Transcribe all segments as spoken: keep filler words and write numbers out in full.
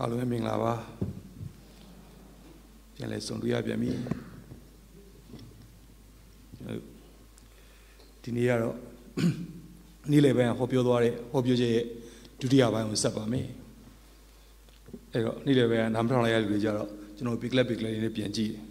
အားလုံးမင်္ဂလာပါပြန်လဲဆုံတွေ့ရပြန်ပြီဒီနေ့ကတော့နေ့လယ်ပိုင်းဟောပြောသွားတဲ့ဟောပြောချက်ရဲ့ဒုတိယပိုင်းကိုဆက်ပါမယ်အဲ့တော့နေ့လယ်ပိုင်းနားမထောင်လိုက်ရတဲ့လူတွေကြတော့ကျွန်တော် big club big club လေးနဲ့ပြန်ကြည့်တယ်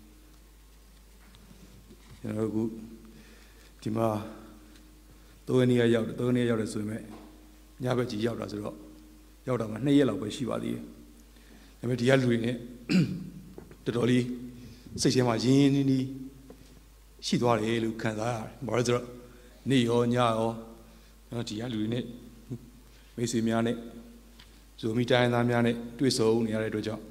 ကျွန်တော်အခုဒီမှာသုံးရက်ရောက်တယ်သုံးရက်ရောက်တယ်ဆိုပေမဲ့ညဘက်ကြီးရောက်တာဆိုတော့ရောက်တာမှနှစ်ရက်လောက်ပဲရှိပါသေးတယ်။ဒါပေမဲ့ဒီကလူတွေနဲ့တော်တော်လေးစိတ်ထဲမှာရင်းရင်းနှီးနှီးရှိသွားတယ်လို့ခံစားရတယ်။ဘာလို့ဆိုတော့နေ့ရောညရောနော်ဒီကလူတွေနဲ့မိတ်ဆွေများနဲ့ဇိုမီတိုင်းသားများနဲ့တွေ့ဆုံနေရတဲ့အတွက်ကြောင့်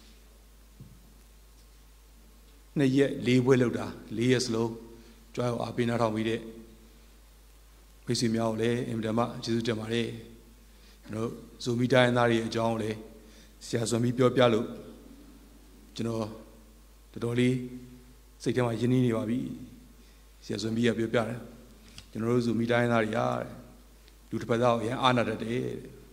နှစ်ရက်လေးပွဲလောက်တာလေးရက်စလုံးကြွားအောင်အားပေးနာထောင်ပြီးတဲ့မိတ်ဆွေများကိုလည်းအင်မတန်မှကျေးဇူးတင်ပါတယ်။ကျွန်တော်ဇိုမီတိုင်းသားတွေအကြောင်းလည်းဆရာဇွန်မီပြောပြလို့ကျွန်တော်တော်တော်လေးစိတ်ထဲမှာယဉ်နေနေပါပြီဆရာဇွန်မီကပြောပြတယ်ကျွန်တော်တို့ဇိုမီတိုင်းသားတွေဟာလူတစ်ပတ်သားကိုအရင်အာနာတတ်တယ်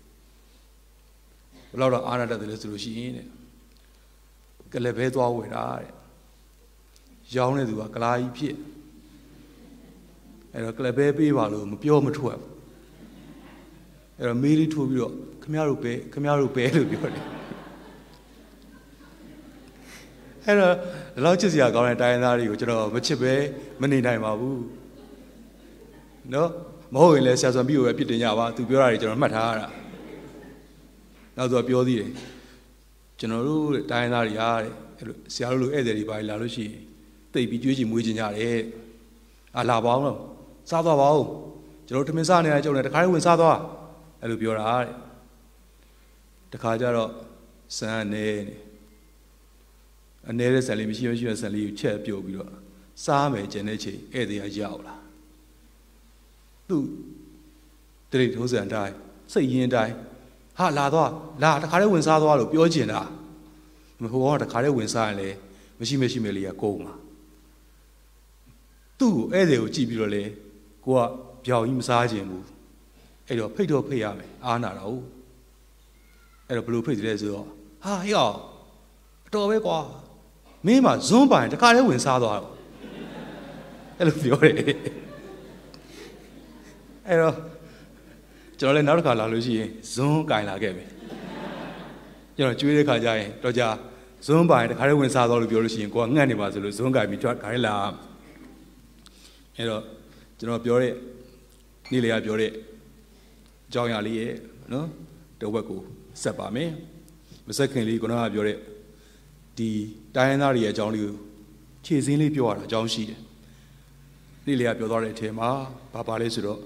ဘယ်လောက်တော့အာနာတတ်တယ်လဲဆိုလို့ရှိရင်တဲ့ကလည်းဘဲသွားဝယ်တာတဲ့ရောင်းတဲ့သူကကလာကြီးဖြစ်အဲ့တော့ကလည်းဘဲပေးပါလို့မပြောမထွက်ဘူးအဲ့တော့မေးလေးထိုးပြီးတော့ခမရတို့ပဲခမရတို့ပဲလို့ပြောတယ်အဲ့တော့ဒီလောက်ချစ်စရာကောင်းတဲ့တိုင်းသားတွေကိုကျွန်တော်မချစ်ပဲမနေနိုင်ပါဘူးနော်မဟုတ်ရင်လည်းဆရာဇွန်ပြီးကိုပဲပြစ်တင်ကြပါသူပြောတာတွေကျွန်တော်မှတ်ထားရတာနောက်ဆိုပြောသေးတယ်ကျွန်တော်တို့တိုင်းသားတွေဟာတဲ့အဲ့လိုဆရာတို့လိုဧည့်သည်တွေပါလာလို့ရှိရင်တိတ်ပြီးကြွေးချင်မွေးချင်ကြတယ်အာလာပါအောင်လို့စားသွားပါဦးကျွန်တော်ထမင်းစားနေတာကြောက်နေတခါလေးဝင်စားသွားအဲ့လိုပြောတာတဲ့တခါကျတော့စမ်းနေအနေနဲ့ဆန်လေးမရှိမရှိဆန်လေးကိုချက်ပြုတ်ပြီးတော့စားမယ်ကျန်တဲ့ချိန်ဧည့်သည်ကရောက်လာသူတရိတ်ထုံးစံတိုင်းစိတ်ရင်းတိုင်းဟာလာသွားလာတခါလေးဝင်စားသွားလို့ပြောကျင်တာမဟုတ်တော့တခါလေးဝင်စားရင်လေမရှိမရှိမလေးကကုန်မှာသူ့ဧည့်သည်ကိုကြည့်ပြီးတော့လေကိုကပြောင်ကြီးမစားခြင်းဘူးအဲ့တော့ဖိတ်တော့ဖိတ်ရမယ်အားနာတော့အဲ့တော့ဘလို့ဖိတ်တယ်ဆိုတော့ဟာဟေ့အောင်အတော်ပဲကွာမင်းမဇွန်းပိုင်တခါလေးဝင်စားသွားတော့အဲ့လိုပြောတယ်အဲ့တော့ကျွန်တော်လည်းနောက်တစ်ခါလာလို့ရှိရင်ဇွန်းကင်လာခဲ့ပြီကျွန်တော်ကျွေးတဲ့ခါကျရင်တော့ကြာဇွန်းပိုင်တခါလေးဝင်စားသွားလို့ပြောလို့ရှိရင်ကိုကငှက်နေပါဆိုလို့ဇွန်းကင်ပြီးကြွားခါလေးလာအဲ့တော့ကျွန်တော်ပြောတဲ့နေ့လေကပြောတဲ့အကြောင်းအရာလေးရဲ့နော်တဝက်ကိုဆက်ပါမယ်မဆက်ခင်လေးကနော်ကပြောတဲ့ဒီတိုင်းရင်းသားတွေရဲ့အကြောင်းလေးကိုခြေစင်းလေးပြောရတာအကြောင်းရှိတယ်နေ့လေကပြောသွားတဲ့အထက်မှာဘာပါလဲဆိုတော့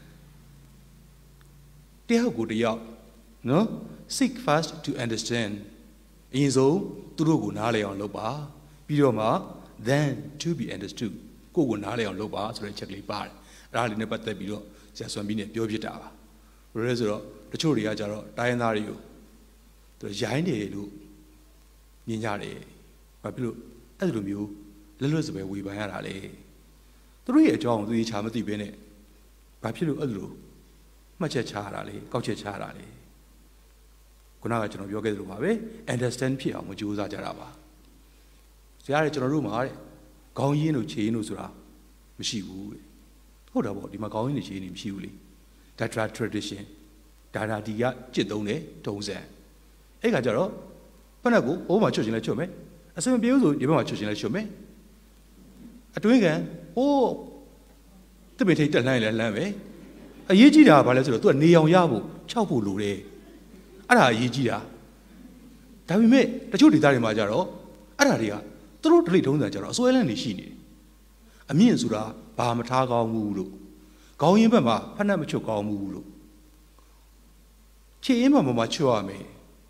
တယောက်ကိုတယောက်နော် seek first to understand အရင်ဆုံးသူတို့ကိုနားလည်အောင်လုပ်ပါပြီးတော့မှ then to be understood ကိုယ့်ကိုနားလည်အောင်လုပ်ပါဆိုတဲ့ချက်ကလေးပါတယ်အဲ့ဒါလေးနဲ့ပတ်သက်ပြီးတော့ဆရာဆွမ်းပြီးနဲ့ပြောပြတာပါဘယ်လိုလဲဆိုတော့တချို့တွေကကြတော့တိုင်းရင်းသားတွေကိုသူရိုင်းတယ်လို့မြင်ကြတယ်ဘာဖြစ်လို့အဲ့လိုမျိုးလွတ်လွတ်စပယ်ဝေဖန်ရတာလေသူတို့ရဲ့အကြောင်းကိုသူချာမသိဘဲနဲ့ဘာဖြစ်လို့အဲ့လိုမှတ်ချက်ချရတာလေကောက်ချက်ချရတာလေခုနကကျွန်တော်ပြောခဲ့သလိုပါပဲ understand ဖြစ်အောင်မကြိုးစားကြတာပါဆရာကကျွန်တော်တို့မှာတဲ့ခေါင်းရင်းတို့ခြေရင်းတို့ဆိုတာမရှိဘူးတဲ့ဟုတ်တာပေါ့ဒီမှာခေါင်းရင်းတွေခြေရင်းတွေမရှိဘူးလေဒါtra tradition ဒါဒါဒီကจิตသုံးတယ်ထုံးစံအဲ့ကကြတော့ဖက်နဲ့ကိုဟိုမှာချွတ်ချင်လဲချွတ်မယ်အစမပြေဘူးဆိုဒီဘက်မှာချွတ်ချင်လဲချွတ်မယ်အတွင်းကန်ဟိုးတပင်ထိတ်တက်လှမ်းလဲလှမ်းပဲအရေးကြီးတာကဘာလဲဆိုတော့သူကနေအောင်ရဖို့ခြောက်ဖို့လိုတယ်အဲ့ဒါအရေးကြီးတာဒါပေမဲ့တချို့ဒေသတွေမှာကြတော့အဲ့ဒါတွေကသူတို့ဒလိထုံးစံကြတော့အစွဲလန်းနေရှိနေတယ်အမြင့်ဆိုတာဘာမထားကောင်းဘူးလို့ခေါင်းရင်းဘက်မှာဖက်နဲ့မချွတ်ကောင်းဘူးလို့ခြေရင်းဘက်မှာချွတ်ရမယ်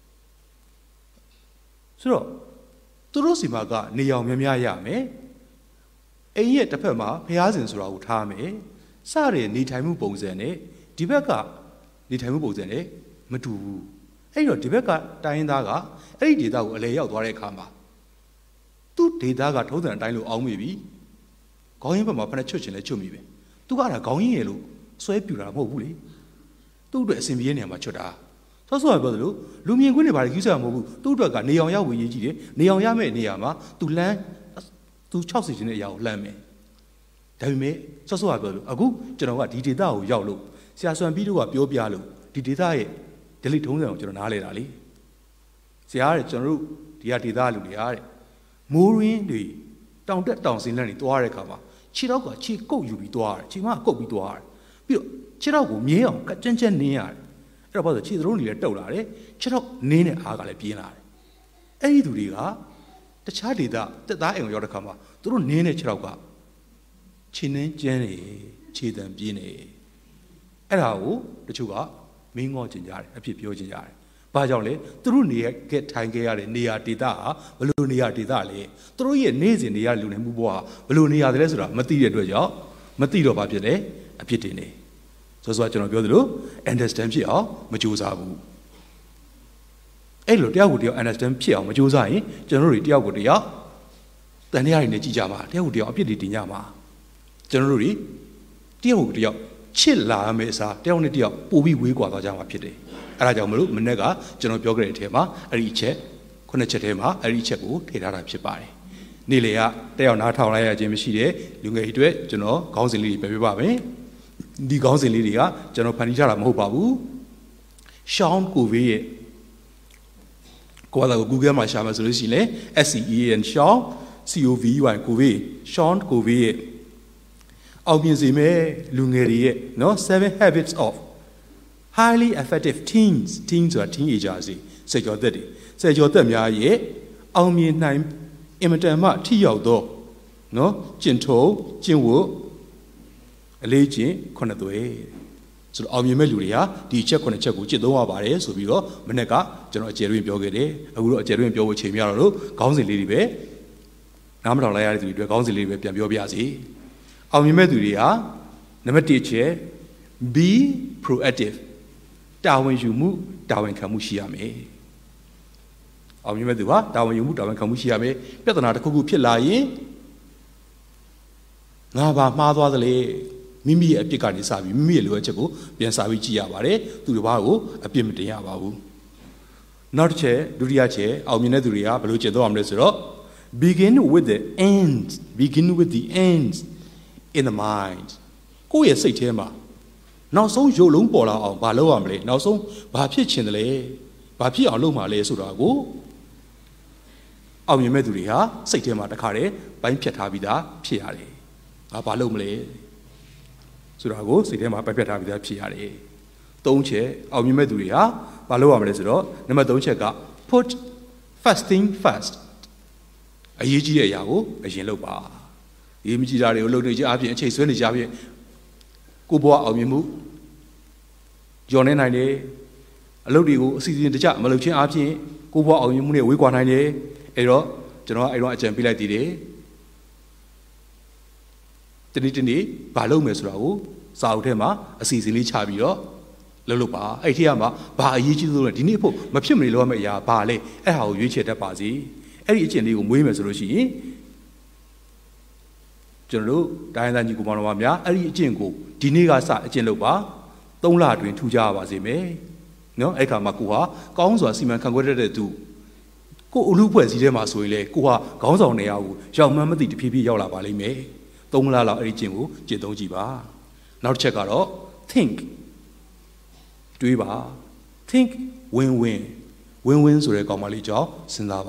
ဆိုတော့သူတို့စီမှာကနေအောင်များများရမယ်အိမ်ရဲ့တစ်ဖက်မှာဖျားစင်ဆိုတာကိုထားမယ်စတဲ့နေထိုင်မှုပုံစံနဲ့ဒီဘက်ကနေထိုင်မှုပုံစံနဲ့မတူဘူးအဲ့တော့ဒီဘက်ကတိုင်းရင်းသားကအဲ့ဒီဒေသကိုအလဲရောက်သွားတဲ့အခါမှာသူ့ဒေသကထုံးစံအတိုင်းလို့အောင်းမိပြီခေါင်းရင်းဘက်မှာဖက်နဲ့ချွတ်ချင်လဲချွတ်မိပဲသူကအဲ့ဒါခေါင်းရင်းရဲ့လို့ဆွဲပြူတာမဟုတ်ဘူးလေသူ့အတွက်အစဉ်ပြေးနေမှာချွတ်တာဆော့ဆော့ပြောသလိုလူမြင်ကွင်းတွေဘာတွေကြီးစားမဟုတ်ဘူးသူ့အတွက်ကနေအောင်ရောက်ဝင်ရေးကြည့်တယ်နေအောင်ရမယ့်နေရာမှာသူလမ်းသူ၆၀ချင်းတဲ့အရာကိုလှမ်းမယ်ဒါပေမဲ့ဆော့ဆော့ပြောသလိုအခုကျွန်တော်ကဒီဒေတာကိုရောက်လို့ဆရာဆွမ်ပြီးတော့ကပြောပြလို့ဒီဒေတာရဲ့ဒလိထုံးစံကိုကျွန်တော်နားလဲတာလေဆရာတဲ့ကျွန်တော်တို့ဒီကဒေတာလူတွေအားတဲ့မိုးရင်းတွေတောင်တက်တောင်စင်းလန့်တွေတွားတဲ့အခါမှာခြေတော့ကခြေကုတ်ယူပြီးတွားတယ်ခြေမကုတ်ပြီးတွားတယ်ပြီးတော့ခြေတော့ကိုမြဲအောင်ကကြမ်းကြမ်းနင်းရတယ်အဲ့တော့ဘာလို့ခြေသလုံးတွေလည်းတုတ်လာတယ်ခြေတော့နင်းတဲ့အားကလည်းပြင်းလာတယ်အဲ့ဒီသူတွေကတခြားဒေတာတက်သားအိမ်ကိုရောက်တဲ့အခါမှာသူတို့နင်းတဲ့ခြေတော့ကခြေနှင်းကျန်းနေခြေတံပြင်းနေအဲ့ဒါကိုတချို့ကမင်းငေါ့ကျင်ကြတယ်အဖြစ်ပြောကျင်ကြတယ်ဘာကြောင့်လဲသူတို့နေခဲ့ထိုင်ခဲ့ရတဲ့နေရာဒေတာဟာဘယ်လိုနေရာဒေတာလဲသူတို့ရဲ့နေ့စဉ်နေရာလူနေမှုဘဝဘယ်လိုနေရာတယ်လဲဆိုတာမသိတဲ့အတွက်ကြောင့်မသိတော့ဘာဖြစ်လဲအဖြစ်တင်နေဆိုဆိုကျွန်တော်ပြောသလို understand ဖြစ်အောင်မကြိုးစားဘူးအဲ့လိုတယောက်ကိုတယောက် understand ဖြစ်အောင်မကြိုးစားရင်ကျွန်တော်တို့တွေတယောက်ကိုတယောက်တန်တရားတွေနဲ့ကြည်ကြမှာတယောက်ကိုတယောက်အဖြစ်တွေတင်ကြမှာကျွန်တော်တို့တွေတယောက်ကိုတယောက်ချစ်လာမယ့်အစားတယောက်နဲ့တယောက်ပို့ပြီးဝေးကွာသွားကြမှာဖြစ်တယ်အဲ့ဒါကြောင့်မလို့မနေ့ကကျွန်တော်ပြောခဲ့တဲ့အထက်မှာအဲ့ဒီအချက်ခုနှစ်ချက်ထဲမှာအဲ့ဒီအချက်ကိုထည့်ထားတာဖြစ်ပါတယ်နေ့လေကတယောက်နားထောင်လိုက်ရခြင်းမရှိတဲ့လူငယ်တွေအတွက်ကျွန်တော်ခေါင်းစဉ်လေးတွေပြပြပါမယ်ဒီခေါင်းစဉ်လေးတွေကကျွန်တော်ဖန်တီးထားတာမဟုတ်ပါဘူးရှောင်းကိုဗေးရဲ့ကိုယ်က Google မှာရှာမယ်ဆိုလို့ရှိရင်လေ S C E N ရှောင်း C O V E Y ကိုဗေးရှောင်းကိုဗေးရဲ့အောင်မြင်စေမဲ့လူငယ်တွေရဲ့နော် seven habits of highly effective teens teens ဆိုတာ teenagers တွေစေကျော်သက်တွေစေကျော်သက်များရဲ့အောင်မြင်နိုင်အင်မတန်မှထိရောက်သောနော်ကျင့်ထုံးကျင့်ဝတ်အလေးကျင့်ခုနှစ်သွဲဆိုတော့အောင်မြင်မဲ့လူတွေဟာဒီချက်ခုနှစ်ချက်ကိုကျင့်သုံးရပါတယ်ဆိုပြီးတော့မနေ့ကကျွန်တော်အကျယ်တွင်ပြောခဲ့တယ်အခုတော့အကျယ်တွင်ပြောဖို့ချိန်မရတော့လို့ခေါင်းစဉ်လေးတွေပဲနားမထောင်လိုက်ရတဲ့သူတွေအတွက်ခေါင်းစဉ်လေးတွေပဲပြန်ပြောပြစီအောင်မြင်မဲ့သူတွေဟာနံပါတ်oneချက် be proactiveတာဝန်ယူမှုတာဝန်ခံမှုရှိရမယ်အောင်မြင်မဲ့သူဟာတာဝန်ယူမှုတာဝန်ခံမှုရှိရမယ်ပြဿနာတစ်ခုခုဖြစ်လာရင်ငါဘာမှားသွားသလဲမိမိရဲ့အပြစ်ကနေစပြီးမိမိရဲ့လိုအပ်ချက်ကိုပြန်စာပြီးကြည့်ရပါတယ်သူတစ်ပါးကိုအပြစ်မတင်ရပါဘူးနောက်တစ်ချက်ဒုတိယချက်အောင်မြင်တဲ့သူတွေကဘယ်လိုကျင့်သုံးရမလဲဆိုတော့ begin with the ends begin with the ends in the mind ကိုယ့်ရဲ့စိတ်ထဲမှာနောက်ဆုံးရုပ်လုံးပေါ်လာအောင်ဘာလုပ်ရမလဲနောက်ဆုံးဘာဖြစ်ချင်တယ်လဲဘာဖြစ်အောင်လုပ်မှာလဲဆိုတာကိုအောင်မြင်မဲ့သူတွေဟာစိတ်ထဲမှာတခါတည်းပိုင်းဖြတ်ထားပြီးသားဖြစ်ရတယ်ငါဘာလုပ်မလဲဆိုတာကိုစိတ်ထဲမှာပိုင်းဖြတ်ထားပြီးသားဖြစ်ရတယ်သုံးချက်အောင်မြင်မဲ့သူတွေဟာဘာလုပ်ရမလဲဆိုတော့နံပါတ်သုံးချက်က put fasting first အရေးကြီးတဲ့အရာကိုအရင်လုပ်ပါရေးမကြီးတာတွေကိုလုပ်နေကြအပြင်အချိန်ဆွဲနေကြအပြင်ကိုဘွားအောင်မြင်မှုကျော်နေနိုင်တယ်အလုပ်တွေကိုအစီအစဉ်တကျမလုပ်ချင်းအပြင်ကိုဘွားအောင်မြင်မှုနဲ့ဝေးကွာနိုင်တယ်အဲ့တော့ကျွန်တော်အဲ့တော့အကြံပေးလိုက်သေးတယ်တနေ့တနေ့ဘာလုပ်မယ်ဆိုတာကိုစာအုပ်ထဲမှာအစီအစဉ်လေးချပြီးတော့လုပ်လို့ပါအဲ့ဒီကမှဘာအရေးကြီးဆုံးလဲဒီနေ့ဖို့မဖြစ်မနေလုပ်ရမယ့်အရာဘာလဲအဲ့ဟာကိုရွေးချယ်တတ်ပါစေအဲ့ဒီအကျင့်လေးကိုမွေးမယ်ဆိုလို့ရှိရင်ကျွန်တော်တို့တိုင်းသားညီကိုမောင်နှမများအဲ့ဒီအကျင့်ကိုဒီနေ့ကစအကျင့်လုပ်ပါသုံးလအတွင်းထူကြပါစေမယ်နော်အဲ့ခါမှာကိုဟာကောင်းစွာစီမံခန့်ခွဲတတ်တဲ့သူကိုအလူဖွဲ့စည်းထဲမှာဆိုရင်လေကိုဟာခေါင်းဆောင်နေရာကိုရောက်မှန်းမသိတဖြည်းဖြည်းရောက်လာပါလိမ့်မယ်သုံးလလောက်အဲ့ဒီကျင့်ကိုကျင့်သုံးကြည့်ပါနောက်တစ်ချက်ကတော့ think တွေးပါ think win win win win ဆိုတဲ့ကောင်မလေးကြောင့်စဉ်းစားပါ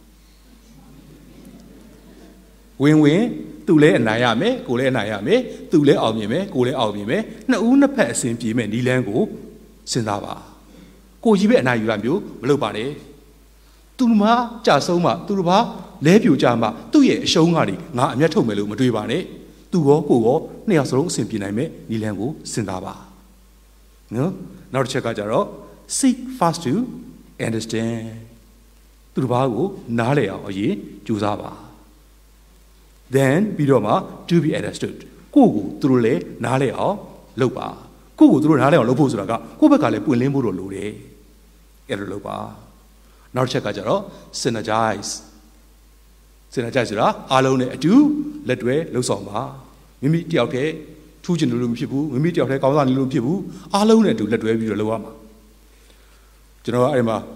win winသူလည်းအနိုင်ရမယ်ကိုလည်းအနိုင်ရမယ်သူလည်းအောင်မြင်မယ်ကိုလည်းအောင်မြင်မယ်နှစ်ဦးနှစ်ဖက်အစဉ်ပြေမယ်နီလန်းကိုစဉ်းစားပါကိုကြီးပဲအနိုင်ယူတာမျိုးမလုပ်ပါနဲ့သူမှကြာဆုံးမှသူတို့ဘာလဲပြိုကြမှသူ့ရဲ့အရှုံးကနေငါအမျက်ထုတ်မယ်လို့မတွေးပါနဲ့သူရောကိုရောနှစ်ယောက်စလုံးအစဉ်ပြေနိုင်မယ်နီလန်းကိုစဉ်းစားပါနော်နောက်တစ်ချက်ကကြတော့ seek first to understand သူတို့ဘာကိုနားလည်အောင်အရင်ကြိုးစားပါthen ပြီးတော့မှ to be understood ကိုကိုသူတို့လည်းနားလဲအောင်လုပ်ပါကိုကိုသူတို့နားလဲအောင်လုပ်ဖို့ဆိုတာကကိုယ့်ဘက်ကလည်းပွင့်လင်းဖို့တော့လိုတယ်အဲ့လိုလုပ်ပါနောက်တစ်ချက်ကကြတော့ synergize synergize ဆိုတာအားလုံးနဲ့အတူလက်တွဲလှုပ်ဆောင်ပါမိမိတယောက်တည်းထူးချင်လို့မဖြစ်ဘူးမိမိတယောက်တည်းကောင်းစားနေလို့မဖြစ်ဘူးအားလုံးနဲ့အတူလက်တွဲပြီးတော့လုပ်ရမှာကျွန်တော်အဲ့မှာ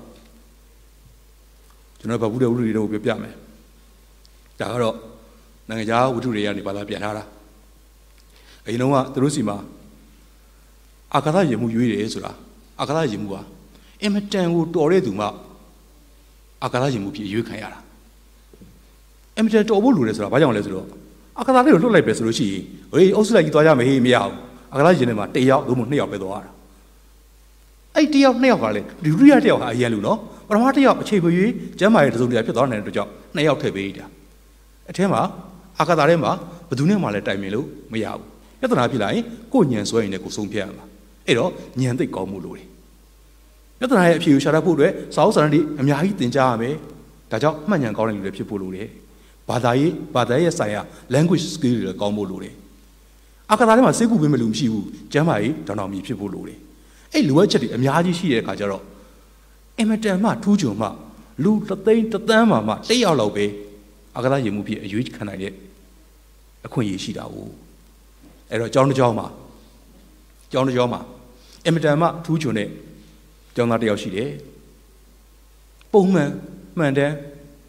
ကျွန်တော်ဗဟုတဲ့ဝတ္ထုတွေကိုပြောပြမယ်ဒါကတော့နိုင်ငံခြားဝတ္ထုတွေကနေဘာသာပြန်ထားတာအရင်တော့ကသူတို့စီမှာအာကာသယဉ်မှုရွေးတယ်ဆိုတာအာကာသယဉ်မှုဟာအင်မတန်ကိုတော်တဲ့သူမှအာကာသယဉ်မှုဖြစ်ရွေးခံရတာအင်မတန်တော်ဖို့လိုတယ်ဆိုတာဘာကြောင့်လဲဆိုတော့အာကာသလေးကိုလွတ်လိုက်ပဲဆိုလို့ရှိရင်ဟေးအုပ်စုလိုက်ကြီးသွားကြမယ်ဟေးမရဘူးအာကာသယဉ်ထဲမှာတစ်ယောက်သို့မဟုတ်နှစ်ယောက်ပဲသွားရတာအဲ့တစ်ယောက်နှစ်ယောက်ကလည်းဒုတိယတစ်ယောက်ဟာအရင်လူနော်ပထမတစ်ယောက်အခြေပွေကျမ်းမာရေးတစုံတရာဖြစ်သွားနိုင်တဲ့အတွက်ကြောင့်နှစ်ယောက်ထည့်ပေးတာအထဲမှာအာကာသထဲမှာဘယ်သူနဲ့မှလည်းတိုင်ပင်လို့မရဘူးပြဿနာဖြစ်လာရင်ကိုယ်ညံဆွဲရင်လည်းကိုယ်ဆုံးဖြတ်ရမှာအဲ့တော့ညံသိကောင်းမှုလိုတယ်ပြဿနာရဲ့အဖြေကိုရှာတတ်ဖို့အတွက်စာအုပ်စာတမ်းတွေအများကြီးသင်ကြားရမယ်ဒါကြောင့်မှတ်ဉာဏ်ကောင်းတဲ့လူတွေဖြစ်ဖို့လိုတယ်ဘာသာရေးဘာသာရေးဆိုင်ရာ language skill တွေကောင်းဖို့လိုတယ်အာကာသထဲမှာစိတ်ကူပေးမလို့မရှိဘူးကျမ်းမာရေးတောင်တောင်မြည်ဖြစ်ဖို့လိုတယ်အဲ့လိုအပ်ချက်တွေအများကြီးရှိတဲ့အခါကျတော့အင်မတန်မှထူးချွန်မှလူတသိန်းတသန်းမှမှတစ်ယောက်လောက်ပဲအာကာသယဉ်မှုဖြစ်အရွေးခံနိုင်တဲ့အခွင့်အရေးရှိတာကိုအဲ့တော့ကျောင်းတစ်ကျောင်းမှာကျောင်းတစ်ကျောင်းမှာအင်မတန်မှထူးချွန်တဲ့ကျောင်းသားတစ်ယောက်ရှိတယ်ပုံမှန်မှန်တယ်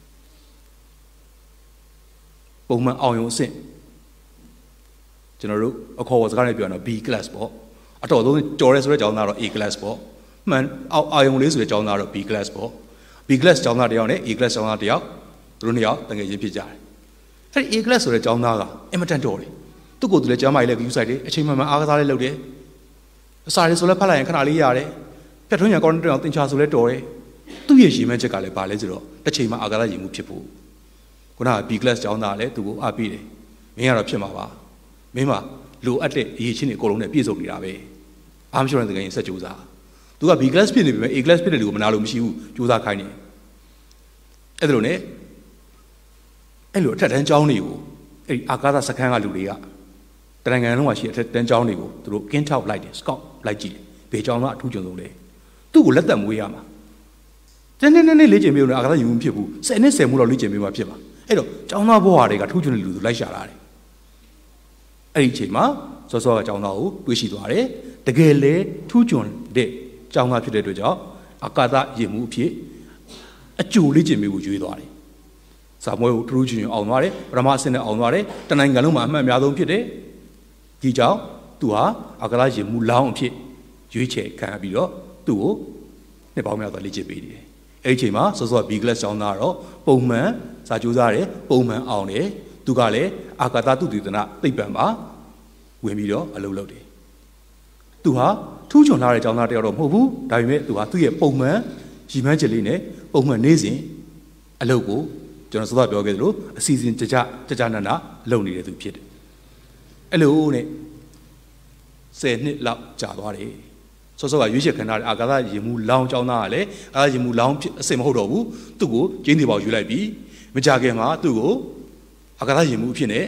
ပုံမှန်အောင်ရုံအဆင့်ကျွန်တော်တို့အခေါ်အဝေါ်စကားနဲ့ပြောရင်တော့ B class ပေါ့အတော်ဆုံးကြော်ရဲဆိုတဲ့ကျောင်းသားတော့ A class ပေါ့မှန်အောင်အာယုံလေးဆိုတဲ့ကျောင်းသားတော့ B class ပေါ့ B class ကျောင်းသားတစ်ယောက်နဲ့ A class ကျောင်းသားတစ်ယောက်သူတို့နှစ်ယောက်တကယ်ချင်းဖြစ်ကြတယ်အဲ့ဒီ A class ဆိုတဲ့ကျောင်းသားကအင်မတန်တော်တယ်သူ့ကိုယ်သူလည်းကျမ်းမာရေးလည်းယူဆိုင်တယ်အချိန်မှန်မှန်အားကစားလေးလုပ်တယ်အစာလေးဆိုလည်းဖတ်လိုက်ရင်ခဏလေးရတယ်ဖြတ်ထွန်းရကောင်းတဲ့အောင်သင်္ချာဆိုလည်းတော်တယ်သူ့ရဲ့ရည်မှန်းချက်ကလည်းပါလဲဆိုတော့တစ်ချိန်မှအာကာသရည်မှုဖြစ်ဖို့ခုနက B class ကျောင်းသားလည်းသူ့ကိုအားပေးတယ်မင်းကတော့ဖြစ်မှာပါမင်းမလိုအပ်တဲ့အရေးချင်းတွေအကုန်လုံးနဲ့ပြည့်စုံနေတာပဲအားမရှိတဲ့တကယ်ရင်ဆက်ကြိုးစားသူက B class ဖြစ်နေပြီမဲ့ A class ဖြစ်တဲ့လူကိုမနာလို့မရှိဘူးကြိုးစားခိုင်းနေအဲ့ဒါလို့ ਨੇ အဲ့လိုအထက်တန်းကျောင်းတွေကိုအဲ့ဒီအာကာသစခန်းကလူတွေကတနိုင်ငံလုံးမှာရှိတဲ့အထက်တန်းကျောင်းတွေကိုသူတို့ကင်းထောက်လိုက်တယ် scout လိုက်ကြည့်တယ်ဘယ်ကျောင်းကအထူးကျုံဆုံးလဲသူ့ကိုလက်သက်မွေးရမှာတနေ့နေ့လေ့ကျင့်ပေးလို့အာကာသယူမှုဖြစ်ဘူးဆယ်နှစ်ဆယ်မှုတော့လေ့ကျင့်ပေးမှာဖြစ်မှာအဲ့တော့ကျောင်းသားဘဝတွေကထူးကျုံတဲ့လူတွေလိုက်ရှာလာတယ်အဲ့ဒီအချိန်မှာစောစောကကျောင်းသားကိုတွေးရှိသွားတယ်တကယ်လေထူးကျုံတဲ့ကျောင်းသားဖြစ်တဲ့အတွက်ကြောင့်အာကာသယူမှုအဖြစ်အကျိုးလေ့ကျင့်ပေးဖို့ရွေးသွားတယ်စာမွေးကိုထူးချွန်အောင်သွားတယ်ပထမအဆင့်နဲ့အောင်သွားတယ်တနိုင်ငံလုံးမှာအမှတ်အများဆုံးဖြစ်တယ်ဒီကြောင့်သူဟာအာကာသယဉ်မှုလောင်းအဖြစ်ရွေးချယ်ခံပြီးတော့သူ့ကိုနှစ်ပေါင်းများစွာလေ့ကျင့်ပေးတယ်အဲ့ဒီအချိန်မှာစောစော B class ကျောင်းသားတော့ပုံမှန်စာကြိုးစားတယ်ပုံမှန်အောင်တယ်သူကလည်းအာကာသသုတေသနသိပ္ပံမှာဝင်ပြီးတော့အလုပ်လုပ်တယ်သူဟာထူးချွန်လာတဲ့ကျောင်းသားတယောက်တော့မဟုတ်ဘူးဒါပေမဲ့သူဟာသူ့ရဲ့ပုံမှန်ရည်မှန်းချက်လေးနဲ့ပုံမှန်နေ့စဉ်အလုပ်ကိုကျွန်တော်စောစောပြောခဲ့သလိုအစီအစဉ်ကြကြကြကြနနလုပ်နေတဲ့သူဖြစ်တယ်အဲ့လိုနဲ့ဆယ်နှစ်လောက်ကြာသွားတယ်စောစောကရွေးချယ်ခံထားတဲ့အာကာသယဉ်မှုလောင်းကျောင်းသားကလည်းအာကာသယဉ်မှုလောင်းအစစ်မဟုတ်တော့ဘူးသူ့ကိုကျင်းတီပေါက်ယူလိုက်ပြီးမကြခင်မှာသူ့ကိုအာကာသယဉ်မှုအဖြစ်နဲ့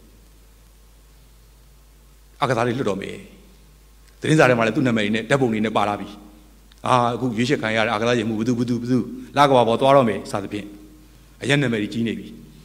အာကာသလေးလွတ်တော်မယ်သတင်းစာထဲမှာလည်းသူ့နာမည်နဲ့ဓာတ်ပုံတွေနဲ့ပါလာပြီအာအခုရွေးချယ်ခံရတဲ့အာကာသယဉ်မှုဘသူဘသူဘသူလာကဘာပေါ်သွားတော့မယ်စသဖြင့်အရင်နာမည်ကြီးနေပြီ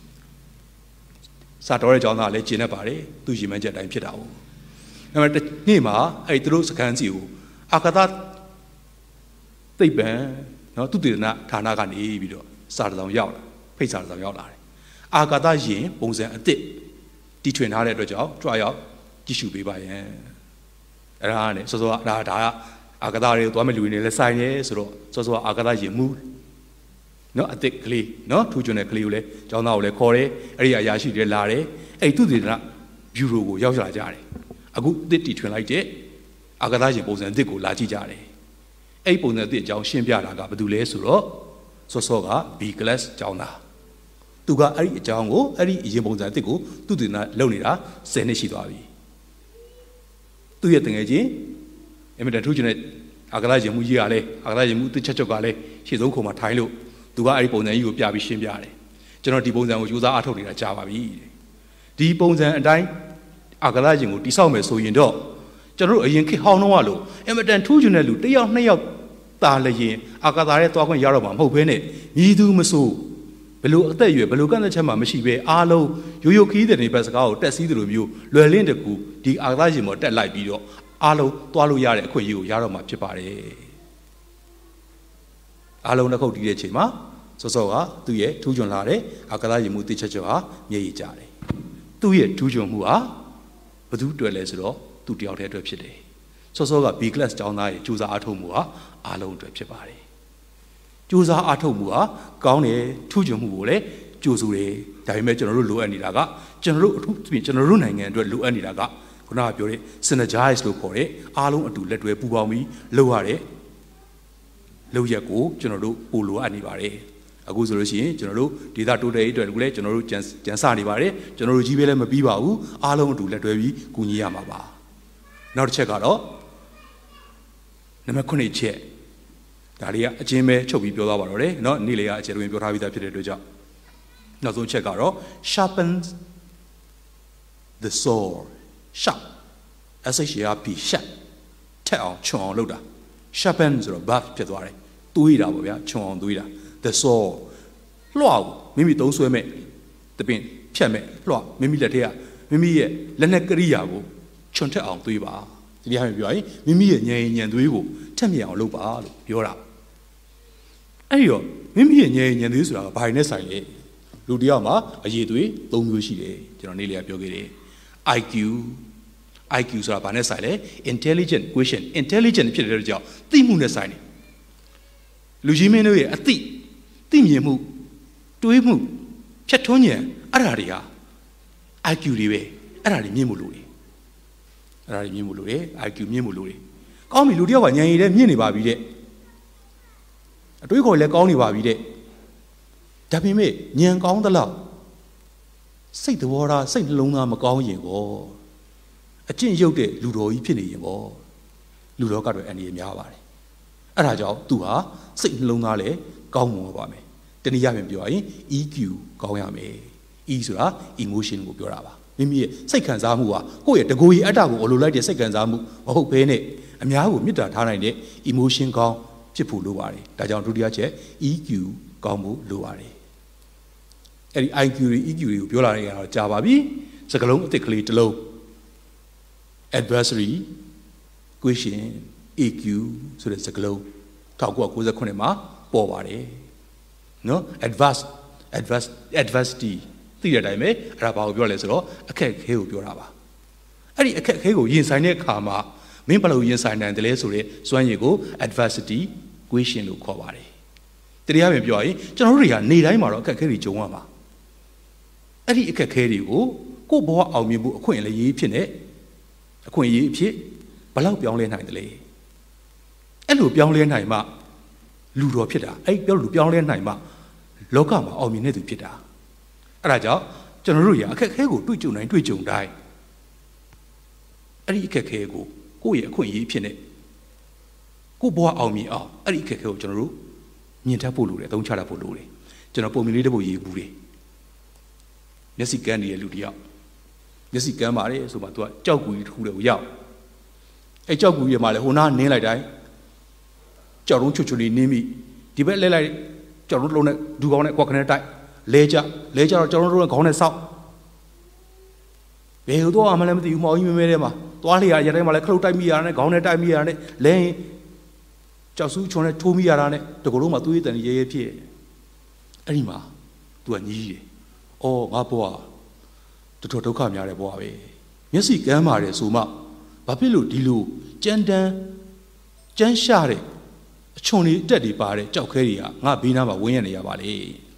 စာတော်တဲ့ကျောင်းသားလည်းကျင်နေပါတယ်သူ့ရည်မှန်းချက်တိုင်းဖြစ်တာ哦အဲ့မှာနေ့မှာအဲ့သူတို့စကန်စီကိုအာကာသသိပ္ပံเนาะသူတေသနဌာနကနေပြီးတော့စာတစောင်ရောက်လာဖိတ်စာတစောင်ရောက်လာတယ်အာကာသယဉ်ပုံစံအသစ်တီထွင်ထားတဲ့အတွက်ကြောင့်ကြွားရောက်ကြည့်ရှုပေးပါရန်အဲ့ဒါနဲ့စောစောဒါဒါအာကာသတွေကိုသွားမဲ့လူတွေနဲ့လည်းဆိုင်နေဆိုတော့စောစောအာကာသယဉ်မှုနော်အသစ်ကလေးနော်ထူးချွန်တဲ့ကလေးကိုလည်းကျောင်းသားကိုလည်းခေါ်တယ်အဲ့ဒီအရာရှိတွေလာတယ်အဲ့သူတေသနဘျူရိုကိုရောက်လာကြတယ်အခုအသစ်တီထွင်လိုက်တဲ့အာကာသယဉ်ပုံစံအသစ်ကိုလာကြည့်ကြတယ်အဲ့ပုံစံအသစ်အကြောင်းရှင်းပြတာကဘာတူလဲဆိုတော့စောစောက B class ကျောင်းသားသူကအဲ့ဒီအကြောင်းကိုအဲ့ဒီအရင်ပုံစံအသစ်ကိုသူတေသနလုပ်နေတာဆယ်နှစ်ရှိသွားပြီသူရဲ့တငယ်ချင်းအင်မတန်ထူးချွန်တဲ့အာကာသယဉ်မှုကြီးကလည်းအာကာသယဉ်မှုတစ်ချက်ချက်ကလည်းရှေ့ဆုံးခုံမှာထိုင်လို့သူကအဲ့ဒီပုံစံကြီးကိုပြပြီးရှင်းပြတယ်ကျွန်တော်ဒီပုံစံကိုယူစားအားထုတ်နေတာကြာပါပြီဒီပုံစံအတိုင်းအာကာသယဉ်ကိုတိဆောက်မယ်ဆိုရင်တော့ကျွန်တော်တို့အရင်ခေတ်ဟောင်းတော့လို့အင်မတန်ထူးချွန်တဲ့လူတစ်ယောက်နှစ်ယောက်တာလျင်အာကာသရဲ့သွားခွင့်ရတော့မှာမဟုတ်ဘဲနဲ့မြည်သူမဆိုဘယ်လိုအသက်အရွယ်ဘယ်လိုကန့်သက်ချက်မှမရှိဘဲအားလုံးရိုးရိုးခီးတဲ့နေဘက်စကားကိုတက်စီးတယ်လို့မျိုးလွယ်လင့်တကူဒီအာကာသယဉ်ပေါ်တက်လိုက်ပြီးတော့အားလုံးသွားလို့ရတဲ့အခွင့်အရေးကိုရတော့မှာဖြစ်ပါတယ်အားလုံးတစ်ခုတည်းတဲ့ချိန်မှာစောစောကသူ့ရဲ့ထူးချွန်လာတဲ့အာကာသယာဉ်မှုတိချက်ချက်ဟာမျက်ရည်ကျတယ်သူ့ရဲ့ထူးချွန်မှုဟာဘယ်သူတွေ့လဲဆိုတော့သူတယောက်တည်းအတွက်ဖြစ်တယ်စောစောက B class ကျောင်းသားရဲ့ကြိုးစားအားထုတ်မှုဟာအားလုံးအတွက်ဖြစ်ပါတယ်ကြိုးစားအားထုတ်မှုဟာကောင်းတယ်ထူးချွန်မှုကိုလည်းကြိုးဆိုတယ်ဒါပေမဲ့ကျွန်တော်တို့လိုအပ်နေတာကကျွန်တော်တို့အထူးသဖြင့်ကျွန်တော်တို့နိုင်ငံအတွက်လိုအပ်နေတာကခုနကပြောတဲ့ synergize လို့ခေါ်တဲ့အားလုံးအတူလက်တွဲပူးပေါင်းပြီးလုပ်ရတဲ့လုပ်ရက်ကိုကျွန်တော်တို့ပို့လိုအပ်နေပါတယ်အခုဆိုလို့ရှိရင်ကျွန်တော်တို့ဒေတာတိုးတက်ရေးအတွက်လည်းကျွန်တော်တို့ကြံကြံစနေပါတယ်ကျွန်တော်တို့ကြီးပဲလည်းမပြီးပါဘူးအားလုံးအတူလက်တွဲပြီးကူညီရမှာပါနောက်တစ်ချက်ကတော့နံပါတ်ခုနှစ်ချက်ဒါလေးကအချင်းပဲချုပ်ပြီးပြောသွားပါတော့တယ်เนาะနေ့လေကအချင်းတွင်ပြောထားပြီးသားဖြစ်တဲ့အတွက်ကြောင့်နောက်ဆုံးချက်ကတော့ sharpens the sword sharp s h a r p sharp ထက်အောင်ချွန်အောင်လုပ်တာ sharpen ဆိုတော့ buff ဖြစ်သွားတယ်တွေးတာပေါ့ဗျာချွန်အောင်တွေးတာ the sword လွှတ်မိမိသုံးဆွဲမဲ့တပင်ဖြတ်မဲ့လွှတ်မိမိလက်ထဲကမိမိရဲ့လက်နဲ့ကရိယာကိုချွန်ထက်အောင်တွေးပါဒီလိုမျိုးပြောရင်မိမိရဲ့ဉာဏ်ဉာဏ်သွေးကိုထက်မြက်အောင်လုပ်ပါလို့ပြောတာအဲ့ဒီတော့မိမိရဲ့ဉာဏ်ဉာဏ်သွေးဆိုတာကဘာနဲ့ဆိုင်လဲလူတယောက်မှာအရေးသွေး၃မျိုးရှိတယ်ကျွန်တော်နေ့လေပြောခဲ့တယ် I Q I Q ဆိုတာဘာနဲ့ဆိုင်လဲ intelligent question intelligent ဖြစ်တဲ့ကြောင့်သိမှုနဲ့ဆိုင်တယ်လူကြီးမင်းတို့ရဲ့အသိသိမြင်မှုတွေးမှုဖြတ်ထွန်းဉာဏ်အဲ့ဒါတွေဟာ I Q တွေပဲအဲ့ဒါတွေမြင်မှုလို့တယ်အဲ့ဒါတွေမြင်မှုလို့တယ် I Q မြင်မှုလို့တယ်ကောင်းပြီလူတယောက်ကဉာဏ်ရည်လည်းမြင့်နေပါပြီတဲ့အတွေးခေါ်လည်းကောင်းနေပါပြီတဲ့ဒါပေမဲ့ဉာဏ်ကောင်းသလားစိတ်သဘောထားစိတ်နှလုံးသားမကောင်းရင်ကောအကျင့်ရုပ်တဲ့လူတော်ကြီးဖြစ်နေရင်ပေါ့လူတော်ကတော့အန္တရာယ်များပါတယ်အဲ့ဒါကြောင့်သူဟာစိတ်နှလုံးသားလည်းကောင်းမွန်ပါမယ်တနည်းအားဖြင့်ပြောရရင် E Q ကောင်းရမယ် E ဆိုတာ emotion ကိုပြောတာပါမိမိရဲ့စိတ်ခံစားမှုဟာကိုယ့်ရဲ့တကိုယ်ရည်အတ္တကိုအလိုလိုက်တဲ့စိတ်ခံစားမှုမဟုတ်ဘဲနဲ့အများကိုမေတ္တာထားနိုင်တဲ့ emotion ကောင်းဖြစ်ဖို့လိုပါတယ်ဒါကြောင့်ဒုတိယချက် E Q ကောင်းဖို့လိုပါတယ်အဲ့ဒီ I Q တွေ E Q တွေကိုပြောလာတဲ့အခါတော့ကြာပါပြီစကားလုံးအစ်စ်ကလေးတစ်လုံး adversary question A Q ဆိုတဲ့စကားလုံး၁၉၉၉ခုနှစ်မှာပေါ်ပါတယ်နော် adverse adverse adversity သိတဲ့အတိုင်းပဲအဲ့ဒါဘာကိုပြောလဲဆိုတော့အခက်အခဲကိုပြောတာပါအဲ့ဒီအခက်အခဲကိုရင်ဆိုင်တဲ့အခါမှာမင်းဘယ်လိုရင်ဆိုင်နိုင်တယ်လဲဆိုတဲ့စွမ်းရည်ကို adversity question လို့ခေါ်ပါတယ်တရားပြန်ပြောရင်ကျွန်တော်တို့တွေကနေတိုင်းမှာတော့အခက်အခဲတွေကြုံရမှာအဲ့ဒီအခက်အခဲတွေကိုကိုယ့်ဘဝအောင်မြင်မှုအခွင့်အရေးဖြစ်နေအခွင့်အရေးအဖြစ်ဘယ်လောက်ပြောင်းလဲနိုင်တယ်လဲအဲ့လိုပြောင်းလဲနိုင်မှလူတော်ဖြစ်တာအဲ့ပြောလူပြောင်းလဲနိုင်မှလောကမှာအောင်မြင်နေသူဖြစ်တာအဲ့ဒါကြောင့်ကျွန်တော်တို့ရအခက်အခဲကိုတွေ့ကြုံနိုင်တွေ့ကြုံတိုင်းအဲ့ဒီအခက်အခဲကိုကိုယ့်ရဲ့အခွင့်အရေးဖြစ်နေကိုယ့်ဘဝအောင်မြင်အောင်အဲ့ဒီအခက်အခဲကိုကျွန်တော်တို့မြင်တတ်ဖို့လိုတယ်သုံးချတတ်ဖို့လိုတယ်ကျွန်တော်ပုံမြင်လေးတစ်ပုဒ်ရေးဘူးတယ်မျက်စိကန်းနေတဲ့လူတယောက်မျက်စိကန်းပါတယ်ဆိုမှ तू ကကြောက်ကူကြီးတစ်ခုလည်းရောက်အဲ့ကြောက်ကူကြီးမှာလည်းဟိုနားနင်းလိုက်တိုင်းကြောက်တုံးချွတ်ချွတ်လေးနင်းမိဒီဘက်လဲလိုက်ကြောက်တုံးလုံးနဲ့ဒူကောင်းနဲ့ကွက်ခနဲ့တိုက်လဲကြလဲကြတော့ကြောက်တုံးလုံးနဲ့ခေါင်းနဲ့ဆောက်ဘယ်ဟိုတော့အမှလည်းမသိဘူးမောင်ကြီးမဲမဲထဲမှာသွားလေရရတိုင်းမှာလည်းခလုတ်တိုက်မိရတာနဲ့ခေါင်းနဲ့တိုက်မိရတာနဲ့လဲရင်ကြောက်စူးချွန်နဲ့ထိုးမိရတာနဲ့တကူလုံးမှာသွေးတန်ရဲရဲဖြစ်အဲ့ဒီမှာ तू ကညီးတယ်အော်ငါဘွားတော်တော်ဒုက္ခများတယ်ဘွားပဲမျက်စိကန်းပါတယ်ဆိုမှဘာဖြစ်လို့ဒီလိုကြမ်းတမ်းကြမ်းရှားတဲ့အချွန်တွေအတက်တွေပါတဲ့ကြောက်ခဲတွေကငါဘေးနားမှာဝင်းရနေရပါလေ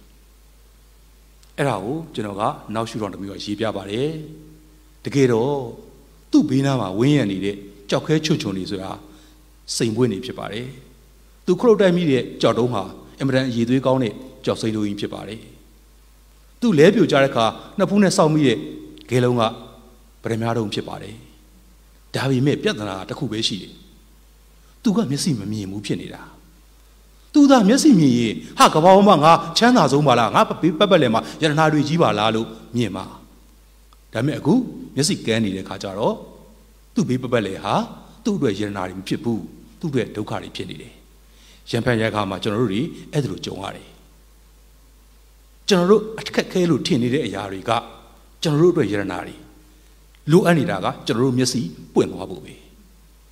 အဲ့ဒါကိုကျွန်တော်ကနောက်ရှုထောင့်တစ်မျိုးရေးပြပါတယ်တကယ်တော့သူ့ဘေးနားမှာဝင်းရနေတဲ့ကြောက်ခဲချွတ်ချွန်တွေဆိုတာစိန်ပွင့်နေဖြစ်ပါတယ်သူခလုတ်တိုက်မိတဲ့ကြောက်တုံးဟာအင်မတန်အည်သွေးကောင်းတဲ့ကြောက်စိန်တို့ကြီးဖြစ်ပါတယ်သူ့လဲပြိုကြတဲ့အခါနှစ်ဖူးနဲ့စောက်မိတဲ့ဂဲလုံးကပရမများတုံးဖြစ်ပါတယ်ဒါပေမဲ့ပြဿနာတစ်ခုပဲရှိတယ်သူကမျက်စိမမြင်ဘူးဖြစ်နေတာသူသာမျက်စိမြင်ရင်ဟာကဘာပေါ်မှာငါချမ်းသာဆုံးပါလားငါဘေးပတ်ပတ်လည်မှာယရနာတွေကြီးပါလားလို့မြင်ပါဒါပေမဲ့အခုမျက်စိကန်းနေတဲ့ခါကျတော့သူ့ဘေးပတ်ပတ်လည်ဟာသူ့အတွက်ယရနာတွေမဖြစ်ဘူးသူ့အတွက်ဒုက္ခတွေဖြစ်နေတယ်ရံဖန်ရခါမှာကျွန်တော်တို့တွေအဲ့ဒါလိုကြုံရတယ်ကျွန်တော်တို့အခက်ခဲလို့ထင်နေတဲ့အရာတွေကကျွန်တော်တို့အတွက်ယရနာတွေလိုအပ်နေတာကကျွန်တော်တို့မျက်စိပွင့်သွားဖို့ပဲ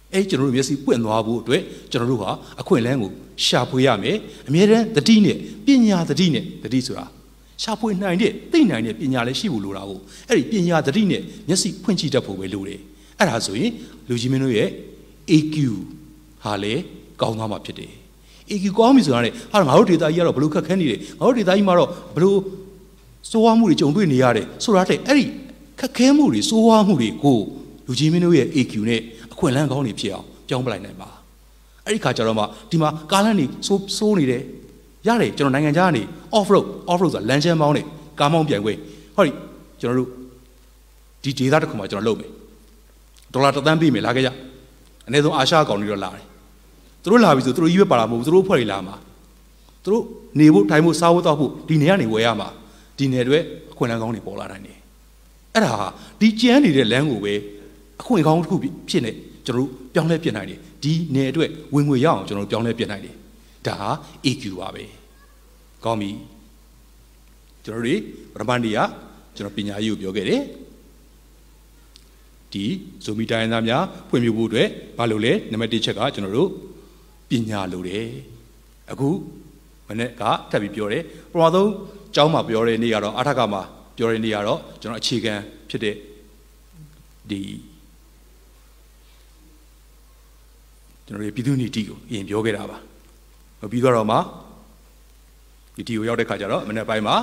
အဲကျွန်တော်တို့မျက်စိပွင့်သွားဖို့အတွက်ကျွန်တော်တို့ဟာအခွင့်အလမ်းကိုရှာဖွေရမယ်အမြဲတမ်းတတိနဲ့ပညာတတိနဲ့တတိဆိုတာရှာဖွေနိုင်တဲ့သိနိုင်တဲ့ပညာလည်းရှိဖို့လိုတာကိုအဲ့ဒီပညာတတိနဲ့မျက်စိဖွင့်ကြည့်တတ်ဖို့ပဲလိုတယ်အဲ့ဒါဆိုရင်လူကြီးမင်းတို့ရဲ့ A Q ဟာလေကောင်းသွားမှာဖြစ်တယ် A Q ကောင်းပြီဆိုတာနဲ့ဟာငါတို့ဒေတာကြီးကတော့ဘလို့ခက်ခဲနေတယ်ငါတို့ဒေတာကြီးမှာတော့ဘလို့စိုးဝါးမှုတွေကြုံတွေ့နေရတယ်ဆိုတာတဲ့အဲ့ဒီခက်ခဲမှုတွေစိုးဝါးမှုတွေကိုလူကြီးမင်းတို့ရဲ့ A Q နဲ့အခွင့်အလမ်းကောင်းတွေဖြစ်အောင်ပြောင်းပလိုက်နိုင်ပါအဲ့ဒီခါကျတော့မှဒီမှာကားလမ်းတွေစိုးစိုးနေတယ်ရတယ်ကျွန်တော်နိုင်ငံခြားကနေ off road off road ဆိုတာလမ်းချမ်းမောင်းနေကားမောင်းပြိုင်ခွင့်ဟောဒီကျွန်တော်တို့ဒီဒေတာတစ်ခုမှာကျွန်တော်လုပ်မယ်ဒေါ်လာတစ်သန်းပေးမယ်လာခဲ့ကြအနည်းဆုံးအာရှကောင်တွေတော့လာတယ်သူတို့လာပြီဆိုသူတို့ကြီးပဲပါလာမဟုတ်ဘူးသူတို့ဖွဲ့တွေလာမှာသူတို့နေဖို့ထိုင်ဖို့စားဖို့တောက်ဖို့ဒီနေကနေဝယ်ရမှာဒီနယ်တွေအခွင့်အလမ်းကောင်းတွေပေါ်လာနိုင်တယ်အဲ့ဒါဟာဒီကျန်းနေတဲ့လမ်းကိုပဲအခွင့်ကောင်းတစ်ခုဖြစ်နေကျွန်တော်တို့ပြောင်းလဲပြနိုင်တယ်ဒီနယ်အတွက်ဝင်ငွေရအောင်ကျွန်တော်တို့ပြောင်းလဲပြနိုင်တယ်ဒါဟာ A Q ပါပဲကောင်းပြီကျွန်တော်တို့ပရမန်ဒီကကျွန်တော်ပညာရေးကိုပြောခဲ့တယ်ဒီဇိုမီတိုင်းသားများဖွံ့ဖြိုးဖို့အတွက်ဘာလို့လဲနံပါတ်တစ်ချက်ကကျွန်တော်တို့ပညာလိုတယ်အခုမနေ့ကထပ်ပြီးပြောတယ်ပထမဆုံးကျောင်းမှာပြောတဲ့နေ့ကတော့အထက်ကမှာပြောတဲ့နေ့ကတော့ကျွန်တော်အခြေခံဖြစ်တဲ့ဒီကျွန်တော်ရဲ့ပြည်သူ့နီတိကိုအရင်ပြောခဲ့တာပါပြီးတော့မှဒီတီကိုရောက်တဲ့ခါကျတော့မနေ့ပိုင်းမှာ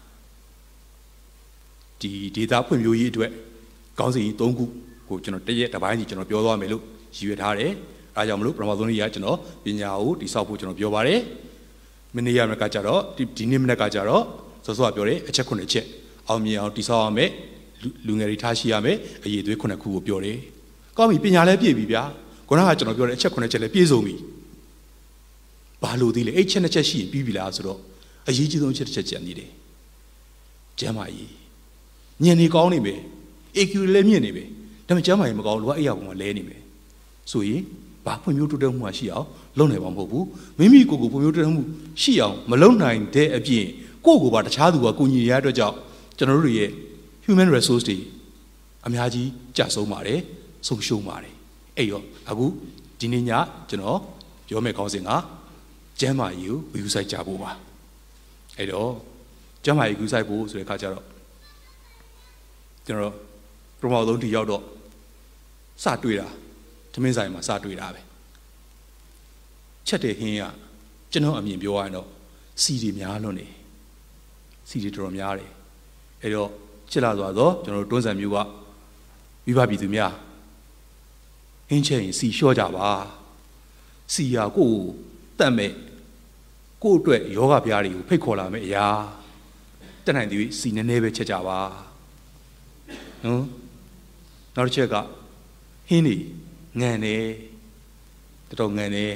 ဒီဒေတာဖွံ့ဖြိုးရေးအတွက်ကောင်းစီသုံးခုကိုကျွန်တော်တရက်တစ်ပိုင်းကြီးကျွန်တော်ပြောသွားမယ်လို့ရည်ရွယ်ထားတယ်အားကြောင့်မလို့ပထမဆုံးနေ့ကကျွန်တော်ပညာကိုတိဆောက်ဖို့ကျွန်တော်ပြောပါတယ်မနေ့ကမကကြတော့ဒီနေ့မနေ့ကကြတော့စောစောကပြောတယ်အချက်ခုနှစ်ချက်အောင်မြင်အောင်တိဆောက်ရမယ်လူငယ်တွေထားရှိရမယ်အရေးသွေးခုနှစ်ခုကိုပြောတယ်ကောင်းပြီပညာလည်းပြည့်ပြီဗျာခုနကကျွန်တော်ပြောတဲ့အချက်ခုနှစ်ချက်လည်းပြည့်စုံပြီဘာလို့ဒီလဲအဲ့ချက်နှစ်ချက်ရှိရင်ပြီးပြီလားဆိုတော့အရေးကြီးဆုံးချက်တစ်ချက်ကျန်နေတယ်ကျမ်းမာရေးညံနေကောင်းနေမယ် A Q လည်းမြင့်နေပဲဒါပေမဲ့ကျမ်းမာရေးမကောင်းလို့အဲ့ရပုံကလဲနေမယ်ဆိုရင်ဘာဖွံ့ဖြိုးတိုးတက်မှုရှိအောင်လုပ်နိုင်မှာမဟုတ်ဘူးမိမိကိုယ်ကိုဖွံ့ဖြိုးတိုးတက်မှုရှိအောင်မလုပ်နိုင်တဲ့အပြင်ကိုယ့်ကိုယ်ပါတခြားသူကကိုညီရတဲ့အတွက်ကြောင့်ကျွန်တော်တို့ရဲ့ human resource တွေအများကြီးကျဆုံးပါတယ်ဆုံးရှုံးပါတယ်အဲ့ရောအခုဒီနေ့ညကျွန်တော်ပြောမယ့်ခေါင်းစဉ်ကကျမ်းမာရေးကိုယူဆိုင်ကြဖို့ပါအဲ့တော့ကျမ်းမာရေးယူဆိုင်ဖို့ဆိုတဲ့အခါကျတော့ကျွန်တော်ပထမဆုံးဒီရောက်တော့စတွေ့တာသမင်းဆိုင်မှာစတွေ့တာပဲချက်တဲ့ဟင်းကကျွန်တော်အမြင်ပြောရရင်တော့စီတွေများလွန်းနေစီတွေတော်တော်များတယ်အဲ့တော့ချစ်လာသွားတော့ကျွန်တော်တို့တွန်းဆန်မျိုးကမိဘပြည်သူများဟင်းချက်ရင်စီလျှော့ကြပါစီဟာကိုယ်တတ်မဲ့ကိုယ့်အတွက်ယောဂဗျာတွေကိုဖိတ်ခေါ်လာမယ့်အရာတက်နိုင်သည်စီနည်းနည်းပဲချက်ကြပါနော်နောက်တစ်ချက်ကဟင်းနေငံနေတော်တော်ငံနေ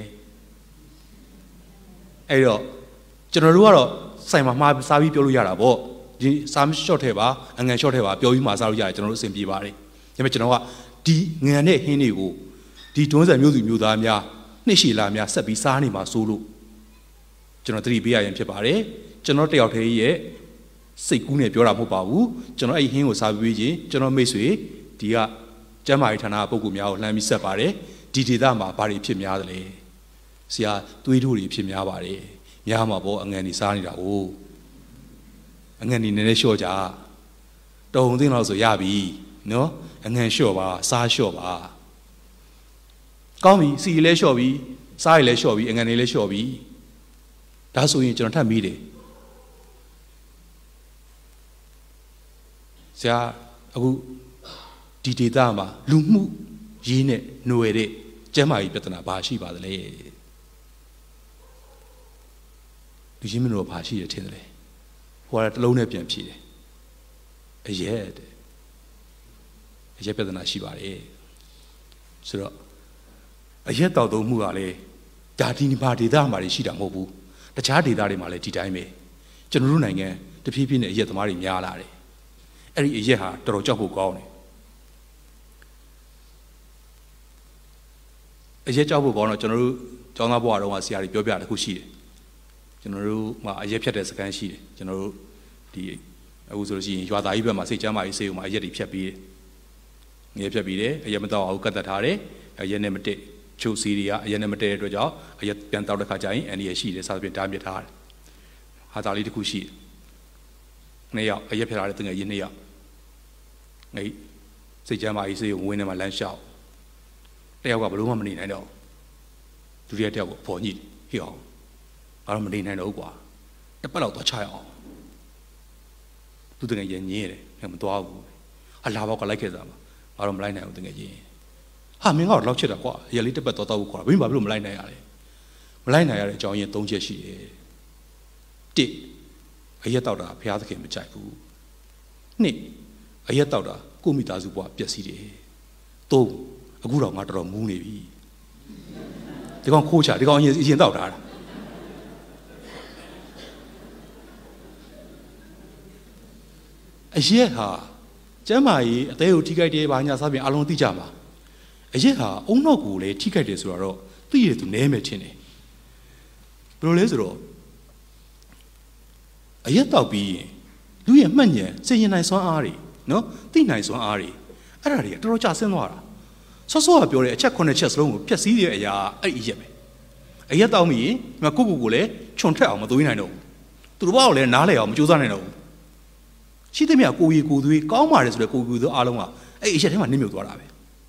အဲ့တော့ကျွန်တော်တို့ကတော့ဆိုင်မှာမှားစားပြီးပြောလို့ရတာပေါ့ဒီစားမရှော့ထဲပါအငံရှော့ထဲပါပြောပြီးမှစားလို့ရတယ်ကျွန်တော်တို့အဆင်ပြေပါတယ်ဒါပေမဲ့ကျွန်တော်ကဒီငံတဲ့ဟင်းတွေကိုဒီတွန်းဆန်မျိုးစုမျိုးသားများနှစ်ရှည်လာများဆက်ပြီးစားနေမှာစိုးလို့ကျွန်တော်သတိပေးရရင်ဖြစ်ပါတယ်ကျွန်တော်တယောက်တည်းရဲ့စိတ်ကူးနဲ့ပြောတာမဟုတ်ပါဘူးကျွန်တော်အဲ့ဟင်းကိုစားပြီးချင်းကျွန်တော်မိတ်ဆွေဒီကကျမ်းမာရေးဌာနပုဂ္ဂိုလ်များကိုလှမ်းပြီးဆက်ပါတယ်ဒီဒေသမှာဘာတွေဖြစ်များသလဲဆရာသွေးတို့တွေဖြစ်များပါတယ်များမှာပေါ့အငံနေစားနေတာကိုအငံနေနည်းနည်းလျှော့ကြတော်ုံသိန်းလောက်ဆိုရပြီနော်အငံလျှော့ပါစားလျှော့ပါကောင်းပြီစီလဲလျှော့ပြီစားရလဲလျှော့ပြီအငံနေလဲလျှော့ပြီဒါဆိုရင်ကျွန်တော်ထပ်မိတယ်ဆရာအခုဒီဒေတာမှာလူမှုရေးနဲ့ຫນွယ်တဲ့ကျမ်းမာရေးပြဿနာဘာရှိပါသလဲလူချင်းမလို့ဘာရှိရထင်တယ်ဟိုကတလုံးနဲ့ပြန်ဖြေတယ်အရက်အရက်ပြဿနာရှိပါတယ်ဆိုတော့အရက်တောက်သုံးမှုကလည်းဒါဒီဘာဒေတာမှာရှိတာမဟုတ်ဘူးတခြားဒေတာတွေမှာလည်းဒီတိုင်းပဲကျွန်တော်တို့နိုင်ငံတဖြည်းဖြည်းနဲ့အရက်သမားတွေများလာတယ်အဲ့ဒီအရက်ဟာတော်တော်ကြောက်ဖို့ကောင်းတယ်အရက်ကြောက်ဖို့ကောင်းတော့ကျွန်တော်တို့ကျောင်းသားဘဝတုန်းကဆရာတွေပြောပြတာတစ်ခုရှိတယ်ကျွန်တော်တို့မှာအရက်ဖြတ်တဲ့စကန်ရှိတယ်ကျွန်တော်တို့ဒီအခုဆိုလို့ရှိရင်ရွာသားကြီးဘက်မှာစိတ်ချမ်းသာရေးစေုံမှာအရက်တွေဖြတ်ပြီးတယ်ငရဲဖြတ်ပြီးတယ်အရက်မတော့အောင်ကတ်သက်ထားတယ်အရင်နဲ့မတက်ချိုစီတွေကအရင်နဲ့မတက်တဲ့အတွက်ကြောင့်အရင်ပြန်တောက်တဲ့ခါကျရင်အန်ဒီရရှိတယ်စသဖြင့်တားမြစ်ထားတယ်ဟာတာလေးတစ်ခုရှိတယ်နှစ်ယောက်အရက်ဖြစ်လာတဲ့တငယ်ချင်းနှစ်ယောက်ငါစိတ်ချမ်းသာရေးစေးဝင်းထဲမှာလမ်းလျှောက်တယောက်ကဘလို့မှမနေနိုင်တော့ဒုတိယတယောက်ကပေါ်ညိဟိအောင်ဘာလို့မနေနိုင်တော့ဘူးကွာတစ်ပတ်လောက်သွားချရအောင်သူတငယ်ချင်းညင်းရတယ်မသွားဘူးဟာလာဘောက်ကလိုက်ခဲ့စားမှာဘာလို့မလိုက်နိုင်ဘူးတငယ်ချင်းဟာမင်းကတော့လောက်ချစ်တာကွာအရက်လေးတစ်ပတ်သွားတော့ဘူးကွာဘင်းဘာလို့မလိုက်နိုင်ရလဲမလိုက်နိုင်ရတဲ့အကြောင်းရင်း၃ချက်ရှိတယ်တစ်အရက်တောက်တာဘုရားသခင်မကြိုက်ဘူးနှစ်အရက်တောက်တာကိုမိသားစုဘဝပျက်စီးတယ်သုံးအခုတော့ငါတော်တော်မူးနေပြီဒီကောင်ခိုးချဒီကောင်အရင်အရင်တောက်တာအရက်ဟာကျမ်းမာရေးအသေးကိုထိခိုက်တယ်ဘာညာစပြင်အလုံးသိကြမှာအရက်ဟာအုံနောက်ကိုလည်းထိခိုက်တယ်ဆိုတော့သိရသူနဲမယ်ထင်တယ်ဘယ်လိုလဲဆိုတော့အရက်တောက်ပြီးရင်လူရဲ့မှတ်ဉဏ်စိတ်ဉဏ်နိုင်စွမ်းအားတွေနော်သိနိုင်စွမ်းအားတွေအဲ့ဒါတွေကတော်တော်ကျဆင်းသွားတာဆော့ဆော့ကပြောတဲ့အချက်ခုနှစ်ချက်စလုံးကိုဖျက်ဆီးတဲ့အရာအဲ့အရက်ပဲအရက်တောက်ပြီးရင်ငါကိုကိုကိုလည်းခြုံထက်အောင်မသွေးနိုင်တော့ဘူးသူတို့ဘောက်လည်းနားလဲအောင်မကြိုးစားနိုင်တော့ဘူးရှိသမျှကိုရီကိုသွေးကောင်းပါတယ်ဆိုတဲ့ကိုရီကိုသွေးအားလုံးကအဲ့အရက်ထဲမှာနစ်မြုပ်သွားတာပဲ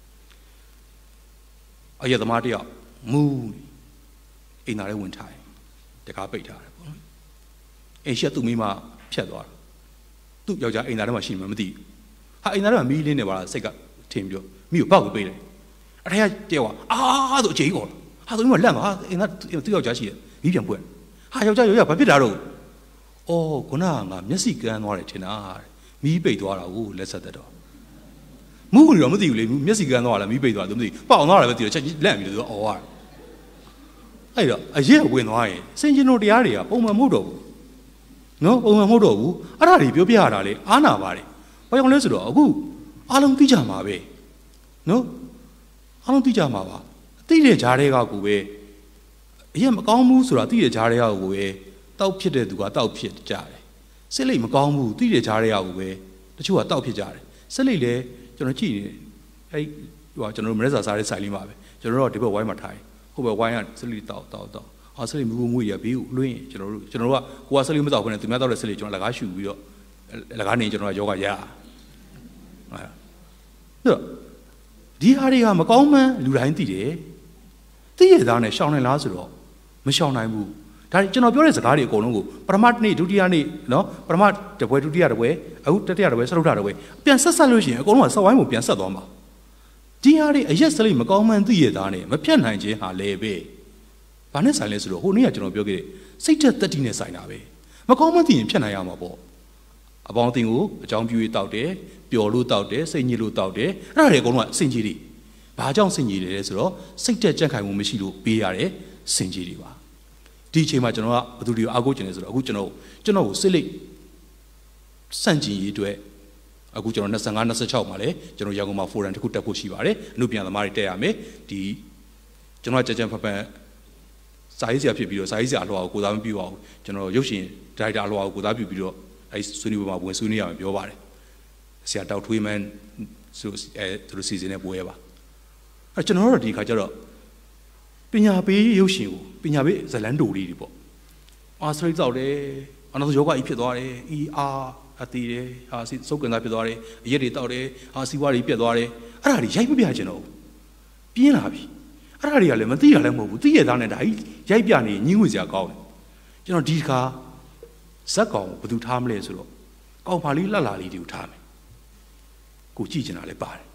အရက်သမားတယောက်မူးအိမ်သားလေးဝင်ထားတယ်တကားပိတ်ထားတယ်ပေါ့နော်အိမ်ရှက်သူ့မိမဖြတ်သွားတာသူ့ယောက်ျားအိမ်သားထဲမှာရှိမှမသိဘူးဟာအိမ်သားထဲမှာမီးလင်းနေပါလားစိတ်ကထင်ပြီးတော့မိကိုပောက်ကိုပေးတယ်အထက်ကတယောက်ကအာဆိုအချိန်ကြီးခေါ်လာဟာသူမိမလက်မှာအိမ်သားသူ့ယောက်ျားရှိတယ်မီးပြန်ပွက်ဟာယောက်ျားယောက်ျားဘာဖြစ်တာတော့အော်ခုနကငါမျက်စိကန်းသွားတယ်ထင်တာမီးပိတ်သွားတာကိုလက်ဆက်သက်တော့မူးကတော့မသိဘူးလေမျက်စိကန်းသွားလားမီးပိတ်သွားတယ်မသိဘူးပေါအောင်သွားတယ်ပဲသိတယ်ချက်လက်ပြီးတော့အော်ရအဲ့တော့အရက်ဝင်သွားရင်စင်ကျင်တို့တရားတွေကပုံမှန်မဟုတ်တော့ဘူးနော်ပုံမှန်မဟုတ်တော့ဘူးအဲ့ဒါတွေပြောပြရတာလေအားနာပါတယ်ဘာကြောင့်လဲဆိုတော့အခုအားလုံးသိကြမှာပဲနော်အားလုံးသိကြမှာပါသိတဲ့ဂျားတွေကကိုပဲအရက်မကောင်းဘူးဆိုတာသိတဲ့ဂျားတွေကကိုပဲတောက်ဖြစ်တဲ့သူကတောက်ဖြစ်ကြတယ်စိတ်လိတ်မကောင်းဘူးသိတဲ့ဂျားတွေကကိုပဲတချို့ကတောက်ဖြစ်ကြတယ်စိတ်လိတ်လည်းကျွန်တော်ကြည့်နေအဲ့ဟိုကျွန်တော်တို့မရက်စာစားတဲ့ဆိုင်လေးမှာပဲကျွန်တော်တို့ဒီဘက်ဝိုင်းမှာထိုင်ဟိုဘက်ဝိုင်းကစိတ်လိတ်တောက်တောက်တောက်အာစိတ်လိတ်မူမူရဘေးကိုလွှင်းကျွန်တော်တို့ကျွန်တော်တို့ကကိုကစိတ်လိတ်မတောက်ဘဲနဲ့သူများတောက်တဲ့စိတ်လိတ်ကျွန်တော်လကားရှူပြီးတော့လကားနေကျွန်တော်ကယောဂရအဲ့တော့ဒီဟာတွေကမကောင်းမှန်းလူတိုင်းသိတယ်သိရသားနဲ့ရှောင်နိုင်လားဆိုတော့မရှောင်နိုင်ဘူးဒါကျွန်တော်ပြောတဲ့စကားတွေအကုန်လုံးကိုပထမနေ့ဒုတိယနေ့နော်ပထမတပွဲဒုတိယတပွဲအခုတတိယတပွဲစတုတ္ထတပွဲပြန်ဆက်ဆက်လို့ရှိရင်အကုန်လုံးကစက်ဝိုင်းကိုပြန်ဆက်သွားမှာဒီဟာတွေအရက်စလိမကောင်းမှန်းသိရသားနဲ့မဖြတ်နိုင်ခြင်းဟာလည်းပဲဘာနဲ့ဆိုင်လဲဆိုတော့ဟိုနေ့ကကျွန်တော်ပြောခဲ့တဲ့စိတ်သက်တတိနဲ့ဆိုင်တာပဲမကောင်းမှန်းသိရင်ဖြတ်နိုင်ရမှာပေါ့အပေါင်းအသင်းကိုအကြောင်းပြု၍တောက်တယ်ပျော်လို့တောက်တယ်စိတ်ညစ်လို့တောက်တယ်အဲ့ဒါတွေအကုန်လုံးကစင်ကြီးတွေဘာကြောင့်စင်ကြီးတွေလဲဆိုတော့စိတ်တက်ကြက်ခိုင်မှုမရှိလို့ပေးရတဲ့စင်ကြီးတွေပါဒီအချိန်မှာကျွန်တော်ကဘယ်သူတွေကိုအားကိုးကျင်လဲဆိုတော့အခုကျွန်တော်ကျွန်တော်ကိုစစ်လိတ်စန့်ကျင်ရေးအတွက်အခုကျွန်တော်၂၅ ၂၆မှာလဲကျွန်တော်ရန်ကုန်မှာဖိုရမ်တစ်ခုတက်ဖို့ရှိပါတယ်အမှုပြန်သမားတွေတက်ရမယ်ဒီကျွန်တော်ကြကြဖက်ဖက်စာရေးဆရာဖြစ်ပြီးတော့စာရေးဆရာအလှော်ကိုကိုသားမပြုပါဘူးကျွန်တော်ရုပ်ရှင်ဒါရိုက်တာအလှော်ကိုကိုသားပြုပြီးတော့အဲဆွေးနွေးပွဲမှာဝင်ဆွေးနွေးရမယ်ပြောပါတယ်ဆရာတောက်ထွေးမန်းဆိုအဲသူတို့စီစဉ်နေပွဲပါအဲကျွန်တော်တို့ဒီခါကျတော့ပညာပေးရုပ်ရှင်ကိုပညာပေးဇလန်တိုလေးတွေပေါ့အာစရိတ်တောက်တယ်အနောက်ယောဂကြီးဖြစ်သွားတယ်အီအာအတီးတယ်ဟာစုပ်ကန်သားဖြစ်သွားတယ်အရက်တွေတောက်တယ်ဟာစီးပွားတွေပြတ်သွားတယ်အဲ့ဒါတွေရိုက်ပြပြချင်တော့ပြင်းလာပြီအဲ့ဒါတွေကလည်းမသိရလည်းမဟုတ်ဘူးသိရသားနဲ့ဒါကြီးရိုက်ပြနေညှင်းငွေစရာကောင်းတယ်ကျွန်တော်ဒီခါဇက်ကောင်ဘယ်သူထားမလဲဆိုတော့ကောင်ပါလေးလှလှလေးတွေကိုထားမယ်ကိုကြည့်ချင်တာလည်းပါတယ်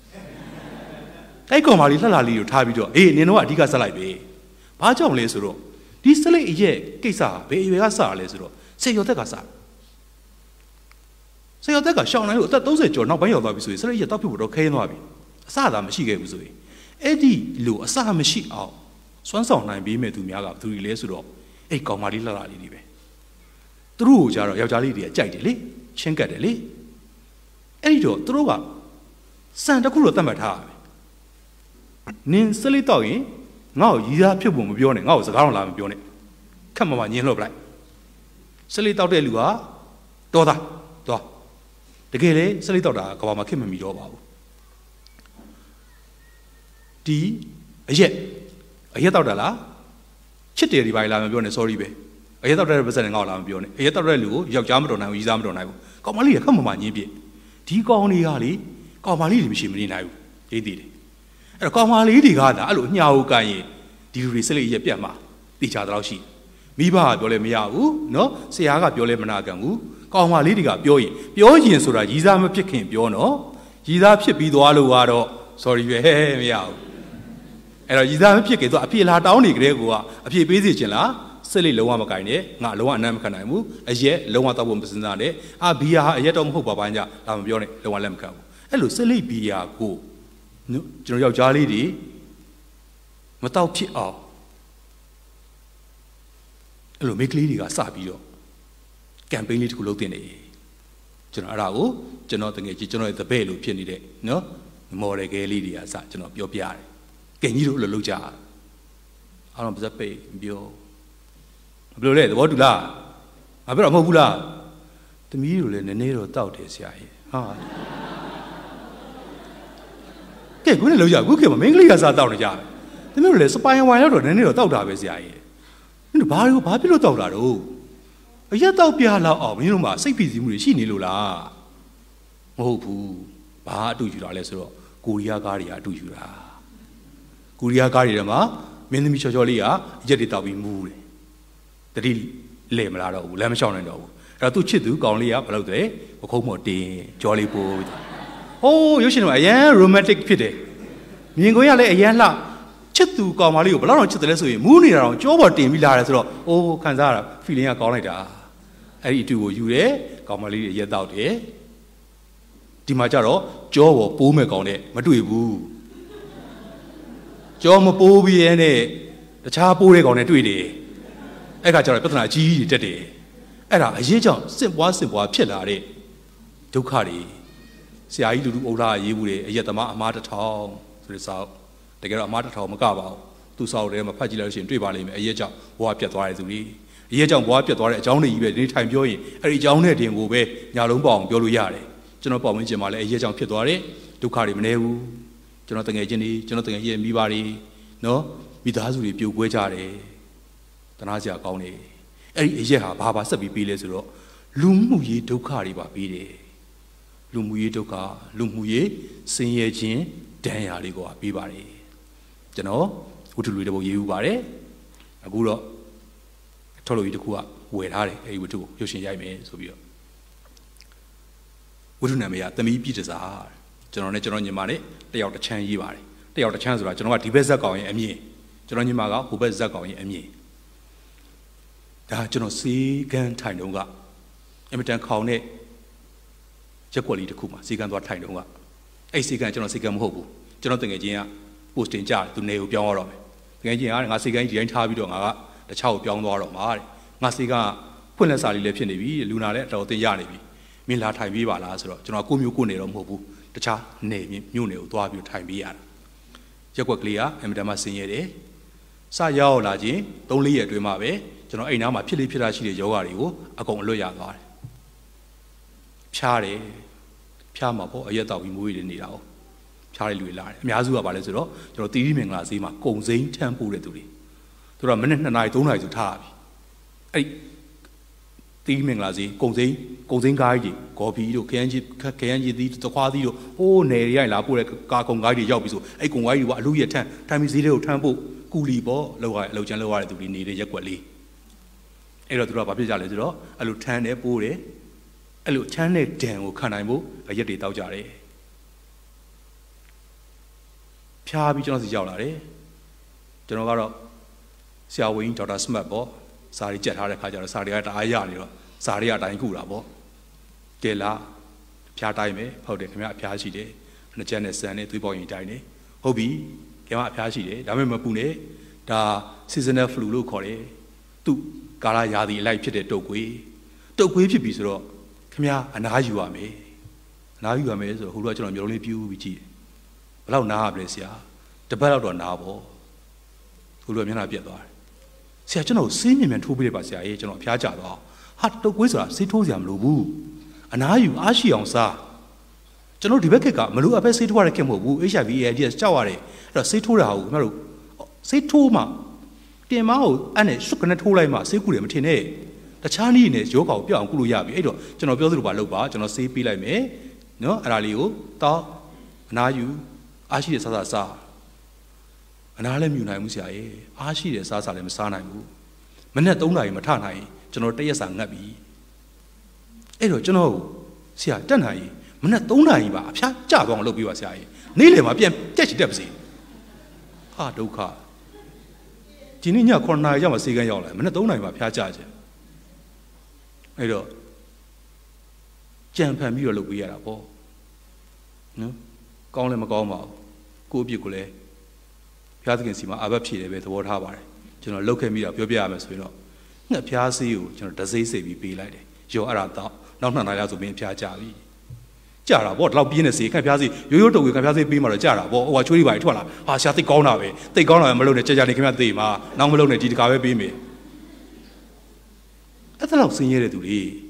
အဲ့ကောင်ပါလေးလှလှလေးတွေကိုထားပြီးတော့အေးနင်တို့ကအဓိကဆက်လိုက်ပဲဘာကြောင့်လဲဆိုတော့ဒီစလိတ်အရက်ကိစ္စဘယ်အရွယ်ကစရလဲဆိုတော့စေရောသက်ကစစေရောသက်ကရှောင်းနိုင်လို့အသက်၃၀ကျော်နောက်ပိုင်းရောက်သွားပြီဆိုရင်စလိတ်ရက်တောက်ဖြစ်ဖို့တော့ခဲသွားပြီအစသာမရှိခဲ့ဘူးဆိုရင်အဲ့ဒီလိုအစမရှိအောင်စွမ်းဆောင်နိုင်ပြီးမဲ့သူများကဘယ်သူတွေလဲဆိုတော့အဲ့ကောင်ပါလေးလှလှလေးတွေပဲသူတို့ကိုကြတော့ယောက်ျားလေးတွေကကြိုက်တယ်လေချင်းကတ်တယ်လေအဲ့ဒီတော့သူတို့ကစံတစ်ခုတော့တတ်မှတ်ထားရမယ်နင်စလိတ်တော့ရင်ငါ့ကိုရည်သားဖြစ်ဖို့မပြောနဲ့ငါ့ကိုစကားတော့လာမပြောနဲ့ခက်မှမှညင်းလို့ပလိုက်စလိတ်တောက်တဲ့လူကတော်သားသွားတကယ်လေစလိတ်တောက်တာကဘာမှခက်မမီတော့ပါဘူးဒီအရက်အရက်တောက်တာလားချစ်တယ်ဒီပါလာမပြောနဲ့ sorry ပဲအရက်တောက်တဲ့ပတ်စံနဲ့ငေါ့လာမပြောနဲ့အရက်တောက်တဲ့လူကိုယောက်ျားမတော်နိုင်ဘူးရီးစားမတော်နိုင်ဘူးကောင်မလေးကခက်မှမှညင်းပြဒီကောင်တွေကလေကောင်မလေးတွေမရှိမနေနိုင်ဘူးရေးသေးတယ်အဲ့တော့ကောင်မလေးတွေကသာအဲ့လိုအညာကိုကန်ရင်ဒီလူတွေစလိရက်ပြတ်မှာတိချာတော့ရှိမိဘကပြောလဲမရဘူးနော်ဆရာကပြောလဲမနာကန်ဘူးကောင်မလေးတွေကပြောရင်ပြောရင်ဆိုတာရီးစားမဖြစ်ခင်ပြောနော်ရီးစားဖြစ်ပြီးသွားလို့ကတော့ sorry ပဲမရဘူးအဲ့တော့ရီးစားမဖြစ်ခင်သူအပြေလာတောင်းနေကြတဲ့ကူကအပြေပေးစီခြင်းလားစလိလုံးဝမကင်နဲ့ငါလုံးဝအနမ်းမခံနိုင်ဘူးအရက်လုံးဝတောက်ဖို့မစင်စားနဲ့အာဘီယာဟာအရက်တော့မဟုတ်ပါဘာညာဒါမပြောနဲ့လုံးဝလက်မခံဘူးအဲ့လိုစလိဘီယာကိုကျွန်တော်ယောက်ျားလေးတွေမတောက်ဖြစ်အောင်အဲ့လိုမိန်းကလေးတွေကစပြီးတော့ကမ်ပိန်းလေးတစ်ခုလုပ်တင်နေကျွန်တော်အဲ့ဒါကိုကျွန်တော်တကယ်ကြီးကျွန်တော်ရဲ့တပည့်လို့ဖြစ်နေတဲ့နော်မော်ဒယ်ကလေးတွေကစကျွန်တော်ပြောပြတယ်ကင်ကြီးတို့လို့လုပ်ကြအားလုံးပါစပိတ်ပြောဘယ်လိုလဲသဘောတူလားငါပြောတော့မဟုတ်ဘူးလားသမီးတို့လည်းနည်းနည်းတော့တောက်တယ်ဆရာကြီးဟာကဲခုလည်းလောက်ရခုခေတ်မှာမင်းကလေးကစားတောက်နေကြတယ်သမီးတို့လည်းစပိုင်ဝိုင်တော့နည်းနည်းတော့တောက်တာပဲဆရာကြီးမင်းတို့ဘာလို့ဘာဖြစ်လို့တောက်တာတော့အရက်တောက်ပြလောက်အောင်မင်းတို့မှာစိတ်ဖိစီးမှုတွေရှိနေလို့လားမဟုတ်ဘူးဘာအတူယူတာလဲဆိုတော့ကိုရီးယားကားတွေကအတူယူတာကိုရီးယားကားတွေထဲမှာမင်းသမီးချော်ချော်လေးကရက်တွေတောက်ပြီးမူးတယ်တတိလဲမလာတော့ဘူးလမ်းမလျှောက်နိုင်တော့ဘူးအဲ့တော့သူ့ချစ်သူကောင်လေးကဘာလုပ်တယ်ပခုံးမော်တင်ကြော်လေးပိုးပြီးဟိုးရုပ်ရှင်တော့အရန် romantic ဖြစ်တယ်မြင်ကွင်းရလဲအရန်လှချစ်သူကောင်မလေးကိုဘယ်တော့ချစ်တယ်လဲဆိုရင်မူးနေတာတော့ကြောပေါ်တင်ပြီးလာတယ်ဆိုတော့အိုးခံစားရတာ feeling ကကောင်းလိုက်တာအဲ့ဒီအတူကိုယူတယ်ကောင်မလေးတွေရက်တောက်တယ်ဒီမှာကျတော့ကြောပေါ်ပိုးမဲ့ကောင်နဲ့မတွေ့ဘူးကြောမပိုးပြီးရဲနဲ့တခြားပိုးတဲ့ကောင်နဲ့တွေ့တယ်အဲ့ခါကျတော့ပြဿနာအကြီးကြီးတက်တယ်အဲ့ဒါအရေးကြောင့်စင်ပွားစင်ပွားဖြစ်လာတဲ့ဒုက္ခတွေဆရာကြီးလူလူအုပ်လာရေးဘူးတယ်အရက်သမားအမားတစ်ထောင်ဆိုတဲ့စာအုပ်တကယ်တော့အမားတစ်ထောင်မကပါဘူးသူစာအုပ်ထဲမှာဖတ်ကြည့်လိုက်လို့ရှိရင်တွေ့ပါလိမ့်မယ်အရက်ကြောင့်ဘဝပြတ်သွားတဲ့သူတွေအရက်ကြောင့်ဘဝပြတ်သွားတဲ့အကြောင်းတွေကြီးပဲဒီနေ့ထိုင်ပြောရင်အဲ့ဒီအကြောင်းနဲ့တင်ကိုပဲညာလုံးပေါအောင်ပြောလို့ရတယ်ကျွန်တော်ပေါ့မင်းကျင်မှာလည်းအရက်ကြောင့်ဖြစ်သွားတဲ့ဒုက္ခတွေမနေဘူးကျွန်တော်တငယ်ချင်းတွေကျွန်တော်တငယ်ချင်းမိဘတွေနော်မိသားစုတွေပြိုကွဲကြတယ်တနာစရာကောင်းတယ်အဲ့ဒီအရက်ဟာဘာဘာဆက်ပြီးပေးလဲဆိုတော့လူမှုရေးဒုက္ခတွေပါပေးတယ်လူမှုရေးဒုက္ခလူမှုရေးဆင်းရဲခြင်းဒဏ်ရာတွေကပေးပါတယ်ကျွန်တော်ဝတ္ထုတွေတပုတ်ရေးဥပါတယ်အခုတော့ထုတ်လို့ရေးတစ်ခုကဝယ်ထားတယ်အဲ့ဒီဝတ္ထုကိုရုပ်ရှင်ရိုက်မယ်ဆိုပြီးတော့ဝတ္ထုနာမည်ကသမီးပြည်တစားကျွန်တော်နဲ့ကျွန်တော်ညီမနဲ့တယောက်တစ်ချမ်းရေးပါတယ်တယောက်တစ်ချမ်းဆိုတာကျွန်တော်ကဒီဘက်ဇက်ကောင်ရဲ့အမြင်ကျွန်တော်ညီမကဟိုဘက်ဇက်ကောင်ရဲ့အမြင်ဒါကျွန်တော်စီကန်းထိုင်တုန်းကအင်မတန်ခေါင်တဲ့ရက်ွက်လေးတစ်ခုမှာစီကန်းသွားထိုင်တုန်းကအဲ့စီကန်းကျွန်တော်စီကန်းမဟုတ်ဘူးကျွန်တော်တကယ်ချင်းကပို့တင်ကြတယ်သူနေကိုပြောင်းရတော့မယ်တကယ်ချင်းကငါစီကန်းကြီးတိုင်းထားပြီးတော့ငါကတခြားကိုပြောင်းသွားတော့မှာတဲ့ငါစီကန်းဖွင့်လက်စာလေးလည်းဖြစ်နေပြီလူနာလည်းအတော်တင်ရနေပြီမင်းလာထိုင်ပေးပါလားဆိုတော့ကျွန်တော်ကိုမျိုးကိုနေတော့မဟုတ်ဘူးတခြားနေမြို့နယ်ကိုသွားပြီးထိုင်ပေးရတာရက်ွက်ကလေးကအင်မတန်မှဆင်းရဲတယ်စရောက်လာခြင်းသုံးလေးရက်အတွင်းမှာပဲကျွန်တော်အိမ်သားမှာဖြစ်လေးဖြစ်တာရှိတဲ့ယောဂါတွေကိုအကုန်အလွတ်ရသွားတယ်ဖြားတယ်ဖြားမှာပေါ့အရက်တောက်ပြီးမွေးနေနေတာ哦ဖြားရလူတွေလာတယ်အများစုကဘာလဲဆိုတော့ကျွန်တော်တီရီမင်္ဂလာဈေးမှာကုံစိမ်းထမ်းပို့တဲ့သူတွေသူတို့ကမိနစ်နှစ်နာရီသုံးနာရီဆိုထားပြီအဲ့တီရီမင်္ဂလာဈေးကုံစိမ်းကုံစိမ်းကားကြီးဂေါ်ဖီတို့ခရမ်းကြီးခရမ်းကြီးသီးတခွားသီးတို့ဟိုးနယ်ရိုက်လာပို့တဲ့ကာကုံကားကြီးရောက်ပြီဆိုအဲ့ကုံကားကြီးကအလူရထမ်းထိုင်ပြီးဈေးတွေကိုထမ်းပို့ကူလီပေါ့လောက်ရအလောက်ချမ်းလောက်ရတဲ့သူတွေနေတဲ့ရက်ွက်လေးအဲ့တော့သူတို့ကဘာဖြစ်ကြလဲဆိုတော့အဲ့လိုထမ်းတယ်ပိုးတယ်အဲ့လိုချမ်းတဲ့ဒဏ်ကိုခံနိုင်ဖို့ရက်တွေတောက်ကြတယ်ဖြားပြီးကျွန်တော်စီရောက်လာတယ်ကျွန်တော်ကတော့ဆရာဝန်ဒေါက်တာစမတ်ပေါ့စာရီကြက်ထားတဲ့ခါကျတော့စာတွေကတအားရနေတော့စာတွေကအတိုင်းခုတာပေါ့ကဲလားဖြားတိုင်းမယ်ဟုတ်တယ်ခင်ဗျအဖျားရှိတယ်နှစ်ချက်နဲ့ဆန်နဲ့သွေးပေါင်ရင်တိုင်းနေဟုတ်ပြီခင်ဗျအဖျားရှိတယ်ဒါပေမဲ့မပူနဲ့ဒါ seasonal flu လို့ခေါ်တယ်သူကာလရာသီအလိုက်ဖြစ်တဲ့တုပ်ကွေးတုပ်ကွေးဖြစ်ပြီဆိုတော့ခင်ဗျာအနားယူရမယ်အနားယူရမယ်ဆိုတော့ဟိုတော့ကျွန်တော်မျိုးလုံးလေးပြူးပြီးကြည့်ဘယ်လောက်နားရမလဲဆရာတပတ်လောက်တော့နားပေါ့ဟိုလိုမျက်နှာပြက်သွားတယ်ဆရာကျွန်တော်ဆေးမြင်မြန်ထိုးပေးလိုက်ပါဆရာရေးကျွန်တော်အဖျားကျသွားဟာတုပ်ကွေးဆိုတာဆေးထိုးစရာမလိုဘူးအနားယူအားရှိအောင်စားကျွန်တော်ဒီဘက်ကကမလို့အပဲဆေးထိုးရတဲ့ခင်မဟုတ်ဘူး H I V AIDS ကြောက်ရတယ်အဲ့တော့ဆေးထိုးတာဟုတ်ခင်ဗျားတို့ဆေးထိုးမှတင်မကိုအဲ့နဲ့ရှုပ်ကနေထိုးလိုက်မှဆေးကူတယ်မထင်နဲ့တခြားနည်းနဲ့ယောဂါကိုပြောင်းအောင်ကုလို့ရပြီအဲ့တော့ကျွန်တော်ပြောသလိုပါလုပ်ပါကျွန်တော်ဆေးပေးလိုက်မယ်နော်အဲ့ဒါလေးကိုတောက်အနာယူအားရှိတဲ့စားစားစားအနာလည်းမြူနိုင်မှုဆရာရေအားရှိတဲ့စားစားလည်းမစားနိုင်ဘူးမနေ့သုံးနာရီမထနိုင်ကျွန်တော်တရက်စာငတ်ပြီအဲ့တော့ကျွန်တော်ဆရာတက်နိုင်မနေ့သုံးနာရီပါအဖျားကြသွားအောင်လုပ်ပေးပါဆရာရေနေ့လယ်မှာပြန်ကြက်ချီတက်ပါစေဟာဒုက္ခဒီနေ့ညခုနှစ်နာရီကျမှစေကန်းရောက်လာမနေ့သုံးနာရီပါဖျားကြခြင်းအဲ့တော့ကြံဖန်ပြီးတော့လုပ်ပေးရတာပေါ့နော်ကောင်းလည်းမကောင်းပါဘူးကိုယ့်အပြစ်ကိုလည်းဖျားသခင်စီမှာအာဘတ်ဖြည့်တယ်ပဲသဘောထားပါတယ်ကျွန်တော်လုပ်ခဲ့မိတာပြောပြရမယ်ဆိုရင်တော့ငှက်ဖျားဆေးကိုကျွန်တော်တစိမ့်စိတ်ပြီးပေးလိုက်တယ်ရောအဲ့ဒါတော့နောက်နှစ်နာရီဆိုပြီးဖျားကြပြီကြတာပေါ့ဒီလောက်ပြင်းနေစေငှက်ဖျားဆေးရိုးရိုးတုံငှက်ဖျားဆေးပေးမှတော့ကြတာပေါ့ဟိုကချွေးတွေပါထွက်လာဟာရှာသိကောင်းတာပဲသိကောင်းတာပဲမလုပ်နဲ့ကြာကြာနေခင်ဗျသိမှာနောက်မလုပ်နဲ့ဒီတကာပဲပေးမယ်အဲ့ဒါလောက်ဆင်းရဲတဲ့သူ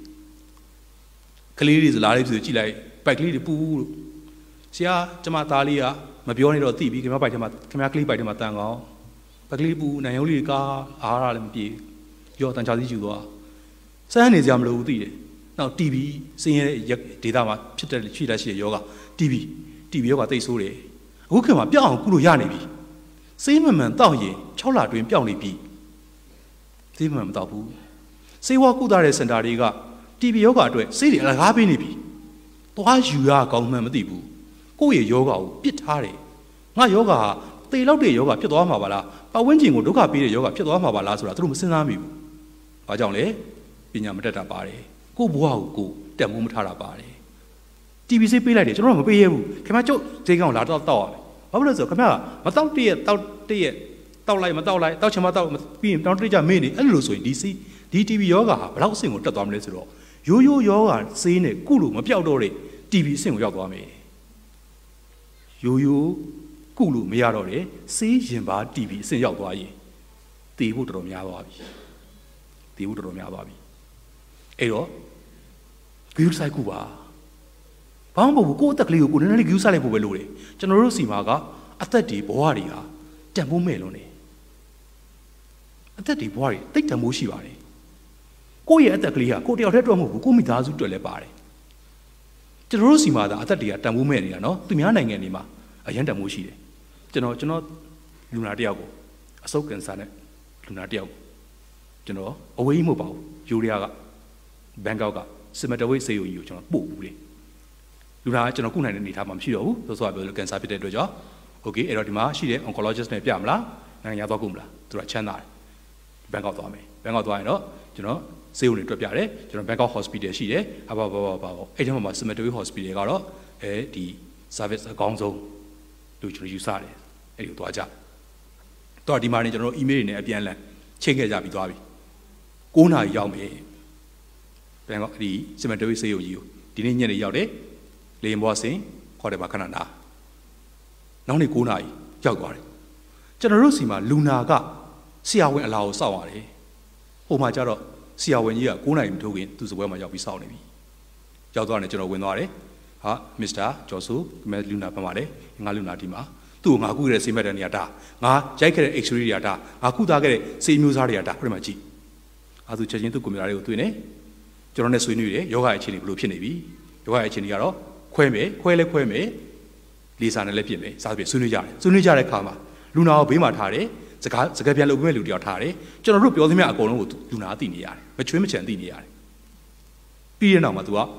တွေကလေးတွေစလားလေးဆိုကြည့်လိုက်ပိုက်ကလေးတွေပူလို့ဆရာကျမသားလေးကမပြောနေတော့သိပြီခင်ဗျပိုက်ထဲမှာခင်ဗျကလေးပိုက်ထဲမှာတန်ကောင်းပိုက်ကလေးပူနိုင်ရုံးလေးကအားရလည်းမပြေရောတန်ချာစီယူသွားစမ်းနေကြမလို့သိတယ်နောက် တီ ဗီ ဆင်းရဲတဲ့ဒေတာမှာဖြစ်တဲ့ရှိတဲ့ရှိတဲ့ယောဂ တီ ဗီ တီ ဗီ ယောဂသိဆိုးတယ်အခုခင်ဗျပြောင်းအောင်ကုလို့ရနေပြီစေးမမှန်တောက်ရင်၆လတွင်ပြောင်းနေပြီစေးမမှန်မတောက်ဘူးစေဝါကုသတဲ့စင်တာတွေက တီ ဗီ ယောဂအတွက်စေးတွေအလကားပေးနေပြီသွားယူရကောင်းမှန်းမသိဘူးကိုယ့်ရဲ့ယောဂကိုပစ်ထားတယ်ငါယောဂဟာသေလောက်တဲ့ယောဂဖြစ်သွားမှာပါလားပတ်ဝန်းကျင်ကိုဒုက္ခပေးတဲ့ယောဂဖြစ်သွားမှာပါလားဆိုတာသူတို့မစဉ်းစားမိဘူး။ဘာကြောင့်လဲပညာမတတ်တာပါတယ်ကိုယ့်ဘဝကိုကိုတက်မိုးမထားတာပါတယ် တီ ဗီ ဆေးပေးလိုက်တယ်ကျွန်တော်မပေးရဘူးခင်ဗျာကျုပ်ဈေးကောင်လာတော့တောက်ရမယ်ဘာဖြစ်လို့ဆိုခင်ဗျာမတောက်တည့်ရတောက်တည့်ရတောက်လိုက်မတောက်လိုက်တောက်ချင်မတောက်ပြီးရင်တောင်းတည့်ကြမေ့နေအဲ့လိုဆိုရင်ဒီစီဒီ တီ ဗီ ယောဂဟာဘယ်လောက်အဆင့်ကိုတက်သွားမလဲဆိုတော့ရိုးရိုးယောဂဆေးနဲ့ကုလို့မပြောက်တော့တဲ့ တီ ဗီ အဆင့်ကိုရောက်သွားမယ်ရိုးရိုးကုလို့မရတော့တဲ့ဆေးရင်ပါ တီ ဗီ အဆင့်ရောက်သွားရင်တည်ဖို့တော်တော်များသွားပြီတည်ဖို့တော်တော်များသွားပြီအဲ့တော့ဂရုစိုက်ကုပါဘာမှမဟုတ်ဘူးကိုယ့်အသက်ကလေးကိုကိုယ်နည်းနည်းလေးဂရုစိုက်လိုက်ဖို့ပဲလိုတယ်ကျွန်တော်တို့စီမှာကအသက်တွေဘဝတွေဟာတန်ဖိုးမဲ့လွန်းတယ်အသက်တွေဘဝတွေတိတ်တန်ဖိုးရှိပါတယ်ကိုယ့်ရဲ့အသက်ကလေးကကိုယ်တယောက်တည်းတွက်မဟုတ်ဘူးကိုယ့်မိသားစုတွက်လည်းပါတယ်ကျွန်တော်တို့စီမှာဒါအသက်တွေကတန်ဖိုးမဲ့နေတာနော်သူများနိုင်ငံတွေမှာအရင်တန်ဖိုးရှိတယ်ကျွန်တော်ကျွန်တော်လူနာတယောက်ကိုအဆုတ်ကင်ဆာနဲ့လူနာတယောက်ကျွန်တော်အဝေးကြီးမဟုတ်ပါဘူးယူရီးယားကဘန်ကောက်ကစမတဝိတ်ဆေးရုံကြီးကိုကျွန်တော်ပို့ဘူးလေလူနာကကျွန်တော်ကုနိုင်တဲ့အနေထားမှာမရှိတော့ဘူးဆိုဆိုပြောလို့ကင်ဆာဖြစ်တဲ့အတွက်ကြောင့်โอเคအဲ့တော့ဒီမှာရှိတဲ့ oncologist နဲ့ပြမလားနိုင်ငံသွားကုမလားသူကချမ်းသာတယ်ဘန်ကောက်သွားမယ်ဘန်ကောက်သွားရင်တော့ကျွန်တော်ဆေးရုံတွေတွက်ပြတယ်ကျွန်တော်ဘန်ကောက် hospital ရှိတယ်အဘာဘာဘာဘာအဲ့ဒီမှာစမတဝိတ် hospital ကတော့အဲဒီ service အကောင်းဆုံးလို့ကျွန်တော်ယူဆတယ်အဲ့ဒီကိုသွားကြတော့ဒီမှာနေကျွန်တော် email တွေနဲ့အပြန်လန်ချိန်ခဲ့ကြပြီးသွားပြီ၉နာရီရောက်မယ်ဘန်ကောက်ဒီစမတဝိတ်ဆေးရုံကြီးကိုဒီနေ့ညနေရောက်တယ်လေရင်ဘွားစင်ခေါ်တယ်ပါခဏနာနောက်နေ့၉နာရီရောက်သွားတယ်ကျွန်တော်တို့စီမှာလူနာကဆရာဝန်အလားကိုစောင့်ရတယ်ဟိုမှာကျတော့ဆရာဝန်ကြီးက၉နာရီမထိုးခင်သူ့စပွဲမှာရောက်ပြီးစောင့်နေပြီရောက်သွားတယ်ကျွန်တော်ဝင်သွားတယ်ဟာမစ္စတာဂျော်ဆူမဲလူနာပတ်ပါတယ်ငါလူနာဒီမှာသူ့ကိုငါကုခဲ့တဲ့ဆေးမဲ့တဲ့နေရာဒါငါရိုက်ခဲ့တဲ့ X-ray တွေကဒါငါကုသခဲ့တဲ့ဆေးမျိုးစားတွေကဒါပြိမှာကြည့်အဲသူချက်ချင်းသူ့ကွန်ပျူတာတွေကိုတွေ့နေကျွန်တော်နဲ့ဆွေးနွေးတယ်ယောဂအခြေအနေဘယ်လိုဖြစ်နေပြီယောဂအခြေအနေကတော့ခွဲမယ်ခွဲလဲခွဲမယ်လေးစာနဲ့လည်းဖြစ်မယ်စားပြဆွေးနွေးကြတယ်ဆွေးနွေးကြတဲ့အခါမှာလူနာကိုဘေးမှာထားတယ်စကားစကားပြန်လုပ်ပေးမဲ့လူတယောက်ထားတယ်ကျွန်တော်တို့ပြောသမျှအကုန်လုံးကိုလူနာသိနေရတယ်မချွေးမချန်သိနေရတယ်ပြီးတဲ့နောက်မှာ तू က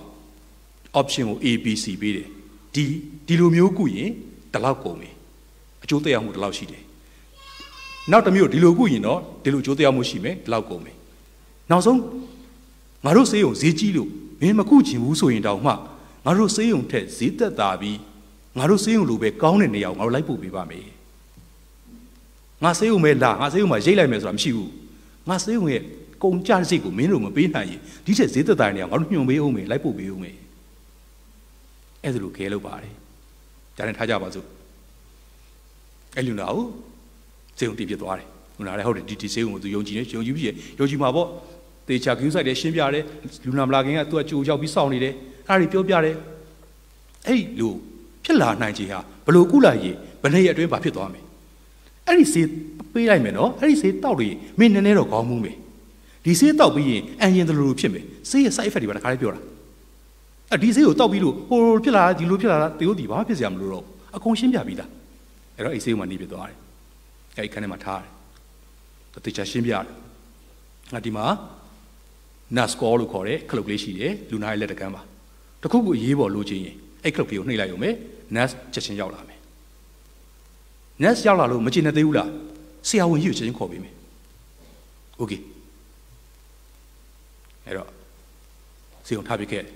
option ကို A B C ပေးတယ်ဒီဒီလိုမျိုးကုရင်ဒီလောက်ကုန်ပြီအကျိုးသက်ရောက်မှုဒီလောက်ရှိတယ်နောက်တစ်မျိုးဒီလိုကုရင်တော့ဒီလိုအကျိုးသက်ရောက်မှုရှိမယ်ဒီလောက်ကုန်ပြီနောက်ဆုံးငါတို့ဆေးရုံဈေးကြီးလို့မင်းမကုချင်ဘူးဆိုရင်တောင်မှငါတို့ဆေးရုံထက်ဈေးသက်သာပြီးငါတို့ဆေးရုံလိုပဲကောင်းတဲ့နေရာကိုငါတို့လိုက်ပို့ပေးပါမယ်ငါဆေးရုံပဲလာငါဆေးရုံမှာရိတ်လိုက်မယ်ဆိုတာမရှိဘူးငါဆေးရုံရဲ့ကုန်ကျစရိတ်ကိုမင်းတို့မပေးနိုင်ရင်ဒီထက်ဈေးသက်သာတဲ့နေရာငါတို့ညွှန်ပေးအောင်မယ်လိုက်ပို့ပေးအောင်မယ်အဲ့ဒါလိုခဲလုပ်ပါတယ်ဒါနဲ့ထားကြပါစို့အဲ့လူနာကိုဆေးရုံတည်ပြသွားတယ်လူနာလည်းဟုတ်တယ်ဒီဒီဆေးရုံကိုသူယုံကြည်နေယုံကြည်ပြီးယုံကြည်မှာပေါ့တေချာ queue site တွေရှင်းပြတယ်လူနာမလာခင်ကသူကကြိုရောက်ပြီးစောင့်နေတယ်အဲ့ဒါတွေပြောပြတယ်အဲ့လိုဖြစ်လာနိုင်ချေဟာဘလို့ကုလာရေဘယ်နှစ်ရက်အတွင်းပါဖြစ်သွားမယ်အဲ့ဒီဆေးပေးလိုက်မယ်နော်အဲ့ဒီဆေးတောက်လို့မင်းနည်းနည်းတော့ခေါင်းမူးမယ်ဒီဆေးတောက်ပြီးရင်အန်ရင်တလူလူဖြစ်မယ်ဆေးရဲ့ side effect တွေပါတခါလေးပြောတာအဲ့ဒီဆေးကိုတောက်ပြီးလို့ဟိုဖြစ်လာဒီလိုဖြစ်လာတာတေကိုဒီဘာမှဖြစ်စရာမလိုတော့အကုန်ရှင်းပြပြီးသားအဲ့တော့အဲ့ဆေးကိုမှနေပြသွားတယ်အဲ့ဒီခန်းထဲမှာထားတယ်တေချာရှင်းပြတယ်ငါဒီမှာ nurse call လို့ခေါ်တယ်ခလုတ်လေးရှိတယ်လူနာရဲ့လက်တကမ်းပါတခုခုရေးပေါ်လိုချင်ရင်အဲ့ခလုတ်လေးကိုနှိပ်လိုက်ရုံပဲ nurse ချက်ချင်းရောက်လာမယ် nurse ရောက်လာလို့မကျင်နေသေးဘူးလားဆရာဝန်ကြီးကိုချက်ချင်းခေါ်ပေးမယ် okay အဲ့တော့စီအောင်ထားပြခဲ့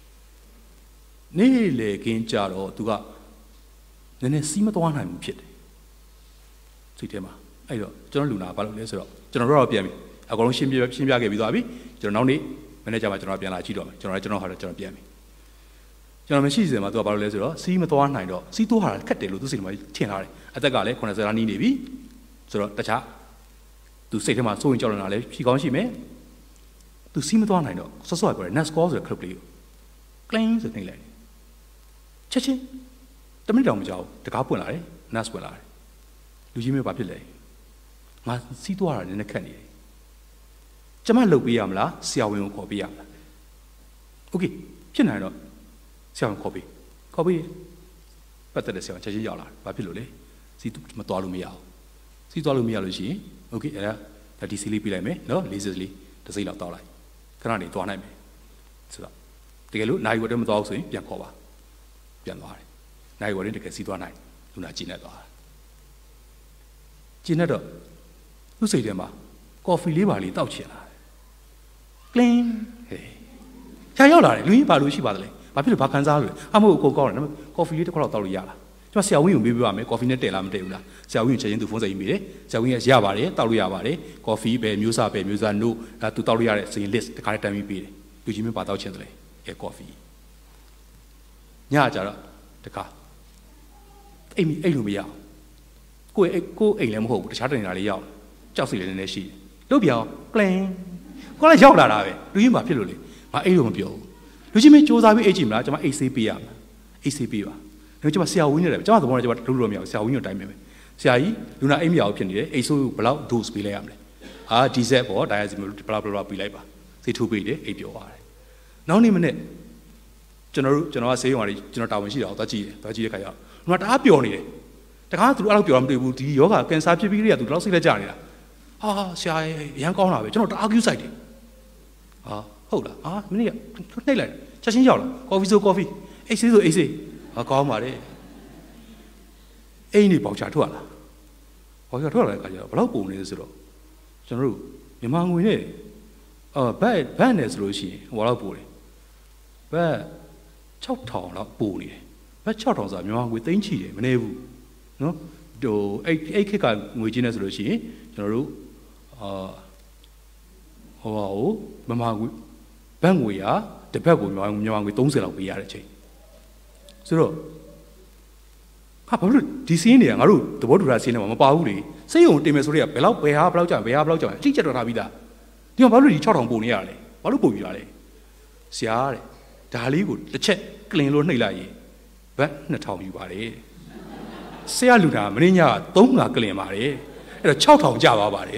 နေ့လေကင်းကြတော့သူကနည်းနည်းစီးမသွားနိုင်ဘူးဖြစ်တယ်စိတ်ထဲမှာအဲ့တော့ကျွန်တော်လူနာဘာလုပ်လဲဆိုတော့ကျွန်တော်တို့တော့ပြန်ပြီအကောင်လုံးရှင်းပြရှင်းပြခဲ့ပြီးသွားပြီကျွန်တော်နောက်နေ့မနေ့ကျမှကျွန်တော်ပြန်လာကြည့်တော့မယ်ကျွန်တော်လည်းကျွန်တော်ဟာတော့ကျွန်တော်ပြန်ပြီကျွန်တော်မရှိစင်မှာသူကဘာလုပ်လဲဆိုတော့စီးမသွားနိုင်တော့စီးသွားတာခက်တယ်လို့သူစိတ်ထဲမှာထင်လာတယ်အသက်ကလည်းခုနှစ်ဆယ်နီးနေပြီဆိုတော့တခြားသူစိတ်ထဲမှာစိုးရင်ကြောက်နေတာလည်းဖြီကောင်းရှိမယ်သူစီးမသွားနိုင်တော့ဆော့ဆော့ပြောတယ် nurse call ဆိုတဲ့ club လေးကို clean ဆိုနေလိုက်ချက်ချင်းတမိနစ်တောင်မကြောက်တကားပွင့်လာတယ် nurse ပွင့်လာတယ်လူကြီးမျိုးဘာဖြစ်လဲငါစီးသွားတာလည်းနဲ့ခက်နေတယ်ကျမလှုပ်ပေးရမလားဆရာဝန်ကိုခေါ်ပေးရမလားโอเคဖြစ်နိုင်တော့ဆရာဝန်ခေါ်ပေးခေါ်ပေးပတ်သက်တဲ့ဆရာဝန်ချက်ချင်းရောက်လာဘာဖြစ်လို့လဲစီးမသွားလို့မရအောင်စီးသွားလို့မရလို့ရှိရင်โอเคအဲ့ဒါဒီစီလေးပြလိုက်မယ်နော်လေးစစ်လေးတစ်စိမ့်လောက်တောက်လိုက်ခဏနေသွားနိုင်မယ်ဆိုတော့တကယ်လို့နိုင်ဝတ်တော့မသွားဘူးဆိုရင်ပြန်ခေါ်ပါပြန်သွားတယ်နိုင်ဝတ်ရင်တကယ်စီးသွားနိုင်လူနာကျင်းနေသွားတာကျင်းနေတော့သူ့စိတ်ထဲမှာကော်ဖီလေးပါလေးတောက်ချင်လာတယ်ကလင်းဟေးချာရောက်လာတယ်လူကြီးဘာလို့ရှိပါသလဲဘာဖြစ်လို့ဘာခံစားလို့လဲအမို့ကိုကောက်တယ်နော်ကော်ဖီလေးတစ်ခွက်တော့တောက်လို့ရလားကျွန်တော်ဆရာဝန်ကိုမေးပြပါမယ်ကော်ဖီနဲ့တည်လားမတည်ဘူးလားဆရာဝန်ကိုချက်ချင်းသူဖုန်းဆက်ရေးမိတယ်ဆရာဝန်ကရပါတယ်တောက်လို့ရပါတယ်ကော်ဖီပဲမျိုးစားပဲမျိုးစား no ဒါသူတောက်လို့ရတဲ့စရင် list တခါတည်းတန်းပြီးပေးတယ်လူကြီးမင်းပါတောက်ချင်တယ်လေအဲကော်ဖီညကြတော့တခါအိမ်အိမ်လို့မရအောင်ကိုယ်ကိုအိမ်လည်းမဟုတ်ဘူးတခြားတင်တာလေးရောက်ကြောက်စိတ်လည်းနည်းနည်းရှိတယ်လုတ်ပြောင်းကလင်းကိုလည်းရောက်လာတာပဲလူကြီးမှဖြစ်လို့လေငါအိမ်လို့မပြောဘူးလူကြီးမင်းစူးစမ်းပြီးအိတ်ကြည့်မလားကျွန်မအိတ်ဆေးပေးရမှာအိတ်ဆေးပေးပါဒါကျွန်မဆရာဝန်နေတယ်ကျွန်မသဘောနဲ့ကျွန်မလုပ်လို့မရဘူးဆရာဝန်ကိုတိုင်းမယ်ဆရာကြီးလူနာအိမ်မရဘူးဖြစ်နေတယ်အိတ်ဆိုးဘယ်လောက် dose ပေးလိုက်ရမလဲအာဒီဇက်ပေါ့ diazepam ဘလာဘလာပေးလိုက်ပါဆေးထိုးပေးတယ်အိတ်ပြောသွားတယ်နောက်နေ့မနေ့ကျွန်တော်တို့ကျွန်တော်ကဆေးရုံကကျွန်တော်တာဝန်ရှိတာကိုသွားကြည့်တယ်သွားကြည့်တဲ့ခါကျတော့လူနာတအားပျော်နေတယ်တခါသူတို့အဲ့လိုပျော်မှမတွေ့ဘူးဒီယောဂကင်ဆာဖြစ်ပြီးကြတဲ့သူတော့စိတ်လက်ကြနေတာဟာဆရာရမ်းကောင်းတာပဲကျွန်တော်တအားကျူးဆိုင်တယ်ဟာဟုတ်လားဟာမင်းကနှိပ်လိုက်ချက်ချင်းရောက်လာကော်ဖီဆိုကော်ဖီအိတ်ဆေးဆိုအိတ်ဆေးဟာကောင်းပါလေအိမ်နေပေါချထွက်လာပေါချထွက်လာတဲ့အခါကျတော့ဘလောက်ပုံနေလဲဆိုတော့ကျွန်တော်တို့မြန်မာငွေနဲ့အာဘတ်ဘတ်နဲ့ဆိုလို့ရှိရင်ဟိုလောက်ပို့တယ်ဘတ်ခြောက်ထောင်လောက်ပို့နေတယ်ဘတ်ခြောက်ထောင်ဆိုတာမြန်မာငွေသိန်းချီတယ်မနေဘူးနော်ဟိုအဲ့အဲ့ခက်ကငွေချင်းနဲ့ဆိုလို့ရှိရင်ကျွန်တော်တို့အာဟိုဟာကိုမြန်မာငွေဘတ်ငွေကတစ်ဘက်ကိုမြန်မာမြန်မာငွေသုံးဆယ်လောက်ပေးရတဲ့အချိန်ဆိုတော့ဟာဘာလို့ဒီစီးနေရငါတို့သဘောတူတာစီးနေမှာမပါဘူးလေစိတ်ုံတင်မယ်ဆိုတော့ဘယ်လောက်ဘယ်ဟာဘယ်လောက်ကြာဘယ်ဟာဘယ်လောက်ကြာအတိကျတော့ထားပြီးသားဒီမှာဘာလို့ဒီခြောက်ထောင်ပုံနေရလဲဘာလို့ပုံယူရလဲဆရာတဲ့ဒါလေးကိုတစ်ချက်ကလင်လို့နှိပ်လိုက်ရင်ဘတ်နှစ်ထောင်ယူပါတယ်ဆရာလူနာမင်းညသုံးငါကလင်ပါတယ်အဲ့တော့ခြောက်ထောင်ကြာပါပါတယ်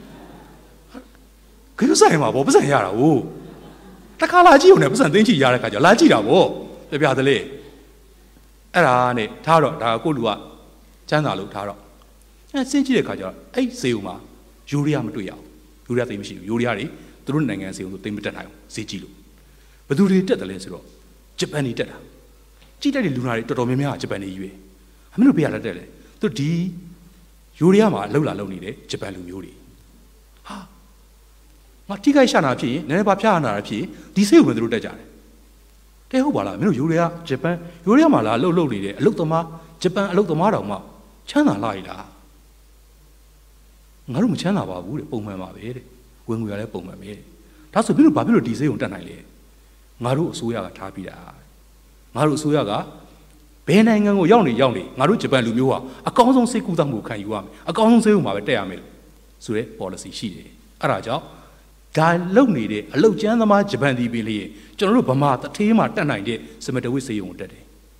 ခရုဆိုင်မှာဗောပတ်စံရတာဟုတ်တခါလာကြည့်ုံနဲ့ပတ်စံသိန်းချီရတဲ့ခါကျလာကြည့်တာဗောပြပြသလေအဲ့ဒါနဲ့ထားတော့ဒါကိုလူကချမ်းသာလို့ထားတော့အဲစဉ်းကြည့်တဲ့ခါကျတော့အဲ့ဈေးုံမှာယူရီးယားမတွေ့ရအောင်ယူရီးယားသိမရှိဘူးယူရီးယားတွေသူတို့နိုင်ငံဈေးုံဆိုသိမတက်နိုင်အောင်ဈေးကြည့်လို့ဘယ်သူတွေတက်တယ်လဲဆိုတော့ဂျပန်တွေတက်တာကြည့်တဲ့လူနာတွေတော်တော်များများဂျပန်တွေကြီးပဲအမင်းတို့ပြရတက်တယ်လေသူဒီယူရီးယားမှာလှုပ်လာလှုပ်နေတယ်ဂျပန်လူမျိုးတွေဟာငါထိခိုက်ရှာနာဖြစ်ရင်နည်းနည်းပါဖျားနာတာဖြစ်ဒီဈေးုံပဲသူတို့တက်ကြတယ်တဲဟုတ်ပါလားမင်းတို့ယူရီးယားဂျပန်ယူရီးယားမှာလာလှုပ်လှုပ်နေတယ်အလုတ်သမားဂျပန်အလုတ်သမားတောင်မှချမ်းသာလာရလားငါတို့မချမ်းသာပါဘူးတဲ့ပုံမှန်ပါပဲတဲ့ဝင်ငွေရလဲပုံမှန်ပဲဒါဆိုမင်းတို့ဘာဖြစ်လို့ဒီဈေးုံတက်နိုင်လဲငါတို့အစိုးရကထားပြီးတာငါတို့အစိုးရကဘယ်နိုင်ငံကိုရောက်နေရောက်နေငါတို့ဂျပန်လူမျိုးဟာအကောင်းဆုံးစိတ်ကူးသမှုခံယူရမယ်အကောင်းဆုံးဈေးုံမှာပဲတက်ရမယ်လို့ဆိုတဲ့ policy ရှိတယ်အဲ့ဒါကြောင့်ဒါလုံနေတဲ့အလုတ်ကျန်းသမားဂျပန်ဒီပင်လေးကျွန်တော်တို့ဗမာတထေးမှာတက်နိုင်တဲ့စမတဝိဈေးုံတက်တယ်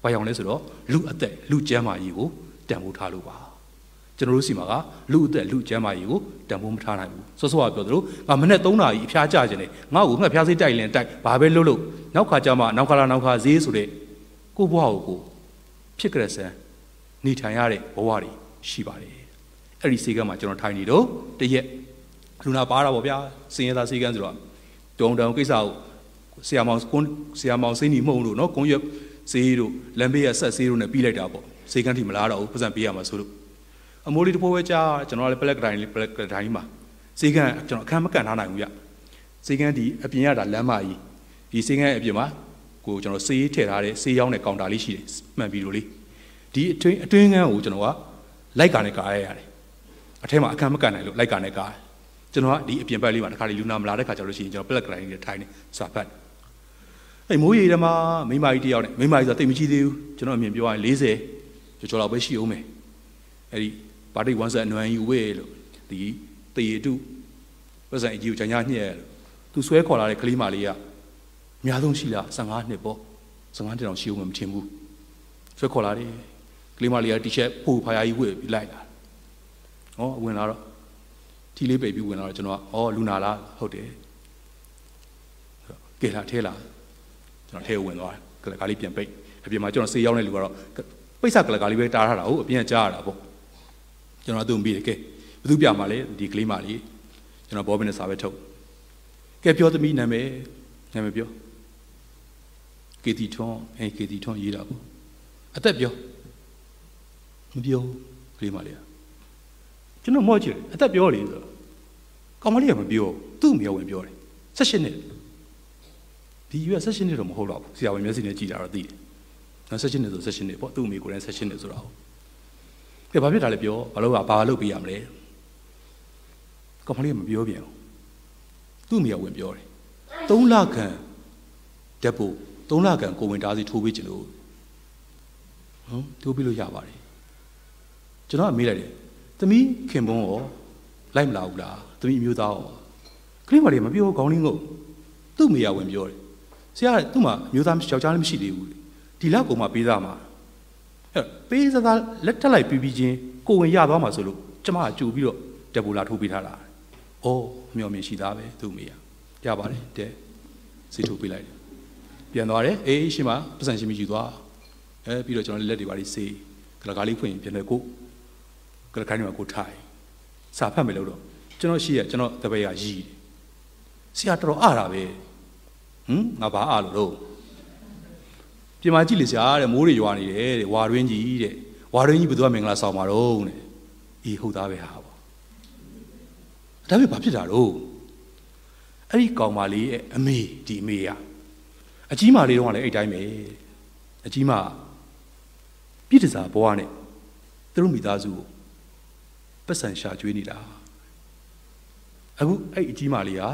ဘာကြောင့်လဲဆိုတော့လူအသက်လူကျမ်းမာရေးကိုတန်ဖိုးထားလို့ပါကျွန်တော်တို့စီမှာကလူအသက်လူကျမ်းမာရေးကိုတန်ဖိုးမထားနိုင်ဘူးစောစောကပြောသလိုငါမနေ့သုံးနာရီအဖျားကျခြင်းနဲ့ငါ့ကိုငါဖျားစိတ်တိုက်လင်တိုက်ဘာပဲလုပ်လို့နောက်ခါကျမှနောက်ခါလာနောက်ခါဈေးဆိုတဲ့ကိုဘွားကိုကိုဖြစ်ကြတဲ့ဆန်းနေထိုင်ရတဲ့ဘဝတွေရှိပါတယ်အဲ့ဒီစေကမ်းမှာကျွန်တော်ထိုင်နေတော့တရက်လူနာပါတာပေါ့ဗျာစင်ရသားစေကမ်းဆိုတော့တုံတုံကိစ္စကိုဆရာမောင်ကွန်းဆရာမောင်စိမ့်နီမှုံလို့နော်ကွန်းရွက်ဈေးတို့လမ်းဘေးကဆက်ဈေးတို့နဲ့ပြီးလိုက်တာပေါ့စေကမ်းထိမလားတော့ဘူးပတ်စံပေးရမှာဆိုလို့အမိုးလေးတစ်ဖိုးပဲကြားကျွန်တော်လည်းပလက်ကတိုင်းလေးပလက်ကတိုင်းမှာစေကမ်းကျွန်တော်အခန်းမကန်ထားနိုင်ဘူးဗျစေကမ်းဒီအပြင်ရတာလမ်းမကြီးဒီစေကမ်းအပြင်မှာကိုကျွန်တော်စေးထည့်ထားတဲ့စေးရောင်းတဲ့ကောင်တာလေးရှိတယ်မှန်ပြီလို့လေဒီအတွင်းအတွင်းကန်းကိုကျွန်တော်ကလိုက်ကာနဲ့ကာရရတယ်အထဲမှာအခန်းမကန်နိုင်လို့လိုက်ကာနဲ့ကာကျွန်တော်ကဒီအပြင်ဘက်လေးမှာတစ်ခါလေးလူနာမလာတဲ့ခါကျလို့ရှိရင်ကျွန်တော်ပလက်ကတိုင်းလေးထိုင်နေစာဖတ်အဲ့မိုးရီထဲမှာမိမကြီးတယောက်နဲ့မိမကြီးဆိုတိတ်မကြည့်သေးဘူးကျွန်တော်အမြင်ပြောရရင်လေးဆယ်ကျော်ကျော်လောက်ပဲရှိအောင်မယ်အဲ့ဒီဘာတိတ်ဝန်ဆက်အနွမ်းယူဝေးလို့ဒီတရေတုပတ်စံအကြီးကိုဂျန်ညာညှက်လို့သူဆွဲခေါ်လာတဲ့ကလေးမလေးကအများဆုံးရှိလားဆယ်ငါးနှစ်ပေါ့ဆယ်ငါးနှစ်တောင်ရှိအောင်မထင်ဘူးဆွဲခေါ်လာတယ်ကလေးမလေးကတီရှပ်ပို့ဖာယာကြီးဝေးပြီးလိုက်လာဟောဝင်လာတော့ထီလေးပိတ်ပြီးဝင်လာတော့ကျွန်တော်ကဩလူနာလားဟုတ်တယ်ကဲလာထဲလာကျွန်တော်ထဲဝင်သွားတယ်ကလကားလေးပြန်ပိတ်အပြင်မှာကျွန်တော်ဆေးရောက်တဲ့လူကတော့ပိတ်စကလကားလေးပဲတားထားတာဟုတ်အပြင်ကြားရတာပေါ့ကျွန်တော်အသူ့ပြီးတယ်ကဲဘသူပြမှာလဲဒီကလေးမလေးကျွန်တော်ဘောဘင်းနဲ့စာပဲထုတ်ကဲပြောသမီးနာမည်နာမည်ပြောကေတီထွန်းအဲကေတီထွန်းရေးတာပေါ့အသက်ပြောမပြောကလေးမလေးကျွန်တော်မော့ကြည့်တယ်အသက်ပြောလေဆိုတော့ကောင်မလေးကမပြောသူ့အမေဝင်ပြောတယ်ဆက်ရှင်းနှစ်ဒီရွက်ဆက်ရှင်းနှစ်တော့မဟုတ်တော့ဘူးဆရာဝန်မျက်စိနဲ့ကြည့်တာတော့သိတယ်နော်ဆက်ရှင်းနှစ်ဆိုဆက်ရှင်းနှစ်ပေါ့သူ့အမေကိုယ်တိုင်ဆက်ရှင်းနှစ်ဆိုတော့ကဲဘာဖြစ်တာလဲပြောဘာလို့ကဘာလုပ်ပေးရမလဲကောင်မလေးကမပြောပြန်ဘူးသူ့အမေကဝင်ပြောတယ်သုံးလခန့်တက်ဖို့သုံးလခန့်ကိုဝင်တားစီထိုးပေးချင်လို့ဟမ်ထိုးပေးလို့ရပါတယ်ကျွန်တော်ကမေးလိုက်တယ်သမီးခင်ပွန်းရောလိုက်မလာဘူးလားသမီးမျိုးသားရောကလေးမလေးမပြောခေါင်းလေးငုတ်သူ့မိရဝင်ပြောတယ်ဆရာကသူ့မှာမျိုးသားယောက်ျားလည်းမရှိသေးဘူးဒီလောက်ကောင်မှပေးသားမှာအဲ့ပေးစားသားလက်ထက်လိုက်ပြီးပြီးချင်းကိုဝင်ရသွားမှာဆိုလို့ကျမကကြူပြီးတော့တက်ဘူလာထိုးပေးထားတာဩမျောမြင်ရှိသားပဲသူ့မိရရပါတယ်တဲ့စီထိုးပေးလိုက်တယ်ပြန်သွားတယ်အေးရှင်မပတ်စံရှင်မယူသွားအဲပြီးတော့ကျွန်တော်လက်တွေပါလိစေးကလကားလေးဖွင့်ပြန်တယ်ကိုကလခိုင်းမှာကိုထိုင်စာဖတ်မယ်လို့တော့ကျွန်တော်ရှိရကျွန်တော်တပည့်ကရီးတယ်ဆရာတော်တော်အားတာပဲဟမ်ငါဘာအားလို့တော့ပြင်မာကြည့်လေဆရာတဲ့မိုးတွေရွာနေတယ်တဲ့ဝါရင်းကြီးတဲ့ဝါရင်းကြီးဘယ်သူကမင်္ဂလာဆောင်မှာတော့တဲ့အေးဟုတ်သားပဲဟာပေါ့ဒါပေမဲ့ဘာဖြစ်တာတော့အဲ့ဒီကောင်မလေးရဲ့အမေဒီအမေရအကြီးမလေးတော့ကလည်းအဲ့တိုင်းပဲအကြီးမပြည့်တစားဘဝနဲ့သူတို့မိသားစုကိုပတ်စံရှာကျွေးနေတာအခုအဲ့အကြီးမလေးဟာ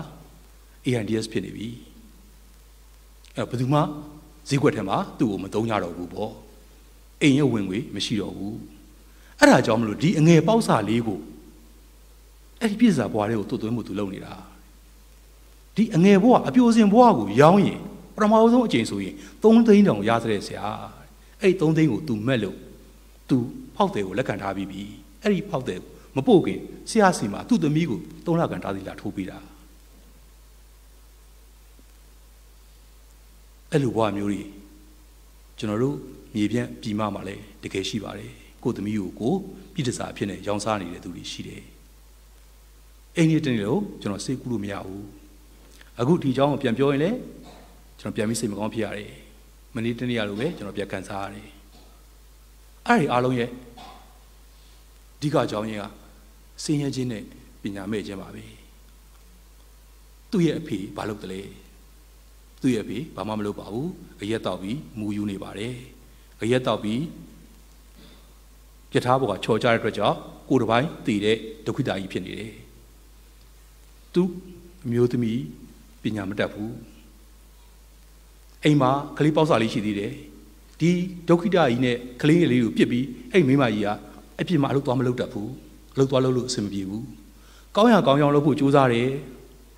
A N D S ဖြစ်နေပြီအဲ့ဘယ်သူမှဈေးကွက်ထဲမှာသူ့ကိုမသုံးကြတော့ဘူးပေါ့အိမ်ရဲ့ဝင်ငွေမရှိတော့ဘူးအဲ့ဒါကြောင့်မလို့ဒီအငယ်ပေါက်စာလေးကိုအဲ့ဒီပြည့်စာဘွားလေးကိုသွတ်သွင်းမှုသူလုပ်နေတာဒီအငယ်ဘွားအပြိုစင်ဘွားကိုရောင်းရင်ပထမဆုံးအကျင့်ဆိုရင်သုံးသိန်းတောင်ရသတဲ့ဆရာအဲ့သုံးသိန်းကိုသူမက်လို့သူဖောက်တယ်ကိုလက်ခံထားပြီးပြီအဲ့ဒီဖောက်တယ်မပို့ခင်ဆရာစီမှာသူ့သမီးကိုသုံးလကန်တားစီလာထိုးပေးတာအဲ့လိုဘွားမျိုးတွေကျွန်တော်တို့မြေပြန့်ပြည်မမှာလည်းတကယ်ရှိပါတယ်ကိုသမီးကိုကိုပြည်တစားအဖြစ်နဲ့ရောင်းစားနေတဲ့သူတွေရှိတယ်အိမ်ကြီးတင်လို့ကျွန်တော်စိတ်ကူးလို့မရဘူးအခုဒီအကြောင်းကိုပြန်ပြောရင်လည်းကျွန်တော်ပြန်ပြီးစိတ်မကောင်းဖြစ်ရတယ်မနေ့တနေ့ရလို့ပဲကျွန်တော်ပြန်ကန်စားရတယ်အဲ့ဒီအားလုံးရဲ့အဓိကအကြောင်းရင်းကစင်ရခြင်းနဲ့ပညာမဲ့ခြင်းပါပဲသူ့ရဲ့အဖေဘာလုပ်တယ်လဲသူ့ရဲ့အဖေဘာမှမလုပ်ပါဘူးအရက်တောက်ပြီးမူယူနေပါတယ်အရက်တောက်ပြီးပြထားဘောကချော်ကြတဲ့အတွက်ကြောင့်ကိုယ်တစ်ပိုင်းတည်တဲ့ဒုက္ခိတာကြီးဖြစ်နေတယ်သူအမျိုးသမီးပညာမတတ်ဘူးအိမ်မှာကလေးပေါက်စာလေးရှိသေးတယ်ဒီဒုက္ခိတာကြီးနဲ့ကလေးလေးကိုပြစ်ပြီးအဲ့မိမကြီးကအပြစ်မှာအလုပ်သွားမလုပ်တတ်ဘူးအလုပ်သွားလုပ်လို့အဆင်မပြေဘူးကောင်းရကောင်းအောင်လုပ်ဖို့ကြိုးစားတယ်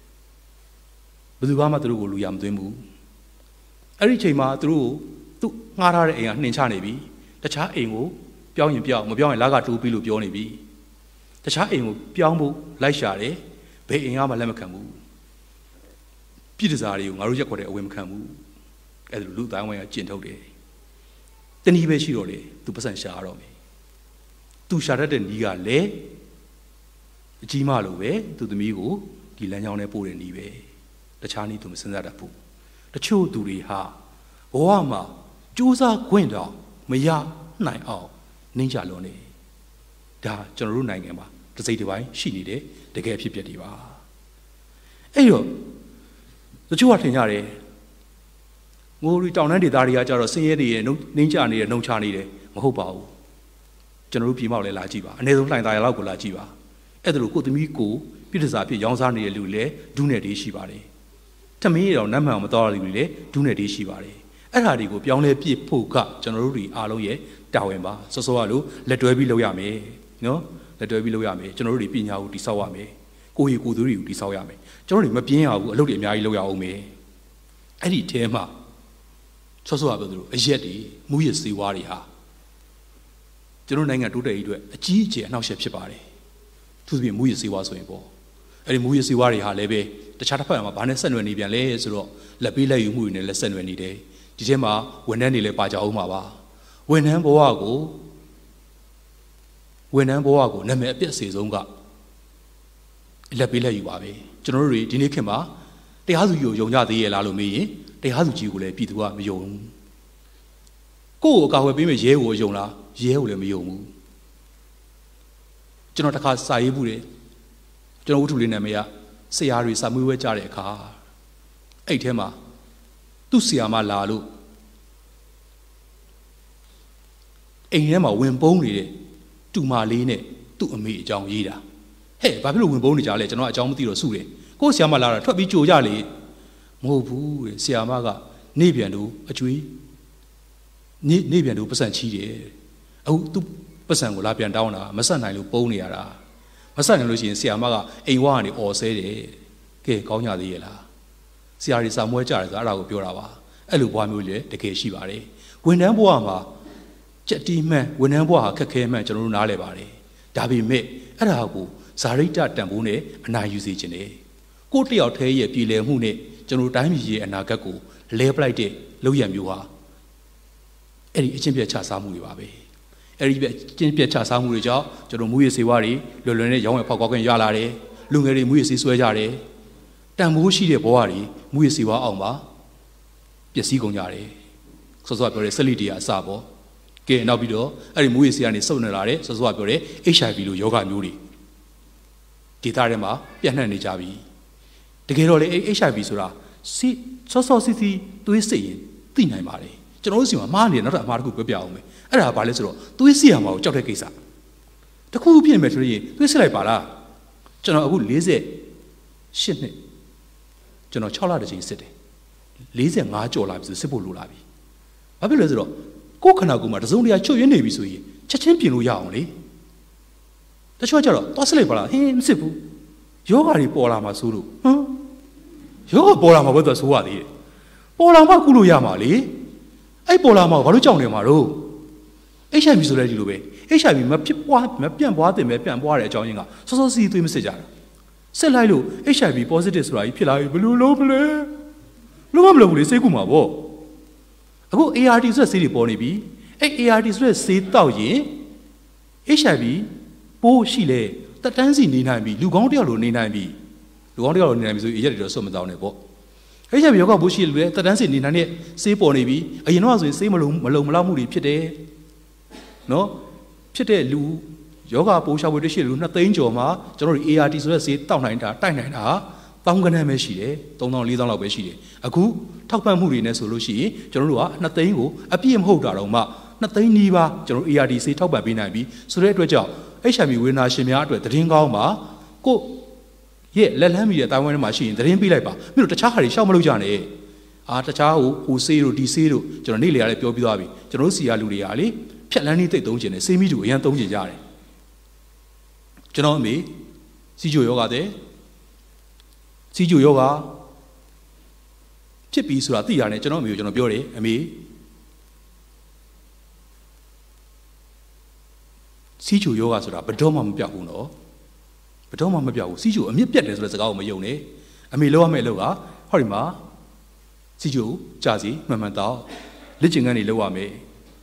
ဘယ်သူမှသူတို့ကိုလူရမသွင်းဘူးအဲ့ဒီချိန်မှာသူတို့သူငှားထားတဲ့အိမ်ကနှင်ချနေပြီတခြားအိမ်ကိုပြောင်းရင်ပြောင်းမပြောင်းရင်လာကတိုးပြီးလို့ပြောနေပြီတခြားအိမ်ကိုပြောင်းဖို့လိုက်ရှာတယ်ဘယ်အိမ်ကမှလက်မခံဘူးပြည်တစားတွေကိုငါတို့ရက်ခွက်တဲ့အဝယ်မခံဘူးအဲ့ဒါလူတိုင်းဝိုင်းကကျင့်ထုတ်တယ်တနည်းပဲရှိတော့လေသူပတ်စံရှာရတော့မယ်သူရှာတတ်တဲ့နီးကလည်းအကြီးမလို့ပဲသူသမီးကိုဒီလမ်းကြောင်းနဲ့ပို့တဲ့နီးပဲတခြားနီးသူမစဉ်းစားတတ်ဘူးတချို့သူတွေဟာဘဝမှာစူးစမ်းခွင့်တော့မရနိုင်အောင်နှင်းချလွန်နေဒါကျွန်တော်တို့နိုင်ငံမှာတစ်စိတ်တစ်ပိုင်းရှိနေတဲ့တကယ်ဖြစ်ပျက်တွေပါအဲ့တော့တချို့ကထင်ကြတယ်ငိုရီတောင်တန်းဒေသတွေကကြတော့ဆင်းရဲတွေရဲ့နှင်းချနေတယ်နှုံချနေတယ်မဟုတ်ပါဘူးကျွန်တော်တို့ပြည်မောက်လဲလာကြည့်ပါအနည်းဆုံးလှိုင်သားရလောက်ကိုလာကြည့်ပါအဲ့ဒါလို့ကိုသမီးကိုပြည့်တစားဖြစ်ရောင်းစားနေတဲ့လူလည်းဒုနဲ့တေးရှိပါတယ်ထမင်းရတော့နတ်မှန်အောင်မတော်ရလူတွေလည်းဒုနဲ့တေးရှိပါတယ်အဲ့ဒါတွေကိုပြောင်းလဲပြစ်ဖို့ကကျွန်တော်တို့တွေအားလုံးရဲ့တာဝန်ပါစောစောကလို့လက်တွဲပြီးလုပ်ရမယ်နော်လက်တွဲပြီးလုပ်ရမယ်ကျွန်တော်တို့တွေပညာကိုတိဆောက်ရမယ်ကိုယ်ရည်ကိုယ်သူတွေကိုတိဆောက်ရမယ်ကျွန်တော်တို့တွေမပြင်းရဘူးအလုပ်တွေအများကြီးလုပ်ရအောင်မယ်အဲ့ဒီထဲမှာစောစောကပြောသလိုအရက်တွေမူရစ်စေဝါတွေဟာကျွန်တော်နိုင်ငံတိုးတက်ရေးအတွက်အကြီးအကျယ်အနှောက်အယှက်ဖြစ်ပါတယ်သူပြင်မူရစ်စေဝါဆိုရင်ပေါ့အဲ့ဒီမူရစ်စေဝါတွေဟာလည်းပဲတခြားတစ်ဖက်မှာဘာနဲ့ဆက်နွယ်နေပြန်လဲဆိုတော့လက်ပေးလက်ယူမှုတွေနဲ့လက်ဆက်နွယ်နေတယ်ဒီထဲမှာဝန်ထမ်းတွေလည်းပါကြအောင်ပါပါဝန်ထမ်းဘဝကိုဝန်ထမ်းဘဝကိုနာမည်အပြည့်အစုံဆုံးကလက်ပေးလက်ယူပါပဲကျွန်တော်တို့တွေဒီနေ့ခေတ်မှာတရားသူကြီးကိုယုံကြသေးရဲ့လားလို့မေးရင်တရားသူကြီးကိုလည်းပြည်သူကမယုံဘူးကိုယ့်ကိုအကာအကွယ်ပေးမယ်ရဲကိုယုံလားရဲကိုလည်းမယုံဘူးကျွန်တော်တစ်ခါစာရေးဘူးတယ်ကျွန်တော်ဝတ္ထုလေးနာမည်ကဆရာတွေစာမွေးဝဲကြတဲ့အခါအဲ့ထဲမှာသူ့ဆရာမလာလို့အိမ်ထဲမှာဝင်ပုန်းနေတဲ့တူမလေးနဲ့သူ့အမေအကြောင်းရေးတာဟဲ့ဘာဖြစ်လို့ဝင်ပုန်းနေကြလဲကျွန်တော်အကြောင်းမသိတော့စုတယ်ကို့ဆရာမလာတာထွက်ပြီးကြိုကြလေမဟုတ်ဘူးတဲ့ဆရာမကနေပြန်တို့အကျွေးနေနေပြန်တို့ပတ်စံချီးတယ်အခုသူ့ပတ်စံကိုလာပြန်တောင်းတာမဆက်နိုင်လို့ပုန်းနေရတာမဆက်နိုင်လို့ရှိရင်ဆရာမကအိမ်ဝါကနေអော်ဆဲတယ်ကဲကောင်းကြသေးရဲ့လားဆရာကြီးစာမွဲကြတယ်ဆိုအဲ့ဒါကိုပြောတာပါအဲ့လိုဘွားမျိုးလေတကယ်ရှိပါတယ်ဝန်ထမ်းဘဝမှာကြက်တီးမှန်ဝန်ထမ်းဘဝဟာခက်ခဲမှန်ကျွန်တော်တို့နားလည်ပါတယ်ဒါပေမဲ့အဲ့ဒါကိုဇာရိတတန်ဖိုးနဲ့အနာယူစေခြင်းနဲ့ကိုယ့်တယောက်တည်းရဲ့ပြည်လည်မှုနဲ့ကျွန်တော်တိုင်းပြည်ရဲ့အနာဂတ်ကိုလဲပလိုက်တဲ့လောက်ရမျိုးဟာအဲ့ဒီအချင်းပြတ်ချစားမှုတွေပါပဲအဲ့ဒီအချင်းပြတ်ချစားမှုတွေကြောင့်ကျွန်တော်မူရစေဝါတွေလွယ်လွယ်နဲ့ရောင်းဝယ်ဖောက်ကောက်ခွင့်ရလာတယ်လူငယ်တွေမူရစေဆွဲကြတယ်တန်ဖိုးရှိတဲ့ဘဝတွေမူရစေဝါအောင်ပါပျက်စီးကုန်ကြတယ်စောစောပြောတဲ့ဆက်လီတီကအစပေါ့ကဲနောက်ပြီးတော့အဲ့ဒီမူရစေကနေစုပ်နေလာတဲ့စောစောပြောတဲ့ H I V လိုယောဂမျိုးတွေဒေသထဲမှာပြန့်နှံ့နေကြပြီတကယ်တော့လေ H I V ဆိုတာစီစောစောစီစီသွေးစိတ်ရင်သိနိုင်ပါတယ်ကျွန်တော်တို့စီမှာမားနေနောက်ထပ်အမှားတစ်ခုပြောပြအောင်မယ်အဲ့ဒါဘာလဲဆိုတော့သွေးစီရမှာကိုကြောက်တဲ့ကိစ္စတခုခုဖြစ်နေမယ်ဆိုရင်သွေးစစ်လိုက်ပါလားကျွန်တော်အခု၄၈နှစ်ကျွန်တော်၆လတစ်ချိန်စစ်တယ်၄၅ကြော်လာပြီဆိုစစ်ဖို့လိုလာပြီဘာဖြစ်လဲဆိုတော့ကိုယ်ခန္ဓာကိုယ်မှာတစုံတရာချွတ်ရင်းနေပြီဆိုရင်ချက်ချင်းပြင်လို့ရအောင်လေတချို့ကျတော့သွားစစ်လိုက်ပါလားဟင်းမစစ်ဘူးယောဂါတွေပေါ်လာမှာဆိုလို့ဟမ်ယောဂါပေါ်လာမှာဘယ်တော့ဆိုရသေးတယ်ပေါ်လာမှကုလို့ရမှာလေအဲ့ပေါ်လာမှာဘာလို့ကြောက်နေမှာတော့ H I V ဆိုတဲ့ဒီလိုပဲ H I V မဖြစ်ပွားမပြန့်ပွားတင်ပဲပြန့်ပွားတဲ့အကြောင်းရင်းကစောစောစီးသွေးမစစ်ကြတာစစ်လိုက်လို့ H I V positive ဆိုတာကြီးဖြစ်လာပြီဘယ်လိုလုပ်မလဲလုံးဝမလုပ်ဘူးလေစိတ်ကူမှာပေါ့အခု A R T ဆိုတဲ့ဆေးတွေပေါ်နေပြီအဲ့ A R T ဆိုတဲ့ဆေးတောက်ရင် H I V ပိုးရှိလေတက်တန်းစီနေနိုင်ပြီလူကောင်းတယောက်လိုနေနိုင်ပြီလူကောင်းတယောက်လိုနေနိုင်ပြီဆိုရင်အရက်တွေတော့ဆွတ်မတောင်းနဲ့ပေါ့H I V ယောဂပိုးရှိလူတွေတက်တန်းစီနေနိုင်တဲ့ဆေးပေါ်နေပြီအရင်တော့ဆိုရင်ဆေးမလုံးမလုံးမလောက်မှုတွေဖြစ်တယ်နော်ဖြစ်တဲ့လူယောဂပိုးရှာဖွေတွေ့ရှိလူနှစ်သိန်းကျော်မှာကျွန်တော်တို့ A R T ဆိုတဲ့ဆေးတောက်နိုင်တာတိုက်နိုင်တာတောင်းကနန်းပဲရှိတယ်သုံးသောင်းလေးသောင်းလောက်ပဲရှိတယ်အခုထောက်ပံ့မှုတွေနဲ့ဆိုလို့ရှိရင်ကျွန်တော်တို့ကနှစ်သိန်းကိုအပြည့်မဟုတ်တာတော့မှနှစ်သိန်းနီးပါးကျွန်တော်တို့ A R T ဆေးထောက်ပံ့ပေးနိုင်ပြီဆိုတဲ့အတွက်ကြောင့် H I V ဝေဒနာရှင်များအတွက်သတင်းကောင်းပါကိုရဲ့လက်လန်းမီတဲ့တိုင်ဝမ်ထဲမှာရှိရင်သတင်းပေးလိုက်ပါပြီးတော့တခြားဟာတွေရှောက်မလို့ကြနဲ့အာတခြားဟိုဟိုဆေးတို့ဒီဆေးတို့ကျွန်တော်နေ့လေရလည်းပြောပြီးသွားပြီကျွန်တော်တို့စီရလူတွေကလေဖြက်လန်းနေသိသုံးကျင်တယ်ဆေးမီတူအရင်သုံးကျင်ကြတယ်ကျွန်တော်အမေစီဂျိုယောဂတဲ့စီဂျိုယောဂဖြစ်ပြီးဆိုတာသိရတယ်ကျွန်တော်အမေကိုကျွန်တော်ပြောတယ်အမေစီချိုယောဂဆိုတာဘယ်တော့မှမပြောက်ဘူးနော်ဘယ်တော့မှမပြောက်ဘူးစီချိုအမြင့်ပြတ်တယ်ဆိုတဲ့စကားကိုမယုံနဲ့အမေလောက်ရမယ့်အလုပ်ကဟောဒီမှာစီချိုကြာစီမှန်မှန်တော့လက်ကျင်ကန်နေလောက်ရမယ်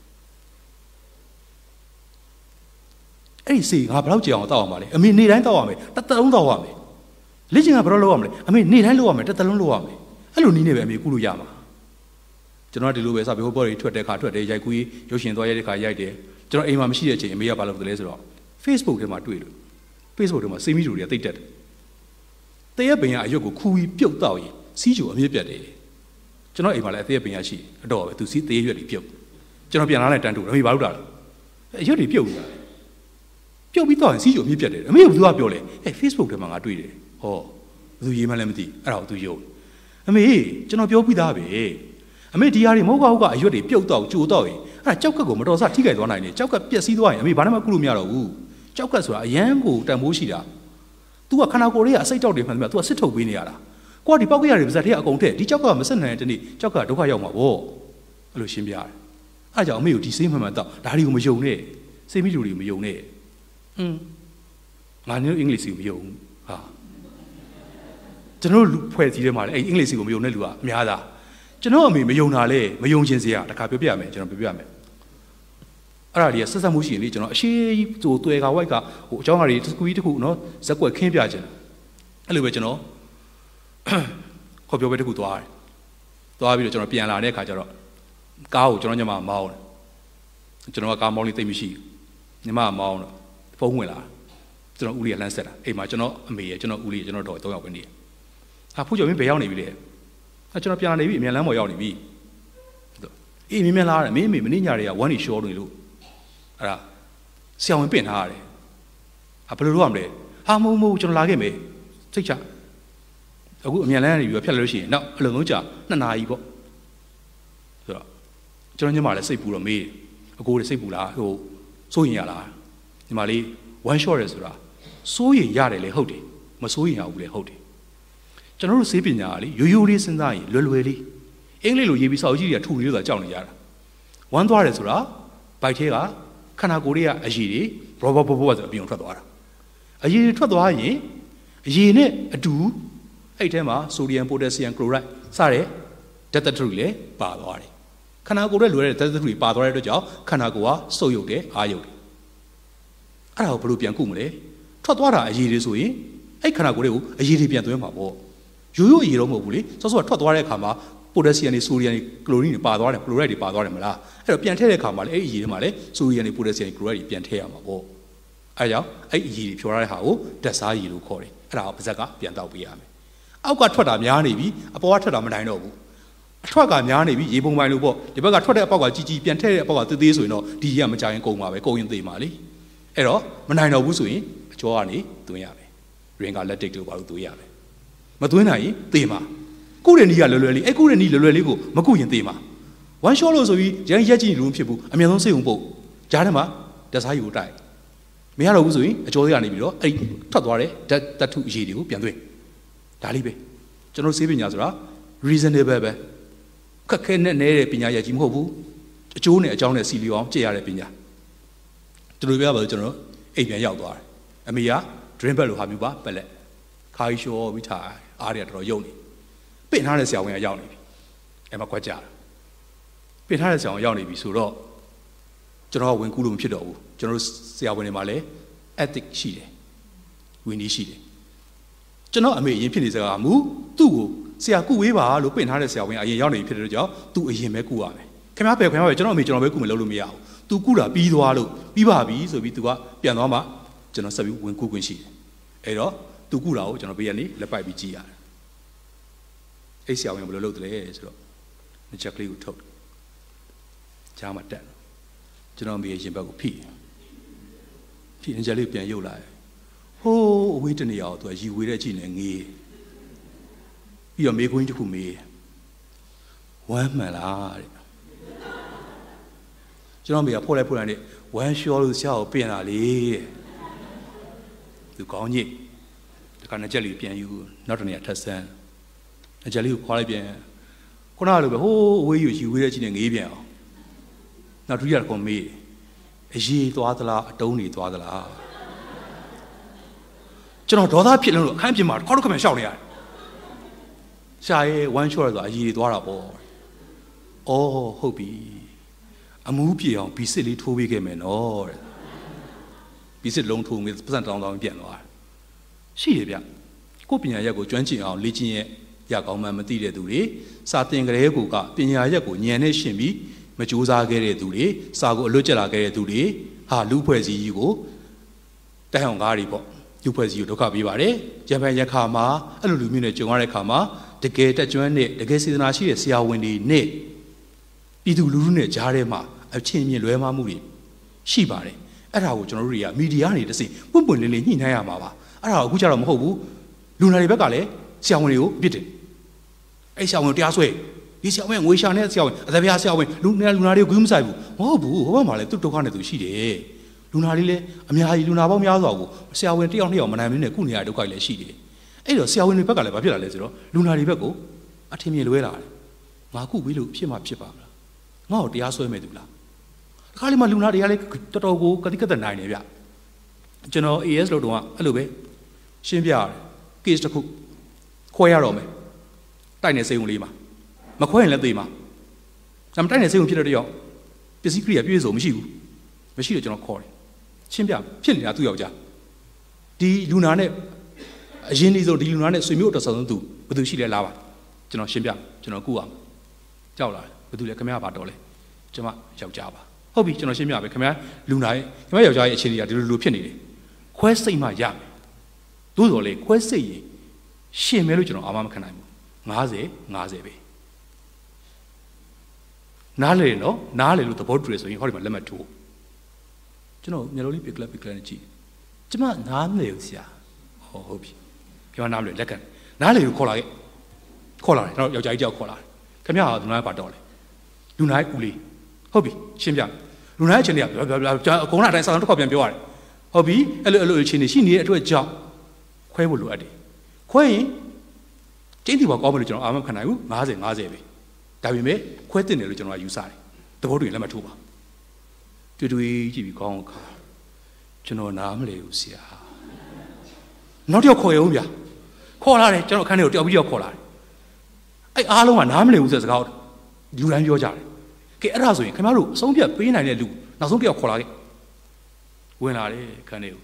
အဲ့ဒီစီငါဘယ်တော့ကြအောင်တောက်အောင်ပါလဲအမေနေတိုင်းတောက်ရမယ်တစ်သက်လုံးတောက်ရမယ်လက်ကျင်ကဘယ်တော့လောက်ရမလဲအမေနေတိုင်းလောက်ရမယ်တစ်သက်လုံးလောက်ရမယ်အဲ့လိုနီးနေပဲအမေကုလို့ရမှာကျွန်တော်ဒီလိုပဲစပြီးဟိုဘော်တွေထွက်တဲ့ခါထွက်တယ်ရိုက်ကူးရုပ်ရှင်သွားရိုက်တဲ့ခါရိုက်တယ်ကျွန်တော်အိမ်မှာမရှိတဲ့အချိန်အမေကဘာလုပ်တယ်လဲဆိုတော့ Facebook ထဲမှာတွေ့လို့ Facebook ထဲမှာစေးမီတို့တွေကတိတ်တက်တယ်တရက်ပင်ကအရွက်ကိုခူပြီးပြုတ်တော့ရင်စီးချိုအမြင့်ပြတ်တယ်ကျွန်တော်အိမ်မှာလည်းတရက်ပင်ရရှိအတော့ပဲသူစီးတရက်ရွက်တွေပြုတ်ကျွန်တော်ပြန်လာလိုက်တန်းတူအမေဘာလုပ်တာလဲအရွက်တွေပြုတ်နေတာပြုတ်ပြီးတော့ရင်စီးချိုအမြင့်ပြတ်တယ်အမေကဘယ်သူကပြောလဲအဲ Facebook ထဲမှာငါတွေ့တယ်ဟောဘယ်သူရေးမှလည်းမသိအဲ့ဒါကိုသူယုံအမေကျွန်တော်ပြောပြီးသားပဲအမေဒီဟာတွေမဟုတ်ပါဘူးကအရွက်တွေပြုတ်တော့ကြိုတော့ရင်အဲ့ဒါကြောက်ကက်ကိုမတော်ဆထိခိုက်သွားနိုင်တယ်ကြောက်ကက်ပျက်စီးသွားရင်အမေဘာမှမကုလို့မရတော့ဘူးကြောက်ကက်ဆိုတာအရန်ကိုတန်ဖိုးရှိတာ तू ကခန္ဓာကိုယ်ရဲ့အစိတ်တောက်တွေမှန်တယ် तू ကစစ်ထုတ်ပေးနေရတာကိုကဒီပောက်ကြရတယ်ပါစက်ထဲအကုန်ထက်ဒီကြောက်ကမဆက်နိုင်တဲ့နေ့ကြောက်ကဒုက္ခရောက်မှာပေါ့အဲ့လိုရှင်းပြရတယ်အဲ့ကြောင့်အမေကိုဒီစေးမှန်မှန်တော့ဒါတွေကိုမယုံနဲ့စေးမိလူတွေကိုမယုံနဲ့ဟွန်းငါမျိုးအင်္ဂလိပ်စီကိုမယုံဟာကျွန်တော်လူဖွဲ့စည်းထဲမှာလည်းအဲ့အင်္ဂလိပ်စီကိုမယုံတဲ့လူကအများသားကျွန်တော်အမေမယုံတာလေမယုံခြင်းစရာတခါပြောပြရမယ်ကျွန်တော်ပြောပြရမယ်အဲ့ဒါကြီးဆက်ဆက်မှုရှိရင်လေကျွန်တော်အရှိဟိုတွေ့ကဝိုက်ကဟိုအကြောင်းအရာတွေတစ်ခုကြီးတစ်ခုနော်ဇက်ကွက်ခင်းပြခြင်းအဲ့လိုပဲကျွန်တော်ခေါ်ပြောပဲတစ်ခုသွားတယ်သွားပြီးတော့ကျွန်တော်ပြန်လာတဲ့အခါကျတော့ကားကိုကျွန်တော်ညမမောင်းတယ်ကျွန်တော်ကကားမောင်းလေးသိပ်မရှိဘူးညမမောင်းတော့ဖုန်းဝင်လာကျွန်တော်ဦးလေးကလမ်းဆက်တာအိမ်မှာကျွန်တော်အမေရကျွန်တော်ဦးလေးကျွန်တော်တော့သုံးယောက်ပဲနေတယ်ဟာဖူးကျော်မင်းဘယ်ရောက်နေပြီလဲအဲကျွန်တော်ပြန်လာနေပြီအမြန်လမ်းပေါ်ရောက်နေပြီအေးမြင်မြင်လာတယ်မင်းမေမင်းညာတွေကဝမ်းနေရှောနေလို့အဲ့ဒါဆရာဝန်ပင့်ထားရတယ်ဟာဘယ်လိုလုပ်ရမလဲဟာမဟုတ်မဟုတ်ကျွန်တော်လာခဲ့မယ်စိတ်ချအခုအမြန်လမ်းကနေပြီးဖြတ်လို့ရှိရင်နောက်အလုံးလုံးကြာနှစ်နာရီပေါ့ဆိုတော့ကျွန်တော်ညမလည်းစိတ်ပူတော့မေးအကိုလည်းစိတ်ပူလားဟိုစိုးရင်ရလားညီမလေး one shot ရယ်ဆိုတာစိုးရင်ရတယ်လေဟုတ်တယ်မစိုးရင်ရဘူးလေဟုတ်တယ်ကျွန်တော်တို့စေးပညာကလေရိုးရိုးလေးစဉ်းစားရင်လွယ်လွယ်လေးအင်္ဂလိပ်လိုရေးပြီးစာအုပ်ကြီးတွေကထူနေလို့သာကြောက်နေရတာဝမ်းသွားတယ်ဆိုတာဘိုက်ထဲကခန္ဓာကိုယ်ရဲ့အရည်တွေဘောဘောဘောဘောဆိုအပြင်ထွက်သွားတာအရည်တွေထွက်သွားရင်အရည်နဲ့အတူအဲ့ထဲမှာဆိုဒီယမ်ပိုတက်ဆီယမ်ကလိုရိုက်စတဲ့ဓာတ်သတ္တုတွေလည်းပါသွားတယ်ခန္ဓာကိုယ်ရဲ့လွယ်တဲ့ဓာတ်သတ္တုတွေပါသွားတဲ့အတွက်ကြောင့်ခန္ဓာကိုယ်ကဆုပ်ယုပ်တယ်အားယုပ်တယ်အဲ့ဒါကိုဘယ်လိုပြန်ကုမလဲထွက်သွားတာအရည်တွေဆိုရင်အဲ့ခန္ဓာကိုယ်တွေကိုအရည်တွေပြန်သွင်းမှာပေါ့ရိုးရိုးအရည်တော့မဟုတ်ဘူးလေစောစောထွက်သွားတဲ့အခါမှာပိုတက်ဆီယမ်တွေဆိုဒီယမ်တွေကလိုရင်းတွေပါသွားတယ်ကလိုရိုက်တွေပါသွားတယ်မလားအဲ့တော့ပြန်ထည့်တဲ့အခါမှာလေအဲ့ဒီအရည်တွေမှာလေဆိုဒီယမ်တွေပိုတက်ဆီယမ်တွေကလိုရိုက်တွေပြန်ထည့်ရမှာပေါ့အဲကြောင့်အဲ့ဒီအရည်တွေဖြောရတဲ့ဟာကိုဓာတ်စားရည်လို့ခေါ်တယ်အဲ့ဒါကိုပါဇက်ကပြန်တောက်ပေးရမယ်အောက်ကထွက်တာများနေပြီအပေါ်ကထွက်တာမနိုင်တော့ဘူးအထွက်ကများနေပြီရေပုံပိုင်းလို့ပေါ့ဒီဘက်ကထွက်တဲ့အပေါက်ကကြီးကြီးပြန်ထည့်တဲ့အပေါက်ကသေးသေးဆိုရင်တော့ဒီရမကြရင်ကုန်ပါပဲကုန်ရင်သေးပါလေအဲ့တော့မနိုင်တော့ဘူးဆိုရင်အကျော်ကနေသွင်းရမယ်ရင်ကလက်တိတ်တို့ဘာလို့သွင်းရမယ်မသွင်းနိုင်ရင်သေမှာကုတဲ့နီးကလွယ်လွယ်လေးအဲ့ကုတဲ့နီးလွယ်လွယ်လေးကိုမကုရင်သေမှာ one shot လို့ဆိုပြီးရန်ရက်ကြည့်လို့မဖြစ်ဘူးအမြန်ဆုံးစိတ်ုံပုတ်ကြားထဲမှာဓာတ်စားရည်ကိုတိုက်မရတော့ဘူးဆိုရင်အကျော်တွေကနေပြီးတော့အဲ့ထွက်သွားတဲ့ဓာတ်တတ်ထုအရည်တွေကိုပြန်သွင်းဒါလေးပဲကျွန်တော်စေးပညာဆိုတာ reasonable ပဲခက်ခဲနဲ့နေတဲ့ပညာရကြီးမဟုတ်ဘူးအကျိုးနဲ့အကြောင်းနဲ့စီလီအောင်ကြည့်ရတဲ့ပညာဒီလိုပြပါလို့ကျွန်တော်အိမ်ပြန်ရောက်သွားတယ်အမေက dream bed လို့ဟာမျိုးပါပက်လက်ခါရီရှောပြီးထားအားရတော်တော်ယုံနေပင့်ထားတဲ့ဆရာဝန်ကရောက်နေပြီအဲ့မှာကွက်ကြတယ်ပင့်ထားတဲ့ဆရာဝန်ရောက်နေပြီဆိုတော့ကျွန်တော်ကဝင်ကူးလို့မဖြစ်တော့ဘူးကျွန်တော်တို့ဆရာဝန်တွေမှာလည်း ethic ရှိတယ်ဝင်ကြီးရှိတယ်ကျွန်တော်အမေအရင်ဖြစ်နေစကားမူသူ့ကိုဆရာကုဝေးပါလို့ပင့်ထားတဲ့ဆရာဝန်ကအရင်ရောက်နေပြီဖြစ်တဲ့ကြောင့်သူ့အရင်ပဲကုရမယ်ခင်ဗျားပဲခင်ဗျားပဲကျွန်တော်အမေကျွန်တော်ပဲကုမယ်လို့လို့မရဘူးသူကုတာပြီးသွားလို့ပြီးပါပြီဆိုပြီးသူကပြန်သွားမှကျွန်တော်ဆက်ပြီးဝင်ကုခွင့်ရှိတယ်အဲ့တော့သူကုတာကိုကျွန်တော်ဘေးကနေလက်ပိုက်ပြီးကြည့်ရတယ်အဲ့ဆရာဝန်ဘယ်လိုလုပ်တယ်လဲဆိုတော့ငချက်ကလေးကိုထုတ်ကြားမှာတက်ကျွန်တော်အမေရဲ့ရင်ဘတ်ကိုဖိဖိငချက်လေးပြန်ရုပ်လာတယ်ဟိုးအဝေးတနေရာကိုသူကရီဝေးတဲ့ကြည့်နေငေးပြီးတော့မေးခွန်းတစ်ခုမေးဝမ်းမှန်လားတဲ့ကျွန်တော်မေးကဖော်လိုက်ဖော်လိုက်နဲ့ဝမ်းလျှောလို့ဆရာကိုပြင်လာလေတဲ့သူကောင်းကြီးဒီကနေ့ချက်လေးပြန်ယူနောက်တနေရာထပ်ဆန်းအချက်လေးကိုခွာလိုက်ပြန်ခုနကလိုပဲဟိုးအဝေးယူရီဝေးတဲ့ကြည့်နေငေးပြန်အောင်နောက်ဒုတိယတစ်ခုမေး Ye to Adala, don't need to Adala. General Doda Pillow, can't be marked. How come I shout here? Say one short that ye do a boy. Oh, Hobby. A movie on P C two week men or P C long two with present on the piano. She be copying a yago drenching on leaching Yago Material Duri, Satin Greguka, Pina Yago, Yene Shimbi, Majuza Gere Duri, Sago Lucella Gere Duri, Ha Lupezi Yugo, Dahon Garibo, Lupezi Yudoka Vivare, Japan Yakama, Alumina Jumare Kama, the gate at Joanne, the guest is an Ashi, Sia Windy, Ne. Idu Lune Jarema, a chain in Luema movie. She barre. At our Jonoria, Mediani to see, Bumbun Lily Hinayama, at our Gujaram Hobu, Luna Becale, Siamu, bit it. I shall want to way. This young man, we shall not sell it. As I shall win, Luna Lunario Gumsaibu. Oh, boo, Male took to Hana to Shide. Lunarile, Amia Lunabo Miazo, Sia went on here when I'm in a Kunia to Kale Shide. Edo Sia win Becale, Papilla Lesero, Luna Ribeco, at him in Luella. Maku will Pima Chipa. No, the Aso Medula. Kalima Luna Dialect Totogo, Katika the Nine. General E S Lodua, Alube, Shimbiar, Kiss the cook, Koyarome, Tiny Seum Lima, Macoin Ladima. Sometimes Seum Peter Dio, basically abuse of Michu, Machine General Corey. Shimbia, Chilia to Yoja. The Lunane, a genius of the Lunane Sumuta Southern two, with the Shilia Lava, General Shimbia, General Guam, Jala. Betul kami apa dole, cuma jauh jauh. Hobi cuma sih apa kami lunai, kami jauh jauh ciri ada dulu pian ini. Kuasa ima jam, tu dole kuasa ini, sih melu cuma amam kenai mu, ngaze ngaze be. Nale no, nale lu terbaut dress ini hari malam itu. Cuma nyaloli pikla pikla ni ciri, cuma nama le usia, oh hobi, kami nama le, lekan, nale lu kolai, kolai, no jauh jauh jauh kolai, kami ada lunai apa dole. Lunai uli, hobi, Shimbia. Lunai cendek, kau nak tanya sahaja tu kau biar biar. Hobi, elu elu cendek sini itu aja, kau yang bulu ada. Kau ini, cendek buat kau bulu cendek, amam kena itu, ngaze ngaze be. Tapi me, kau itu ni lu cendek ayuh sari. Terbaru ini lama tu ba. Tu tu ini jadi kau kau, cendek nama le usia. Nanti kau yang biar, kau lah ni, cendek kan ni, tu abis kau lah. Ay, alu mana nama le usia sekarang. Luran biar jadi. Ke era tu, kami malu, songpia pernah ni lu, nak songpia kau lagi. Wen lari kan ni.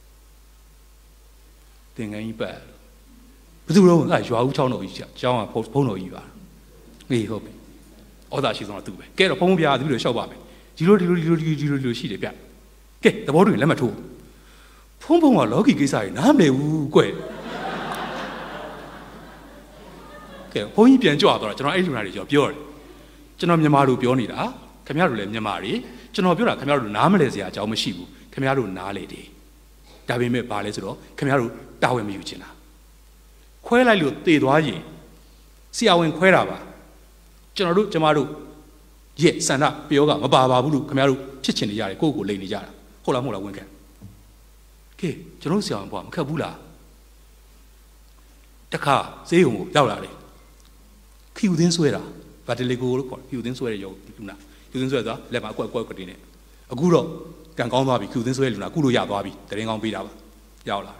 Dengan iba. Betul loh, ay jual ucap no ija, jual apa pun no iba. Ni hobi. Ada sih tu tu be. Ke orang pun biar tu lu siapa be. Jilo jilo jilo jilo jilo sih biar. Ke, tapi baru ni lama tu. Pun pun malu lagi kisah, nama le u kue. Ke, pun ini pian jual tu lah, jangan ay luar jual biar. Jangan menyamaru pion ini dah, kami harus le menyamari. Jangan biar kami harus nama le saja, jauh mesti bu, kami harus nama le deh. Tapi me balik tu, kami harus tahu yang menyuci na. Kau yang lalu tiada aje, siapa yang kau raba, jangan lu jemaru, ye sana pioga, mababa bulu, kami harus cicin ni jari, kau kau lain ni jara, hola mula kau kan. Ke, jangan siapa yang buat, kau bula. Takah, saya umur, jauh lari. Kau udah suara. Pada lego kau, kiutin suara jauh luna, kiutin suara tu, lepas aku aku aku ni. Aku lo, kan kau tu abi, kiutin suara luna, aku lo ya tu abi, terus kau bida, jauh lah.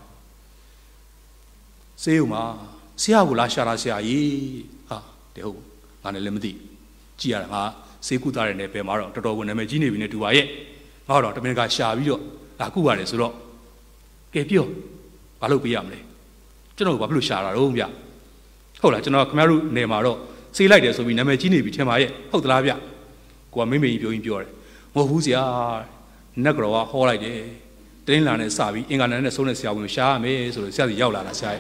Seuma, siapa gula syara siapa ye, ah, deh, ane lemdi, cia lah, seku tarik ni pemarok, tu tahu nama jenis ni tu aye, marok, tapi mereka siapa video, aku ada suruh, kepio, balu piam le, jangan balu syara rom ya, kau lah jangan kemaru ni marok. Saya lagi dia so bina macam ni bicara macam, kau telah biar, kau ambil macam ini biar, mau husia, nak rawa hal lagi, train lana sabi, ingat lana soalnya siapa yang siapa, me soalnya siapa jauh lana siapa,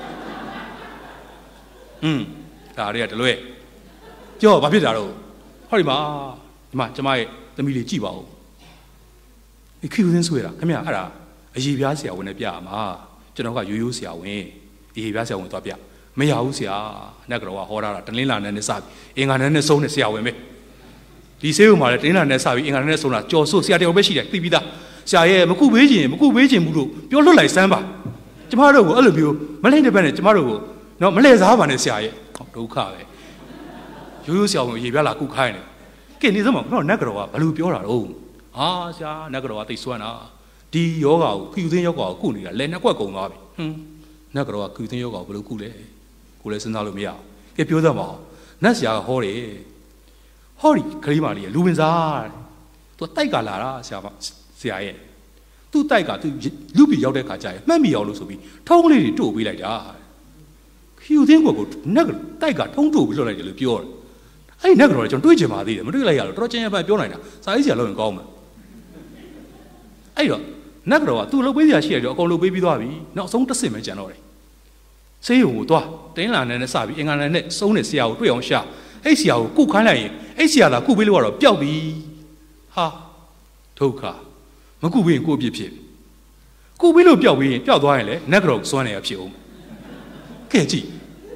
hmm, dah ada tu loe, jauh, apa dia tahu, hari mah, macam macam, tapi dia cibau, ikut ujian suara, kami ada, aje biasa siapa ni biar mah, jangan kau yuyu siapa ni, ini biasa siapa tu biar. Meyau siapa, nak rawa orang, terlihat lana ni sabi, ingat lana soalnya siapa me. Di sini malah terlihat lana sabi, ingat lana soalnya, jauh siapa dia orang bersih, tiba dah, siapa, muku bersih, muku bersih bulu, biar lu lagi sampai, cuma ada aku, alu biar, malah ni benar, cuma ada aku, no malah siapa ni siapa, tu kah, yuyu siapa, ye biar laku kah ni, ke ni semua, no nak rawa, balu biar orang, 啊，下那个话对算啊，第ယောဂကိုခယူသိယောဂကိုကုနေတာလည်းနှစ်ကွက်ကုန်သွားပြီဟွန်း那个话ခယူသိယောဂကိုဘယ်လိုကုလဲကိုလည်းစဉ်းစားလို့မရကဲပြောသမှာနတ်ဆရာကဟောတယ်ဟောဒီခရီးမာလေးလူဝင်စားသူတိုက်ကလာတာဆရာမဆရာရဲ့သူ့တိုက်ကသူလူပြီးရောက်တဲ့ခါကျရင်မှတ်မိအောင်လို့ဆိုပြီးထုံးလေးတွေတို့ပေးလိုက်တာခယူသိကွက်ကိုနတ်တိုက်ကထုံးတို့ပြီးလွှတ်လိုက်တယ်လို့ပြောတယ်အဲ့ဒီနတ်ကတော့ကျွန်တော်တွေးချင်ပါသေးတယ်မတွေးလိုက်ရတော့တော်တော်ချင်းရပါပြောနိုင်တာစာရေးဆရာလုပ်ရင်ကောင်းမှာအဲ့တော့နတ်ကတော့ကသူ့လုပ်ပေးစရာရှိရတော့အကုန်လုပ်ပေးပြီးသွားပြီနောက်ဆုံးတစ်စင်ပဲကျန်တော့တယ်ဆေးရုံကိုသွားတင်းလာနဲ့နဲ့စပြီးအင်္ဂါနဲ့နဲ့စုံးနေဆရာကိုတွေ့အောင်ရှာအဲ့ဆရာကိုကုတ်ခိုင်းလိုက်ရင်အဲ့ဆရာသာကုတ်ပေးလို့ကတော့ပျောက်ပြီဟာဒုက္ခမကုတ်ပေးရင်ကိုယ့်အပြစ်ဖြစ်ကုတ်ပေးလို့ပျောက်ပြီးရင်ပျောက်သွားရင်လည်းနတ်ကတော့စွမ်းနေရဖြစ်အောင်ကဲကြည့်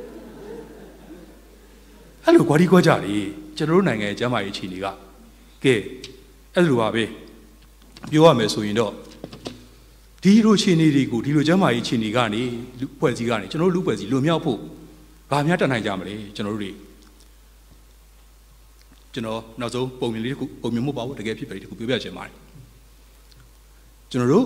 အဲ့လိုကွာဒီကွာကြတယ်ကျွန်တော်တို့နိုင်ငံရဲ့ကျမ်းမာရေးအခြေအနေကကဲအဲ့လိုပါပဲပြောရမယ်ဆိုရင်တော့ဒီလိုအခြေအနေတွေကိုဒီလိုကျမ်းမာရေးအခြေအနေကနေလူဖွဲ့စည်းကနေကျွန်တော်တို့လူဖွဲ့စည်းလွန်မြောက်ဖို့ဘာများတတ်နိုင်ကြမလဲကျွန်တော်တို့တွေကျွန်တော်နောက်ဆုံးပုံမြင်လေးတစ်ခုပုံမြင်မှုပါဖို့တကယ်ဖြစ်ပြီတစ်ခုပြောပြချင်ပါတယ်ကျွန်တော်တို့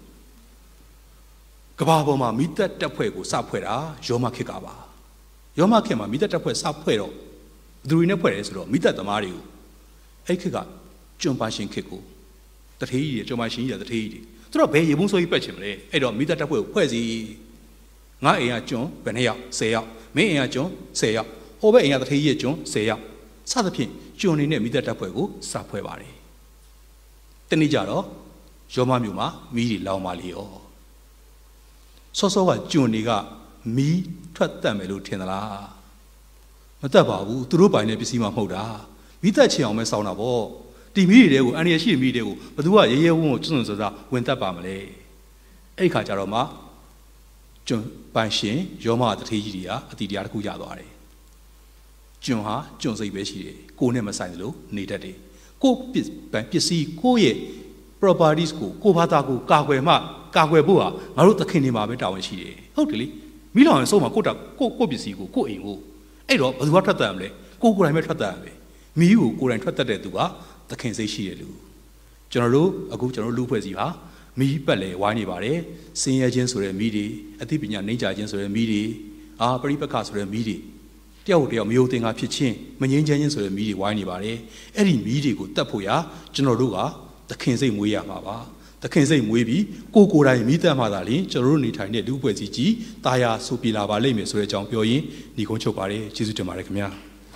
ကဘာပေါ်မှာမိသက်တက်ဖွဲ့ကိုစဖွဲ့တာယောမခေတ်ကပါယောမခေတ်မှာမိသက်တက်ဖွဲ့စဖွဲ့တော့ဘယ်သူတွေနဲ့ဖွဲ့တယ်ဆိုတော့မိသက်သမားတွေကိုအဲ့ခေတ်ကကျွန်းပါရှင်ခေတ်ကိုတထေးကြီးတွေကျွန်းပါရှင်ကြီးတွေတထေးကြီးတွေသူတို့ဘယ်ရေပုံးဆိုကြီးပက်ချင်မလဲအဲ့တော့မိသက်တက်ဖွဲ့ကိုဖွဲ့စီငါအိမ်ကကျွန်းဘယ်နှစ်ယောက်ဆယ်ယောက်မင်းအိမ်ကကျွန်းဆယ်ယောက်ဟိုဘက်အိမ်ကတထေးကြီးရဲ့ကျွန်းဆယ်ယောက်စသဖြင့်ကျွန်းနေနဲ့မိသက်တက်ဖွဲ့ကိုစဖွဲ့ပါတယ်တနေ့ကြတော့ယောမမြို့မှာမီးတွေလောင်ပါလေရောစောစောကကျွန်းတွေကမီးထွက်တတ်မယ်လို့ထင်သလားမတတ်ပါဘူးသူတို့ပိုင်တဲ့ပစ္စည်းမှမဟုတ်တာမိသက်ချင်အောင်ပဲစောင်းတာပေါ့ဒီမီးတွေကိုအန်ရရှိမီးတွေကိုဘသူကရဲရဲဝုန်းဝုန်းစွန့်စွန့်စားဝင်တတ်ပါမလဲအဲ့ခါကျတော့မှကျွန်းပိုင်ရှင်ယောမတထေးကြီးတွေကအတီတရားတစ်ခုရသွားတယ်ကျွန်းဟာကျွန်းစိတ်ပဲရှိတယ်ကိုနဲ့မဆိုင်သလိုနေတတ်တယ်ကိုပစ္စပစ္စည်းကိုရဲ့ properties ကိုကိုဘာသာကိုကာကွယ်မှကာကွယ်ဖို့ဟာငါတို့သခင်တွေမှာပဲတာဝန်ရှိတယ်ဟုတ်တယ်လေမိလောင်ရင်ဆုံးမှာကိုတာကိုကိုပစ္စည်းကိုကိုအိမ်ကိုအဲ့တော့ဘယ်သူကထွက်တတ်ရမလဲကိုကိုယ်တိုင်ပဲထွက်တတ်ရမယ်မိကိုကိုယ်တိုင်ထွက်တတ်တဲ့သူကသခင်စိတ်ရှိတဲ့လူကျွန်တော်တို့အခုကျွန်တော်တို့လူဖွဲ့စီဟာမိပတ်လေဝိုင်းနေပါတယ်စင်ရခြင်းဆိုတဲ့မိတွေအသိပညာနှိမ့်ချခြင်းဆိုတဲ့မိတွေအာပရိပက္ခဆိုတဲ့မိတွေတယောက်တယောက်မယုံသင်္ကာဖြစ်ခြင်းမငြင်းချမ်းခြင်းဆိုတဲ့မိတွေဝိုင်းနေပါတယ်အဲ့ဒီမိတွေကိုတတ်ဖို့ရာကျွန်တော်တို့ကသခင်စိတ်မွေးရမှာပါသခင်စိတ်မွေးပြီးကိုကိုယ်တိုင်မိသက်မှသာလျှင်ကျွန်တော်တို့နေထိုင်တဲ့လူဖွဲ့စီကြီးတာယာဆိုပြလာပါလိမ့်မယ်ဆိုတဲ့အကြောင်းပြောရင်းညီကုန်းချုပ်ပါတယ်ကျေးဇူးတင်ပါတယ်ခင်ဗျာ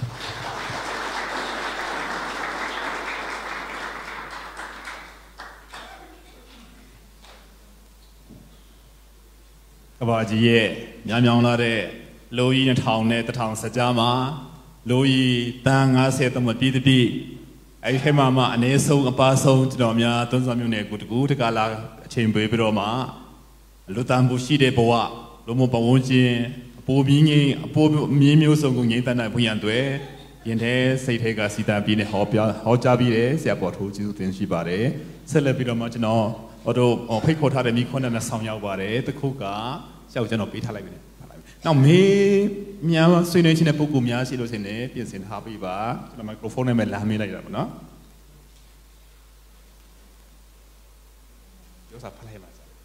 ကဘာကြီးရဲ့ညံ့ညောင်လာတဲ့လိုကြီးနှစ်ထောင်နဲ့တစ်ထောင်စကြားမှာလိုကြီးတန်၅၀သမပြည့်တပြည့်အဲ့ဒီထဲမှာမှအနည်းဆုံးအပါဆုံးကျွန်တော်များသွန်းစွာမျိုးနဲ့ကိုတကူတကလာအချိန်ပေးပြီးတော့မှလူတန်မှုရှိတဲ့ဘဝလူမှုပတ်ဝန်းကျင်အပိုးပြင်းငင်းအပိုးမြင်းမျိုးစုံကိုငြိမ့်တတ်နိုင်ဖို့ရန်အတွက်ရင်ထဲစိတ်ထဲကစီတန်ပြီးနဲ့ဟောပြဟောကြားပြီးတယ်ဆရာပေါ်ထိုးကျေးဇူးတင်ရှိပါတယ်ဆက်လက်ပြီးတော့မှကျွန်တော်ဟောတော့ဖိတ်ခေါ်ထားတဲ့မိခွန်းနဲ့ဆောင်ရောက်ပါတယ်တခုကရှောက်ကျွန်တော်ပေးထားလိုက်ပြီနောက်မေးများဆွေးနွေးခြင်းတဲ့ပုဂ္ဂိုလ်များရှိလို့ရှိရင်ပြင်ဆင်ထားပေးပါကျွန်တော်မိုက်ခရိုဖုန်းနဲ့ပဲလာမေးလိုက်တာပေါ့နော်ပြောစားဖလိုက်ပါစား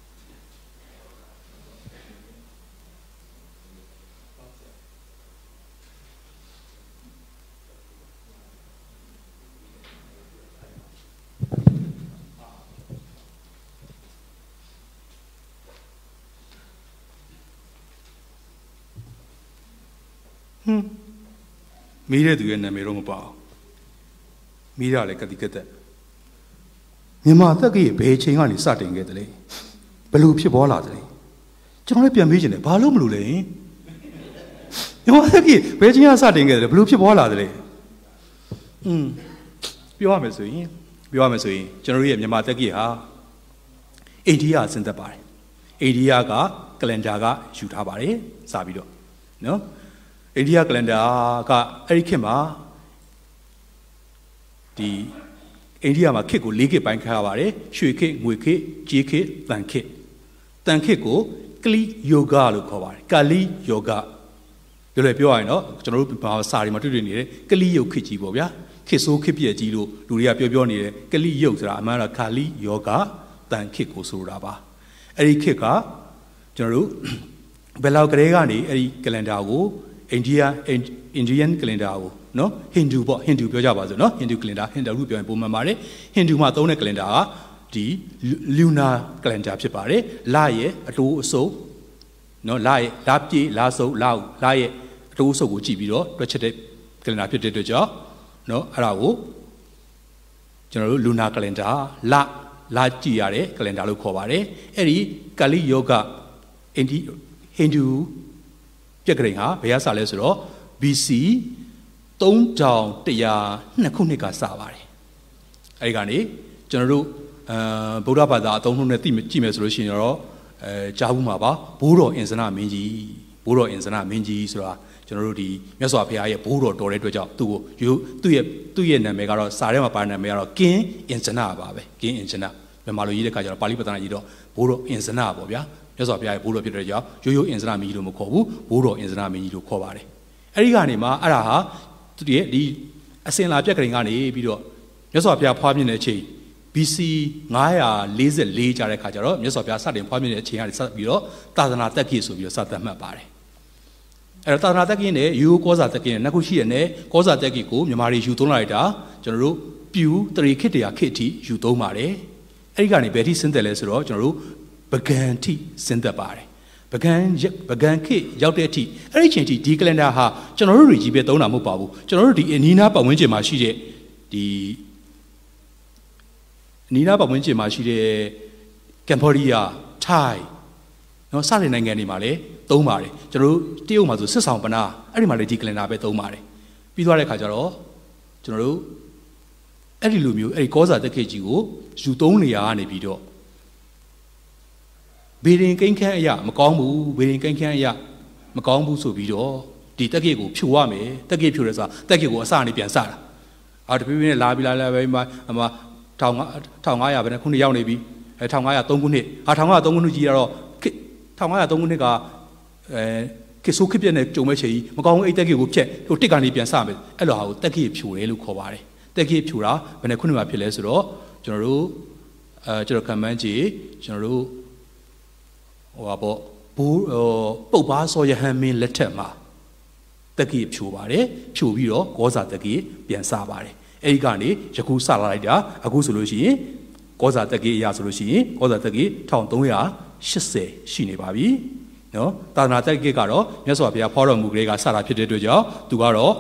ဟွန်းမိတဲ့သူရဲ့နာမည်တော့မပါဘူးမိရလည်းကတိကတက်မြန်မာတက်ကကြီးဘယ်ချိန်ကနေစတင်ခဲ့တယ်လဲဘယ်လိုဖြစ်ပေါ်လာတယ်လဲကျွန်တော်လည်းပြန်မေးချင်တယ်ဘာလို့မလို့လဲမြန်မာတက်ကကြီးဘယ်ချိန်ကစတင်ခဲ့တယ်လဲဘယ်လိုဖြစ်ပေါ်လာတယ်လဲอืมပြောရမယ်ဆိုရင်ပြောရမယ်ဆိုရင်ကျွန်တော်ရဲ့မြန်မာတက်ကကြီးဟာအိန္ဒိယဆင်းသက်ပါတယ်အိန္ဒိယကကလန်ဒါကယူထားပါတယ်စပြီးတော့နော်အိန္ဒိယကလန်ဒါကအဲ့ဒီခေတ်မှာဒီအိန္ဒိယမှာခေတ်ကို၄ခေတ်ပိုင်းခါရပါတယ်ရွှေခေတ်ငွေခေတ်ကြေးခေတ်တန်ခေတ်တန်ခေတ်ကိုကလီယိုဂါလို့ခေါ်ပါတယ်ကာလီယောဂပြောလဲပြောရရင်တော့ကျွန်တော်တို့ဘာစာရီမှာတွေ့တွေ့နေတဲ့ကလီယုတ်ခေတ်ကြီးပေါ့ဗျာကခေတ်ဆိုးခေတ်ပြည့်ကြီးလို့လူတွေကပြောပြောနေတယ်ကလိယုတ်ဆိုတာအမှန်တော့ခါလီယောဂတန်ခေတ်ကိုဆိုတာပါအဲ့ဒီခေတ်ကကျွန်တော်တို့ဘယ်လောက်ကလေးကနေအဲ့ဒီကလန်ဒါကိုအိန္ဒိယအိန္ဒိယန်ကလန်ဒါကိုနော်ဟိန္ဒူပေါ့ဟိန္ဒူပြောကြပါစို့နော်ဟိန္ဒူကလန်ဒါဟိန္ဒူလို့ပြောရင်ပုံမှန်ပါတယ်ဟိန္ဒူမှာသုံးတဲ့ကလန်ဒါကဒီလူနာကလန်ဒါဖြစ်ပါတယ်လရဲ့အတိုးအဆုပ်နော်လရဲ့လပြည့်လဆုပ်လလရဲ့အတိုးအဆုပ်ကိုကြည့်ပြီးတော့တွက်ချက်တဲ့ကလန်ဒါဖြစ်တဲ့အတွက်ကြောင့်နော်အဲ့ဒါကိုကျွန်တော်တို့လူနာကလန်ဒါလလာကြည့်ရတဲ့ကလန်ဒါလို့ခေါ်ပါတယ်အဲ့ဒီကလိယောဂအင်ဒီဟိန္ဒူပြက်ကလေးဟာဘယ်ရစလဲဆိုတော့ ဘီ စီ သုံးထောင်တစ်ရာနှစ်ခုနှစ်ကစပါတယ်အဲ့ဒီကနေကျွန်တော်တို့အဲဗုဒ္ဓဘာသာအသုံးနှုန်းနဲ့သိကြည့်မယ်ဆိုလို့ရှိရင်တော့အဲကြားဘူးမှာပါဘိုးတော်အင်စနမင်းကြီးဘိုးတော်အင်စနမင်းကြီးဆိုတာကျွန်တော်တို့ဒီမြတ်စွာဘုရားရဲ့ဘိုးတော်တော်တဲ့အတွက်ကြောင့်သူ့ကိုယူသူ့ရဲ့သူ့ရဲ့နာမည်ကတော့စာထဲမှာပါနာမည်ကတော့ကင်းအင်စနပါပဲကင်းအင်စနမြန်မာလိုရေးတဲ့ခါကျတော့ပါဠိပဒနာကြီးတော့ဘိုးတော်အင်စနပေါ့ဗျာမြတ်စွာဘုရားရဲ့ဘိုးတော်ဖြစ်တဲ့ကြောင့်ရိုးရိုးအင်စနမင်းကြီးလို့မခေါ်ဘူးဘိုးတော်အင်စနမင်းကြီးလို့ခေါ်ပါတယ်အဲ့ဒီကနေမှအဲ့ဒါဟာသူရဲ့ဒီအစင်လာပြက်ကလေးကနေပြီးတော့မြတ်စွာဘုရားဖွားမြင်တဲ့အချိန် ဘီ စီ ငါးရာလေးဆယ်လေးကျတဲ့ခါကျတော့မြတ်စွာဘုရားစတင်ဖွားမြင်တဲ့အချိန်ကနေစပြီးတော့သာသနာတက်ကြီးဆိုပြီးတော့စသတ်မှတ်ပါတယ်အဲ့တော့သာသနာတက်ကြီးနဲ့ယူကောဇာတက်ကြီးနဲ့နှစ်ခုရှိရတဲ့ကောဇာတက်ကြီးကိုမြန်မာတွေယူသုံးလိုက်တာကျွန်တော်တို့ပြူတရီခေတ္တရာခေတ်ထိယူသုံးပါတယ်အဲ့ဒီကနေဘယ်ထိဆင်းသက်လဲဆိုတော့ကျွန်တော်တို့ပကံထိဆင်းသက်ပါတယ်ပကံပကံခေတ်ရောက်တဲ့အထိအဲ့ဒီအချိန်ထိဒီကလန်ဒါဟာကျွန်တော်တို့တွေကြီးပဲသုံးတာမဟုတ်ပါဘူးကျွန်တော်တို့ဒီအနီးနားပတ်ဝန်းကျင်မှာရှိတဲ့ဒီအနီးနားပတ်ဝန်းကျင်မှာရှိတဲ့ကမ်ဘောဒီးယားထိုင်းနော်စတဲ့နိုင်ငံတွေမှာလည်းသုံးပါတယ်ကျွန်တော်တို့တရုတ်မှာဆိုစစ်ဆောင်ပနာအဲ့ဒီမှာလည်းဒီကလန်ဒါပဲသုံးပါတယ်ပြီးသွားတဲ့ခါကျတော့ကျွန်တော်တို့အဲ့ဒီလိုမျိုးအဲ့ဒီကောဇာတက်ခေတ်ကြီးကိုယူသုံးနေရကနေပြီးတော့ဘေရင်ကိန်းခန်းအရာမကောင်းဘူးဘေရင်ကိန်းခန်းအရာမကောင်းဘူးဆိုပြီးတော့ဒီတက်ကိကိုဖြိုရမယ်တက်ကိဖြိုရဲဆိုတာတက်ကိကိုအစအနေပြန်စတာအာတပြည့်ပြည့်နဲ့လာပြီးလာလာပဲမှာအမထောင်ထောင်ငါးရာပဲနဲ့ခုနှစ်ရောက်နေပြီအဲထောင်ငါးရာသုံးခုနှစ်ဟာထောင်ငါးရာသုံးခုနှစ်ကြီးကတော့ထောင်ငါးရာသုံးခုနှစ်ကအဲကိဆိုးခစ်ပြက်နဲ့ကြုံမဲ့ချေကြီးမကောင်းဘူးအဲ့တက်ကိကိုဖြက်ဟိုတစ်ကနေပြန်စမယ်အဲ့လိုဟာကိုတက်ကိဖြိုရဲလို့ခေါ်ပါတယ်တက်ကိဖြိုတာဘယ်နဲ့ခုနှစ်မှာဖြစ်လဲဆိုတော့ကျွန်တော်တို့အဲကျွန်တော်ခံမှန်းကြည့်ကျွန်တော်တို့ဟိုပါပေါ့ဘူပုတ်ပါစောရဟန်းမင်းလက်ထက်မှာတက်ကြီးဖြိုပါတယ်ဖြိုပြီးတော့ဂောဇာတက်ကြီးပြန်စပါတယ်အဲ့ဒီကနေယခုစလာလိုက်တာအခုဆိုလို့ရှိရင်ဂောဇာတက်ကြီးအရာဆိုလို့ရှိရင်ဂောဇာတက်ကြီးတစ်ထောင်သုံးရာရှစ်ဆယ်ရှိနေပါပြီနော်သာသနာတက်ကြီးကတော့မြတ်စွာဘုရားဖော်တော်မူကလေးကစတာဖြစ်တဲ့အတွက်ကြောင့်သူကတော့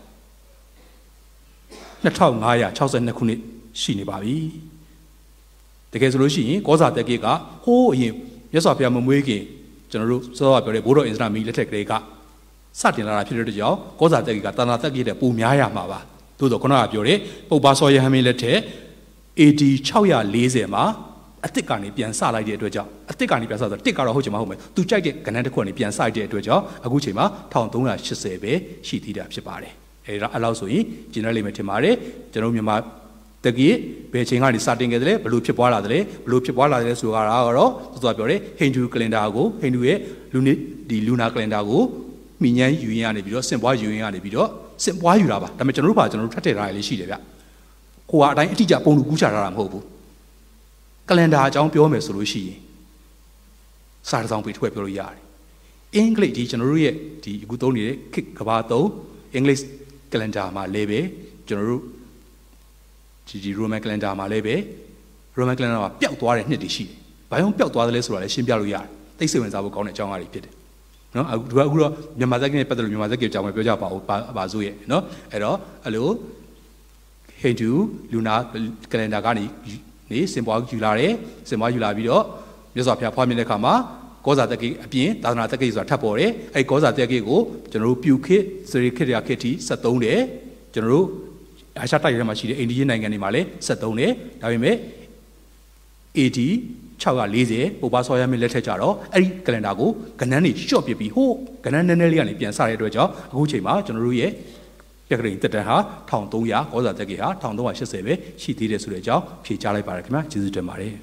နှစ်ထောင်ငါးရာခြောက်ဆယ်နှစ်ခုနှစ်ရှိနေပါပြီတကယ်ဆိုလို့ရှိရင်ဂောဇာတက်ကြီးကဟိုးအရင်မြတ်စွာဘုရားမမွေးခင်ကျွန်တော်တို့စောစောပြောတဲ့ဘိုးတော်အင်စလာမီလက်ထက်ကလေးကစတင်လာတာဖြစ်တဲ့အတွက်ကြောင့်ကောဇာတက်ကြီးကတာနာတက်ကြီးတဲ့ပုံများရမှာပါသို့တော့ခုနကပြောတဲ့ပုပ္ပါစောယဟမင်းလက်ထက် အေဒီခြောက်ရာလေးဆယ်မှာအတစ်ကနေပြန်စလိုက်တဲ့အတွက်ကြောင့်အတစ်ကနေပြန်စတော့တစ်ကတော့ဟုတ်ချင်မဟုတ်မယ်သူကြိုက်တဲ့ကဏ္ဍတစ်ခုကနေပြန်စလိုက်တဲ့အတွက်ကြောင့်အခုချိန်မှာတစ်ထောင်သုံးရာရှစ်ဆယ်ပဲရှိသေးတာဖြစ်ပါတယ်အဲဒါအဲ့လောက်ဆိုရင်ကျင်းရလိမ့်မယ်ထင်ပါတယ်ကျွန်တော်မြန်မာတကယ်ဘယ်ချိန်ကနေစတင်ခဲ့တယ်လဲဘလို့ဖြစ်ပွားလာတယ်လဲဘလို့ဖြစ်ပွားလာတယ်ဆိုတာကတော့သောသောပြောတဲ့ဟိန္ဒူကလန်ဒါကိုဟိန္ဒူရဲ့လူနစ်ဒီလူနာကလန်ဒါကိုမိញ្ញမ်းယူရင်းကနေပြီးတော့စင်ပွားယူရင်းကနေပြီးတော့စင်ပွားယူတာပါဒါပေမဲ့ကျွန်တော်တို့ဘာကျွန်တော်တို့ထပ်ထည့်ထားရလေးရှိတယ်ဗျကိုကအတိုင်းအတိအကျပုံလူကူးချထားတာမဟုတ်ဘူးကလန်ဒါအကြောင်းပြောမယ်ဆိုလို့ရှိရင်စာတစ်စောင်ပေးထွက်ပြောလို့ရတယ်အင်္ဂလိပ်ဒီကျွန်တော်တို့ရဲ့ဒီအခုသုံးနေတဲ့ခေတ်ကဘာသုံးအင်္ဂလိပ်ကလန်ဒါမှာလည်းပဲကျွန်တော်တို့ဒီဒီ Roman calendar မှာလည်းပဲ Roman calendar မှာပျောက်သွားတဲ့နှစ်တွေရှိတယ်။ဘာကြောင့်ပျောက်သွားတယ်လဲဆိုတာလည်းရှင်းပြလို့ရတယ်။သိစိတ်ဝင်စားဖို့ကောင်းတဲ့အကြောင်းအရာတွေဖြစ်တယ်။နော်အခုအခုတော့မြန်မာသက်ကနဲ့ပတ်သက်လို့မြန်မာသက်ကြီးအကြောင်းပဲပြောကြပါဦးပါစို့ရဲ့နော်အဲ့တော့အဲ့လိုဟိန္ဒူလူနာ calendar ကနေနေစင်ပွားယူလာတယ်စင်ပွားယူလာပြီးတော့မြတ်စွာဘုရားဖွားမြင်တဲ့အခါမှာကောဇာတက်ကြီးအပြင်သာသနာတက်ကြီးဆိုတာထပ်ပေါ်တယ်။အဲ့ကောဇာတက်ကြီးကိုကျွန်တော်တို့ပြူခေတ်စရိခေတ်ရာခေတ်ထိဆက်သုံးတယ်ကျွန်တော်တို့အာရှတိုက်ထဲမှာရှိတဲ့အိန္ဒိယနိုင်ငံတွေမှာလည်းဆက်သုံးတယ်ဒါပေမဲ့ အေဒီခြောက်ရာလေးဆယ်ပုပ္ပါစောရမင်းလက်ထက်ကြတော့အဲ့ဒီကလန်ဒါကိုကဏ္ဍနေရှော့ပစ်ပြီးဟိုးကဏ္ဍနည်းနည်းလေးကနေပြန်စတဲ့အတွက်ကြောင့်အခုချိန်မှာကျွန်တော်တို့ရဲ့ပြက်ကလေးတက်တန်းဟာတစ်ထောင်သုံးရာကောဇာတက်ကြီးဟာတစ်ထောင်သုံးရာရှစ်ဆယ်ပဲရှိသေးတယ်ဆိုတဲ့အကြောင်းဖြေကြားလိုက်ပါရခင်ဗျာကျေးဇူးတင်ပါတယ်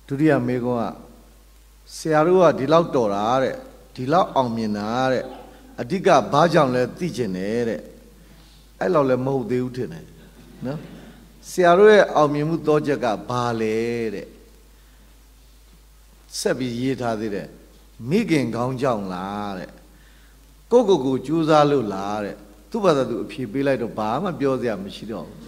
ဒုတိယမေကွန်းကဆရာတို့ကဒီလောက်တော်တာတဲ့ဒီလောက်အောင်မြင်တာတဲ့အဓိကဘာကြောင့်လဲသိကျင်တယ်တဲ့အဲ့လောက်လည်းမဟုတ်သေးဘူးထင်တယ်နော်ဆရာတို့ရဲ့အောင်မြင်မှုသောချက်ကဘာလဲတဲ့ဆက်ပြီးရေးထားသေးတယ်မိခင်ကောင်းကြောင့်လားတဲ့ကိုကိုကိုကြိုးစားလို့လားတဲ့သူ့ဘာသာသူအဖြေပေးလိုက်တော့ဘာမှပြောစရာမရှိတော့ဘူး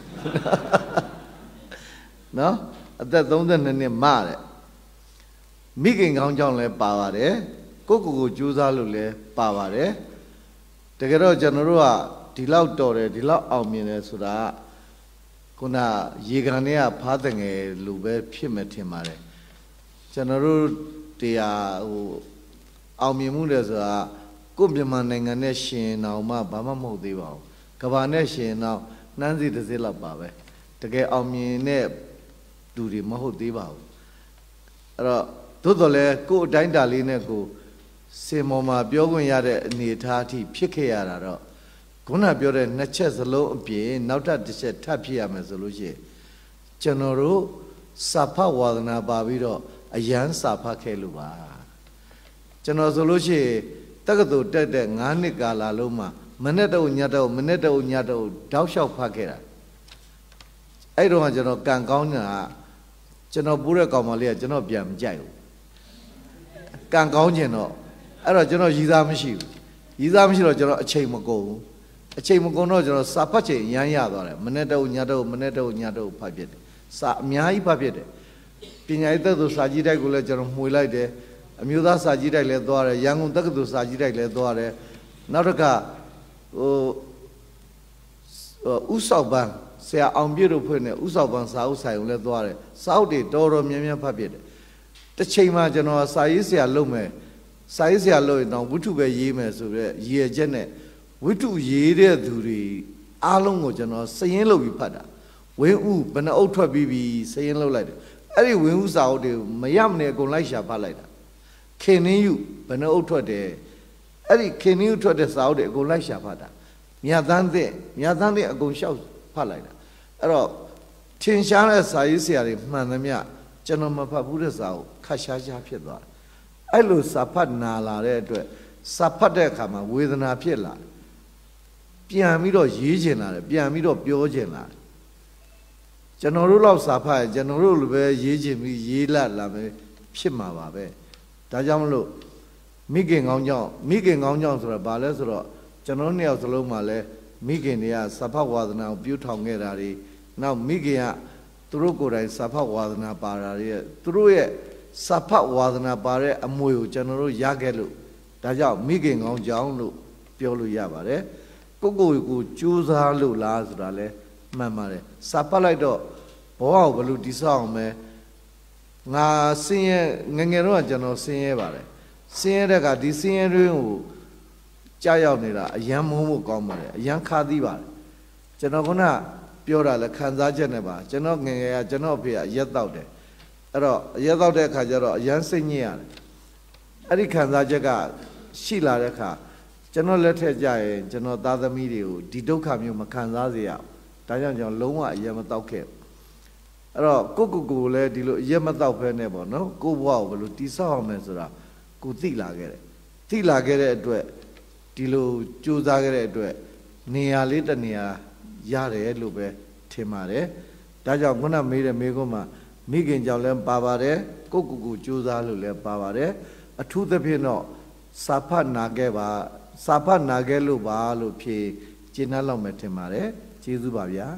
နော်အသက်သုံး十二နှစ်မတဲ့မိခင်ကောင်းကြောင့်လည်းပါပါတယ်ကိုကိုကိုကြိုးစားလို့လည်းပါပါတယ်တကယ်တော့ကျွန်တော်တို့ကဒီလောက်တော်တယ်ဒီလောက်အောင်မြင်တယ်ဆိုတာခုနရေကန်ထဲကဖားတငယ်လူပဲဖြစ်မယ်ထင်ပါတယ်ကျွန်တော်တို့တရားဟိုအောင်မြင်မှုတယ်ဆိုတာကိုမြန်မာနိုင်ငံနဲ့ရှင်အောင်မှဘာမှမဟုတ်သေးပါဘူးကဘာနဲ့ရှင်အောင်နှမ်းစီတစ်စိလောက်ပါပဲတကယ်အောင်မြင်တဲ့လူတွေမဟုတ်သေးပါဘူးအဲ့တော့သို့တော်လည်းကိုယ်အတိုင်းတာလေးနဲ့ကိုစင်မော်မှာပြောခွင့်ရတဲ့အနေအထားအထိဖြစ်ခဲ့ရတာတော့ခုနပြောတဲ့နှစ်ချက်စလုံးအပြင်နောက်ထပ်တစ်ချက်ထပ်ဖြစ်ရမယ်ဆိုလို့ရှိရင်ကျွန်တော်တို့စာဖတ်ဝါဒနာပါပြီးတော့အယမ်းစာဖတ်ခဲ့လို့ပါကျွန်တော်ဆိုလို့ရှိရင်တက္ကသိုလ်တက်တဲ့၅နှစ်ကာလလုံးမှာမနေ့တော့ညတော့မနေ့တော့ညတော့တောက်လျှောက်ဖတ်ခဲ့တာအဲ့တော့ကျွန်တော်ကံကောင်းနေတာကျွန်တော်ပိုးတဲ့ကောင်မလေးကကျွန်တော်ပြန်မကြိုက်ဘူးကံကောင်းကျင်တော့အဲ့တော့ကျွန်တော်ရည်စားမရှိဘူးရည်စားမရှိတော့ကျွန်တော်အချိန်မကုန်ဘူးအချိန်မကုန်တော့ကျွန်တော်စာဖတ်ချိန်ရမ်းရသွားတယ်မနေ့တော့ညတော့မနေ့တော့ညတော့ဖတ်ဖြစ်တယ်စာအများကြီးဖတ်ဖြစ်တယ်ပညာရေးသက်သူစာကြည့်တိုက်ကိုလည်းကျွန်တော်မှွေလိုက်တယ်အမျိုးသားစာကြည့်တိုက်လည်းသွားတယ်ရန်ကုန်တက္ကသိုလ်စာကြည့်တိုက်လည်းသွားတယ်နောက်တစ်ခါဟိုဥဆောက်ပန်းဆရာအောင်ပြည့်တို့ဖွင့်နေဥဆောက်ပန်းစာအုပ်ဆိုင်ကိုလည်းသွားတယ်စာအုပ်တွေတော်တော်များများဖတ်ဖြစ်တယ်တစ်ချိန်မှကျွန်တော်စာရေးဆရာလုပ်မယ်စာရေးဆရာလုပ်ရင်တော့ဝိထုပဲရေးမယ်ဆိုတော့ရည်ရချက်နဲ့ဝိထုရေးတဲ့သူတွေအားလုံးကိုကျွန်တော်စည်ရင်းလုပ်ပြီးဖတ်တာဝင်းဥဘယ်နှအုပ်ထွက်ပြီးပြီစည်ရင်းလုပ်လိုက်တယ်အဲ့ဒီဝင်းဥစာအုပ်တွေမရမနေအကုန်လိုက်ရှာဖတ်လိုက်တာခင်နှင်းယူဘယ်နှအုပ်ထွက်တယ်အဲ့ဒီခင်နှင်းယူထွက်တဲ့စာအုပ်တွေအကုန်လိုက်ရှာဖတ်တာမြတ်သန်းတဲ့မြတ်သန်းတဲ့အကုန်လျှောက်ဖတ်လိုက်တာအဲ့တော့ထင်ရှားတဲ့စာရေးဆရာတွေမှန်သမျှကျွန်တော်မဖတ်ဘူးတဲ့စာကိုခက်ရှားရှားဖြစ်သွားတယ်အဲ့လိုစာဖတ်နာလာတဲ့အတွက်စာဖတ်တဲ့အခါမှာဝေဒနာဖြစ်လာပြန်ပြီးတော့ရေးချင်လာတယ်ပြန်ပြီးတော့ပြောချင်လာတယ်ကျွန်တော်တို့လောက်စာဖတ်ရင်ကျွန်တော်တို့လိုပဲရေးချင်ပြီးရေးလာလာမယ်ဖြစ်မှာပါပဲဒါကြောင့်မလို့မိခင်ကောင်းကြောင့်မိခင်ကောင်းကြောင့်ဆိုတာဘာလဲဆိုတော့ကျွန်တော်နှစ်ယောက်စလုံးမှာလဲမိခင်တွေကစာဖတ်ဝါဒနာကိုပြုထောင်ခဲ့တာတွေနောက်မိခင်ကသူတို့ကိုယ်တိုင်စာဖတ်ဝါဒနာပါတာတွေသူတို့ရဲ့စာဖတ်ဝါဒနာပါတဲ့အမွေကိုကျွန်တော်တို့ရခဲ့လို့ဒါကြောင့်မိခင်ကောင်းကြောင့်လို့ပြောလို့ရပါတယ်ကိုကိုကိုကြိုးစားလို့လားဆိုတာလဲမှန်ပါတယ်စာဖတ်လိုက်တော့ဘဝကိုဘယ်လိုတည်ဆောက်အောင်မဲငါစင်းရဲငငယ်တော့ကျွန်တော်စင်းရဲပါတယ်စင်းရဲတဲ့ကဒီစင်းရဲတွင်းကိုကြားရောက်နေတာအယံမုန်းဖို့ကောင်းပါတယ်အယံခါသီးပါတယ်ကျွန်တော်ခုနပြောတာလဲခံစားချက်နဲ့ပါကျွန်တော်ငငယ်ကကျွန်တော်အဖေကရက်တောက်တယ်အဲ့တော့ရက်တောက်တဲ့အခါကျတော့အယံစိတ်ညစ်ရတယ်အဲ့ဒီခံစားချက်ကရှိလာတဲ့အခါကျွန်တော်လက်ထက်ကြရင်ကျွန်တော်သားသမီးတွေကိုဒီဒုက္ခမျိုးမခံစားစေရဒါကြောင့်ကျွန်တော်လုံးဝအယံမတောက်ခဲ့အဲ့တော့ကိုကိုကိုလည်းဒီလိုအယံမတောက်ဖဲနဲ့ပေါ့နော်ကိုဘဝကိုဘယ်လိုတိဆောက်အောင်လဲဆိုတာကိုသိလာခဲ့တယ်သိလာခဲ့တဲ့အတွက်ဒီလိုကြိုးစားခဲ့တဲ့အတွက်နေရာလေးတစ်နေရာရတယ်လို့ပဲထင်ပါတယ်ဒါကြောင့်ခုနမေးတဲ့မေးခွန်းမှာမိခင်ကြောင့်လည်းပါပါတယ်ကိုကိုကိုကြိုးစားလို့လည်းပါပါတယ်အထူးသဖြင့်တော့စာဖတ်နာခဲ့ပါစာဖတ်နာခဲ့လို့ပါလို့ဖြေကျင့်နှံ့လောက်မယ်ထင်ပါတယ်ကျေးဇူးပါဗျာ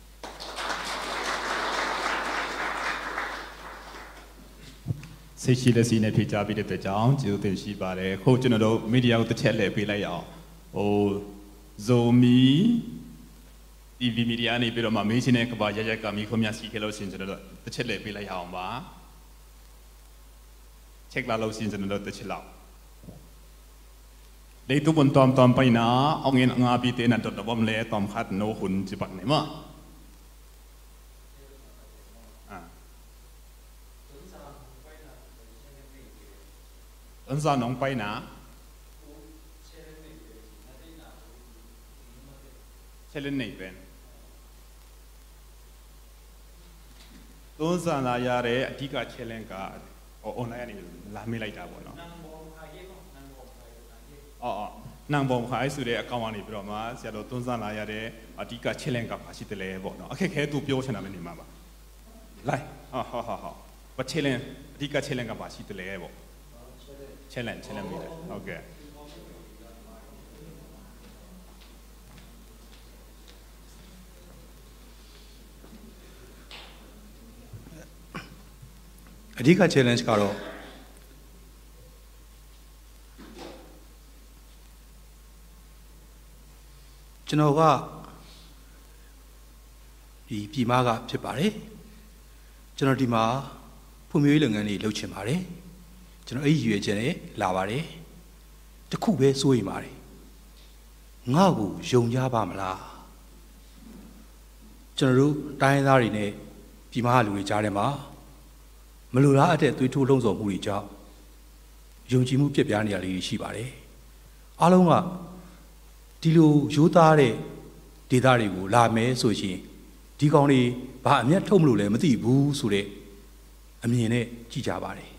စိတ်ရှိလက်စီနဲ့ဖြေချပေးတဲ့အတွက်ကြောင့်ကျေးဇူးတင်ရှိပါတယ်ခုကျွန်တော်တို့မီဒီယာကိုတစ်ချက်လှည့်ပေးလိုက်အောင်ဟိုဇိုမီ တီဗီ မီဒီယာနေပြီးတော့မှမေးချင်းတဲ့ကဘာရရကမိခွန်မြစီခဲ့လို့ရှိရင်ကျွန်တော်တို့တစ်ချက်လှည့်ပေးလိုက်အောင်ပါချက်လာလို့ရှိရင်ကျွန်တော်တို့တစ်ချက်လောက်လေတုဘွန်တမ်တမ်ပိုင်နာအောင်ငင်ငါပီတေနတ်တော့ဘမ်လေတမ်ခတ်နိုခွန်ချိပတ်နေမှာอันซาน้องไปนะเชลเลนไหนเป็นသုံးဆန်လာရတဲ့အဓိက challenge က online ကနေလာမေးလိုက်တာပေါ့နော်အော်အော်နံပုံခိုင်းဆိုတဲ့အကောင့်ကနေပြီးတော့မှဆရာတော်သုံးဆန်လာရတဲ့အဓိက challenge ကဘာရှိတယ်လဲပေါ့နော်အခက်ခဲသူပြောချင်တာပဲနေမှာပါလိုက်ဟာဟာဟာဟာဘာ challenge အဓိက challenge ကဘာရှိတယ်လဲပေါ့ challenge challenge မေးတယ်ဟုတ်ကဲ့အဓိက challenge ကတော့ကျွန်တော်ကဒီပြည်မကဖြစ်ပါတယ်ကျွန်တော်ဒီမှာဖွံ့ဖြိုးရေးလုပ်ငန်းတွေလုပ်ချင်ပါတယ်ကျွန်တော်အဲ့ဒီရွေးချယ်နဲ့လာပါတယ်တခုပဲစိုးရိမ်ပါတယ်ငါ့ကိုယုံကြပါမလားကျွန်တော်တို့တိုင်းသားတွေနဲ့ပြည်မကလူတွေကြားထဲမှာမလိုလားအပ်တဲ့သွေးထိုးလုံးစုံမှုတွေကြောင့်ယုံကြည်မှုပြည့်ပြားနေရလေးရှိပါတယ်အားလုံးကဒီလိုရိုးသားတဲ့ဒေတာတွေကိုလာမယ်ဆိုရင်ဒီကောင်တွေဘာအမျက်ထုတ်မလို့လဲမသိဘူးဆိုတဲ့အမြင်နဲ့ကြည့်ကြပါတယ်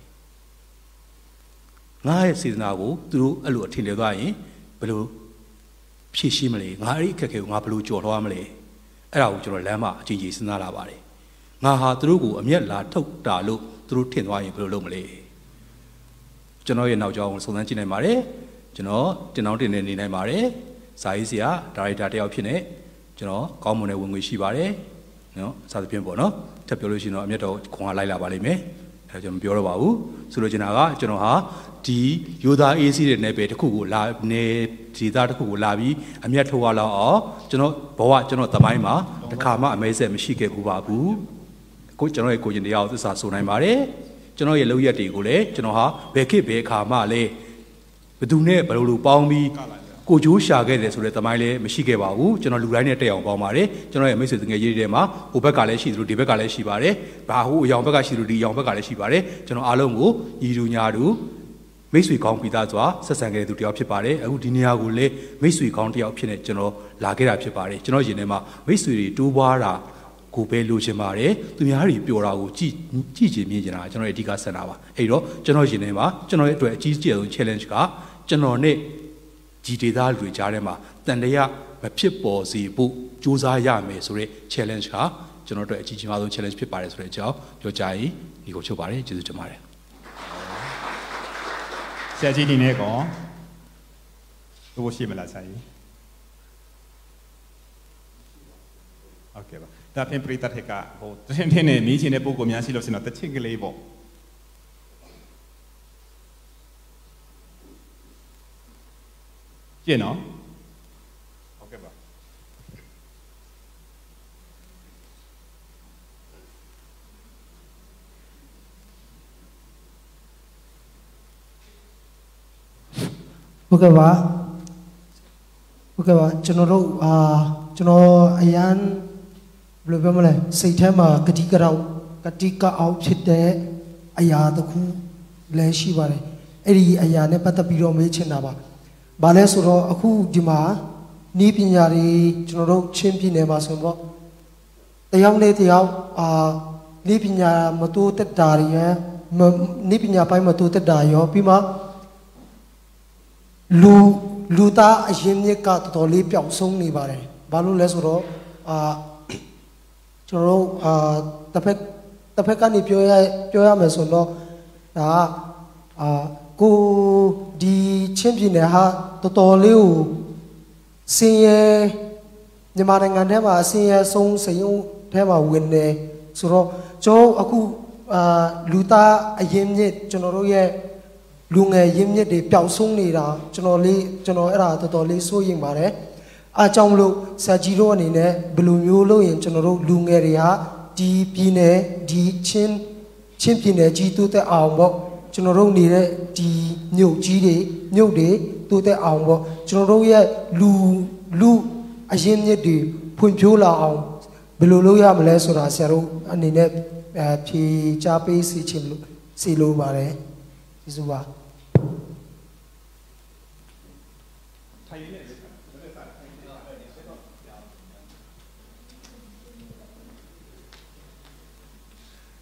ငါရဲ့စေတနာကိုသူတို့အဲ့လိုအထင်လွဲသွားရင်ဘယ်လိုဖြည့်ရှင်းမလဲငါအဲ့ဒီအခက်အခဲကိုငါဘယ်လိုကြော်လွှားမလဲအဲ့ဒါကိုကျွန်တော်လမ်းမှာအချင်းချင်းစဉ်းစားလာပါတယ်ငါဟာသူတို့ကိုအမျက်လာထုတ်တာလို့သူတို့ထင်သွားရင်ဘယ်လိုလုပ်မလဲကျွန်တော်ရဲ့နောက်ကျောင်းကိုစုံစမ်းကြည့်နိုင်ပါတယ်ကျွန်တော်တင်တောင်းတင်နေနေနိုင်ပါတယ်စာရေးဆရာဒါရိုက်တာတယောက်ဖြစ်နေကျွန်တော်ကောင်းမွန်တဲ့ဝင်ငွေရှိပါတယ်နော်စသဖြင့်ပေါ့နော်ထပ်ပြောလို့ရှိရင်တော့အမျက်တော်ခွန်အားလိုက်လာပါလိမ့်မယ်အဲဒါကျွန်တော်မပြောတော့ပါဘူးဆိုလိုချင်တာကကျွန်တော်ဟာဒီယူသားအေးစီးတဲ့နယ်ပယ်တစ်ခုကိုလာနေဒီသားတစ်ခုကိုလာပြီးအမျက်ထုတ်ရလောက်အောင်ကျွန်တော်ဘဝကျွန်တော်သမိုင်းမှာတစ်ခါမှအမဲဆက်မရှိခဲ့ဘူးပါဘူးကိုကျွန်တော်ရဲ့ကိုကျင်တရားကိုသစ္စာဆိုနိုင်ပါတယ်ကျွန်တော်ရဲ့လုပ်ရက်တွေကိုလည်းကျွန်တော်ဟာဘယ်ခေတ်ဘယ်အခါမှလည်းဘယ်သူနဲ့ဘယ်လိုလိုပေါင်းပြီးကိုကျိုးရှာခဲ့တယ်ဆိုတဲ့သမိုင်းလည်းမရှိခဲ့ပါဘူးကျွန်တော်လူတိုင်းနဲ့တက်အောင်ပေါင်းပါတယ်ကျွန်တော်ရဲ့မိတ်ဆွေငယ်ရေးတွေထဲမှာဟိုဘက်ကလည်းရှိသလိုဒီဘက်ကလည်းရှိပါတယ်ဘာဟိုအယောင်ဘက်ကရှိသလိုဒီအယောင်ဘက်ကလည်းရှိပါတယ်ကျွန်တော်အားလုံးကိုညီတူညာတူမိတ်ဆွေကောင်းပြီးသားစွာဆက်ဆံခဲ့တဲ့သူတယောက်ဖြစ်ပါတယ်အခုဒီနေရာကိုလည်းမိတ်ဆွေကောင်းတယောက်ဖြစ်နေကျွန်တော်လာခဲ့တာဖြစ်ပါတယ်ကျွန်တော်ယင်ထဲမှာမိတ်ဆွေတွေတိုးပွားတာကိုပဲလိုချင်ပါတယ်သူများတွေပျော်တာကိုကြည့်ကြည့်ချင်မြင်ချင်တာကျွန်တော်ရဲ့အဓိကဆက်တာပါအဲ့တော့ကျွန်တော်ယင်ထဲမှာကျွန်တော်ရဲ့အတွက်အကြီးကျယ်ဆုံး challenge ကကျွန်တော်နဲ့ဒီဒေသလူတွေကြားထဲမှာတန်တရားမဖြစ်ပေါ်စေဖို့စူးစမ်းရမယ်ဆိုတဲ့ challenge ကကျွန်တော်တို့အကြီးကြီးမားဆုံး challenge ဖြစ်ပါတယ်ဆိုတဲ့အကြောင်းပြောကြရင်ဒီကိုချုပ်ပါတယ်ကျေးဇူးတင်ပါတယ်ဆရာကြီးဒီနေ့ကောဘယ်ရှိမလားဆရာကြီးโอเคပါဒါပြင်ပရိသတ်ကဟိုတင်းတင်းနဲ့မြည်ချင်တဲ့ပုံကိုများရှိလို့စင်တော့တစ်ချစ်ကလေးပေါ့ကျင်းနော်โอเคပါဟုတ်ကဲ့ပါဟုတ်ကဲ့ပါကျွန်တော်တို့အာကျွန်တော်အရန်ဘယ်လိုပြောမလဲစိတ်ထဲမှာကတိကရောက်ကတိကအောင်ဖြစ်တဲ့အရာတစ်ခုလည်းရှိပါတယ်အဲ့ဒီအရာနဲ့ပတ်သက်ပြီးတော့မေးချင်တာပါဘာလဲဆိုတော့အခုဒီမှာဤပညာတွေကျွန်တော်တို့ချင်းပြည်နယ်မှာဆိုတော့တယောက်နဲ့တယောက်အာဤပညာမတိုးတက်တာတွေရယ်ဤပညာပိုင်းမတိုးတက်တာရောပြီးမှလူလူသားအရင်မြစ်ကတော်တော်လေးပျောက်ဆုံးနေပါတယ်ဘာလို့လဲဆိုတော့အာကျွန်တော်တို့အာတစ်ဖက်တစ်ဖက်ကနေပြောရပြောရမယ်ဆိုတော့ဒါအာကိုဒီချင်းပြည်နယ်ဟာတော်တော်လေးကိုစင်ရဲမြန်မာနိုင်ငံထဲမှာစင်ရဲဆုံးစရုံထဲမှာဝင်နေဆိုတော့ကျွန်တော်အခုအာလူသားအရင်မြစ်ကျွန်တော်တို့ရဲ့လူငယ်ရင်းမြစ်တွေပျောက်ဆုံးနေတာကျွန်တော်လေးကျွန်တော်အဲ့ဒါတော်တော်လေးစိုးရိမ်ပါတယ်အားကြောင့်မလို့ဆရာကြီးတို့အနေနဲ့ဘယ်လိုမျိုးလုပ်ရင်ကျွန်တော်တို့လူငယ်တွေဟာဒီပြည်နယ်ဒီချင်းချင်းပြည်နယ်ကြီးတိုးတက်အောင်ပေါ့ကျွန်တော်တို့နေတဲ့ဒီမြို့ကြီးတွေမြို့တွေတိုးတက်အောင်ပေါ့ကျွန်တော်တို့ရဲ့လူလူအရင်းမြစ်တွေဖွံ့ဖြိုးလာအောင်ဘယ်လိုလုပ်ရမလဲဆိုတာဆရာတို့အနေနဲ့ဖြေချပေးစီချင်လို့စီလိုပါတယ်ကျေးဇူးပါ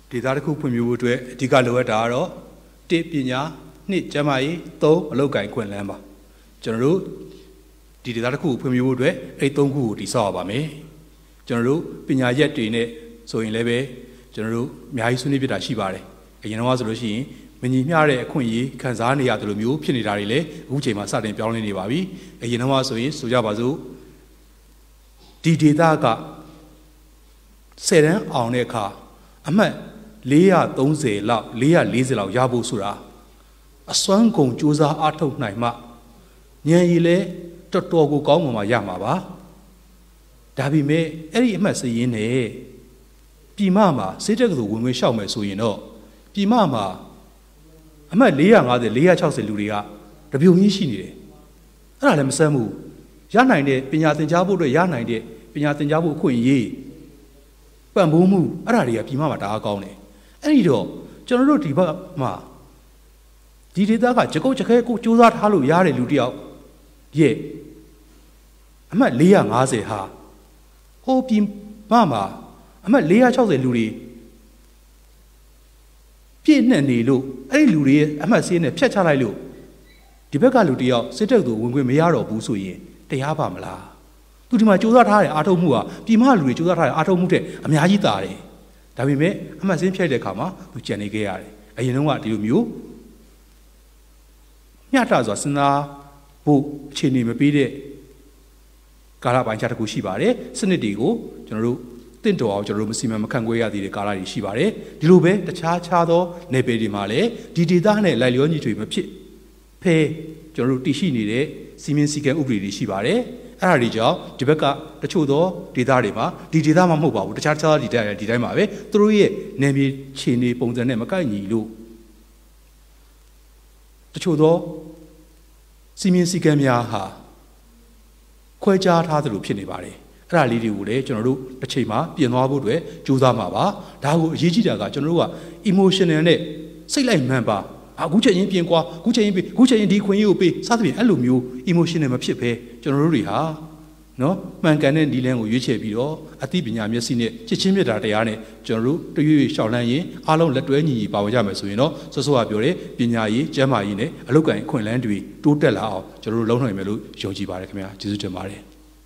ဒေသတစ်ခုဖွံ့ဖြိုးဖို့အတွက်အဓိကလိုအပ်တာကတော့တစ်ပညာနှစ်ကျန်းမာရေးသုံးအလုပ်ကိုင်ခွင့်လန်းပါကျွန်တော်တို့ဒီဒေသတစ်ခုဖွံ့ဖြိုးဖို့အတွက်အဲ့သုံးခုကိုတည်ဆောက်ရပါမယ်ကျွန်တော်တို့ပညာရက်တွေနဲ့ဆိုရင်လည်းပဲကျွန်တော်တို့အများကြီးဆွေးနွေးပြတာရှိပါတယ်အရင်တော့ဆိုလို့ရှိရင်မညီမျှတဲ့အခွင့်အရေးခံစားနေရတယ်လို့မျိုးဖြစ်နေတာတွေလည်းအခုချိန်မှာစတင်ပြောင်းလဲနေပါပြီအရင်တော့ဆိုရင်ဆိုကြပါစို့ဒီဒေသကဆယ်တန်းအောင်တဲ့အခါအမှတ်၄၃၀လောက်၄၄၀လောက်ရဖို့ဆိုတာအစွမ်းကုန်စူးစမ်းအားထုတ်နိုင်မှဉာဏ်ရည်လဲတော်တော်ကိုကောင်းမှမှရမှာပါဒါပေမဲ့အဲ့ဒီအမှတ်စရင်းနဲ့ပြည်မမှာစေတက်ကသူဝင်ဝင်ရှောက်မယ်ဆိုရင်တော့ပြည်မမှာအမှတ်၄၅၀ ၄၆၀လူတွေကတပြုံကြီးရှိနေတယ်အဲ့ဒါလည်းမဆန်းဘူးရနိုင်တဲ့ပညာသင်ကြားဖို့အတွက်ရနိုင်တဲ့ပညာသင်ကြားဖို့အခွင့်အရေးပံ့ပိုးမှုအဲ့ဒါတွေကပြည်မမှာတအားကောင်းတယ်အဲ့ဒီတော့ကျွန်တော်တို့ဒီဘက်မှာဒီဒေသကကြကုတ်ကြခဲကိုစူးစမ်းထားလို့ရတဲ့လူတယောက်ရဲ့အမှတ်၄၅၀ဟာဟိုပြည်မမှာအမှတ်၄၆၀လူတွေပြည့်နှက်နေလို့အဲ့ဒီလူတွေရဲ့အမှတ်စင်းနဲ့ဖြတ်ချလိုက်လို့ဒီဘက်ကလူတယောက်စစ်တပ်သူဝင်ခွင့်မရတော့ဘူးဆိုရင်တရားပါမလားသူဒီမှာစူးစမ်းထားတဲ့အာထုံမှုဟာပြည်မလူတွေစူးစမ်းထားတဲ့အာထုံမှုတဲ့အများကြီးတာတယ်ဒါပေမဲ့အမှတ်စင်းဖြတ်တဲ့အခါမှာသူကြံနေခဲ့ရတယ်အရင်တုန်းကဒီလိုမျိုးမျှတစွာစဉ်းစားဖို့အခြေအနေမပေးတဲ့ကာလပိုင်းခြားတစ်ခုရှိပါတယ်စနစ်တွေကိုကျွန်တော်တို့တင့်တော်အောင်ကျွန်တော်တို့မစီမံမခန့်ခွဲရသေးတဲ့ကာလတွေရှိပါတယ်ဒီလိုပဲတခြားခြားသောနယ်ပယ်တွေမှာလည်းဒီဒေသနဲ့လိုက်လျောညီထွေမဖြစ်ဖဲကျွန်တော်တို့တည်ရှိနေတဲ့စီမင်းစည်းကမ်းဥပဒေတွေရှိပါတယ်အဲ့ဒါတွေကြောင့်ဒီဘက်ကတချို့သောဒေသတွေမှာဒီဒေသမှာမဟုတ်ပါဘူးတခြားတခြားဒေသတွေဒီတိုင်းမှာပဲသူတို့ရဲ့နယ်မြေခြေနေပုံစံနဲ့မကိုက်ညီလို့တချို့သောစီမင်းစည်းကမ်းများဟာခွဲခြားထားသလိုဖြစ်နေပါတယ်အဲ့ဒါလေးတွေကိုလည်းကျွန်တော်တို့တစ်ချိန်မှာပြင်သွားဖို့အတွက်ကြိုးစားမှာပါဒါကိုအရေးကြီးတာကကျွန်တော်တို့က emotional နဲ့စိတ်လိုက်မှန်ပါအခုချက်ချင်းပြင်ကွာအခုချက်ချင်းပြင်အခုချက်ချင်းဒီခွင့်ရေးကိုပေးစသဖြင့်အဲ့လိုမျိုး emotional မဖြစ်ဘဲကျွန်တော်တို့တွေဟာနော်မှန်ကန်တဲ့ဒီလန်းကိုရွေးချယ်ပြီးတော့အသိပညာမျက်စိနဲ့ချစ်ချင်းမြတ်တာတရားနဲ့ကျွန်တော်တို့တရွေ့ရွေ့ရှောက်လန်းရင်အားလုံးလက်တွဲညီညီပါဝင်ကြမယ်ဆိုရင်တော့စောစောကပြောတဲ့ပညာရေးကျန်းမာရေးနဲ့အလုပ်ကိုင်အခွင့်အလမ်းတွေတိုးတက်လာအောင်ကျွန်တော်တို့လုံးနိုင်မယ်လို့ယုံကြည်ပါတယ်ခင်ဗျာကျေးဇူးတင်ပါတယ်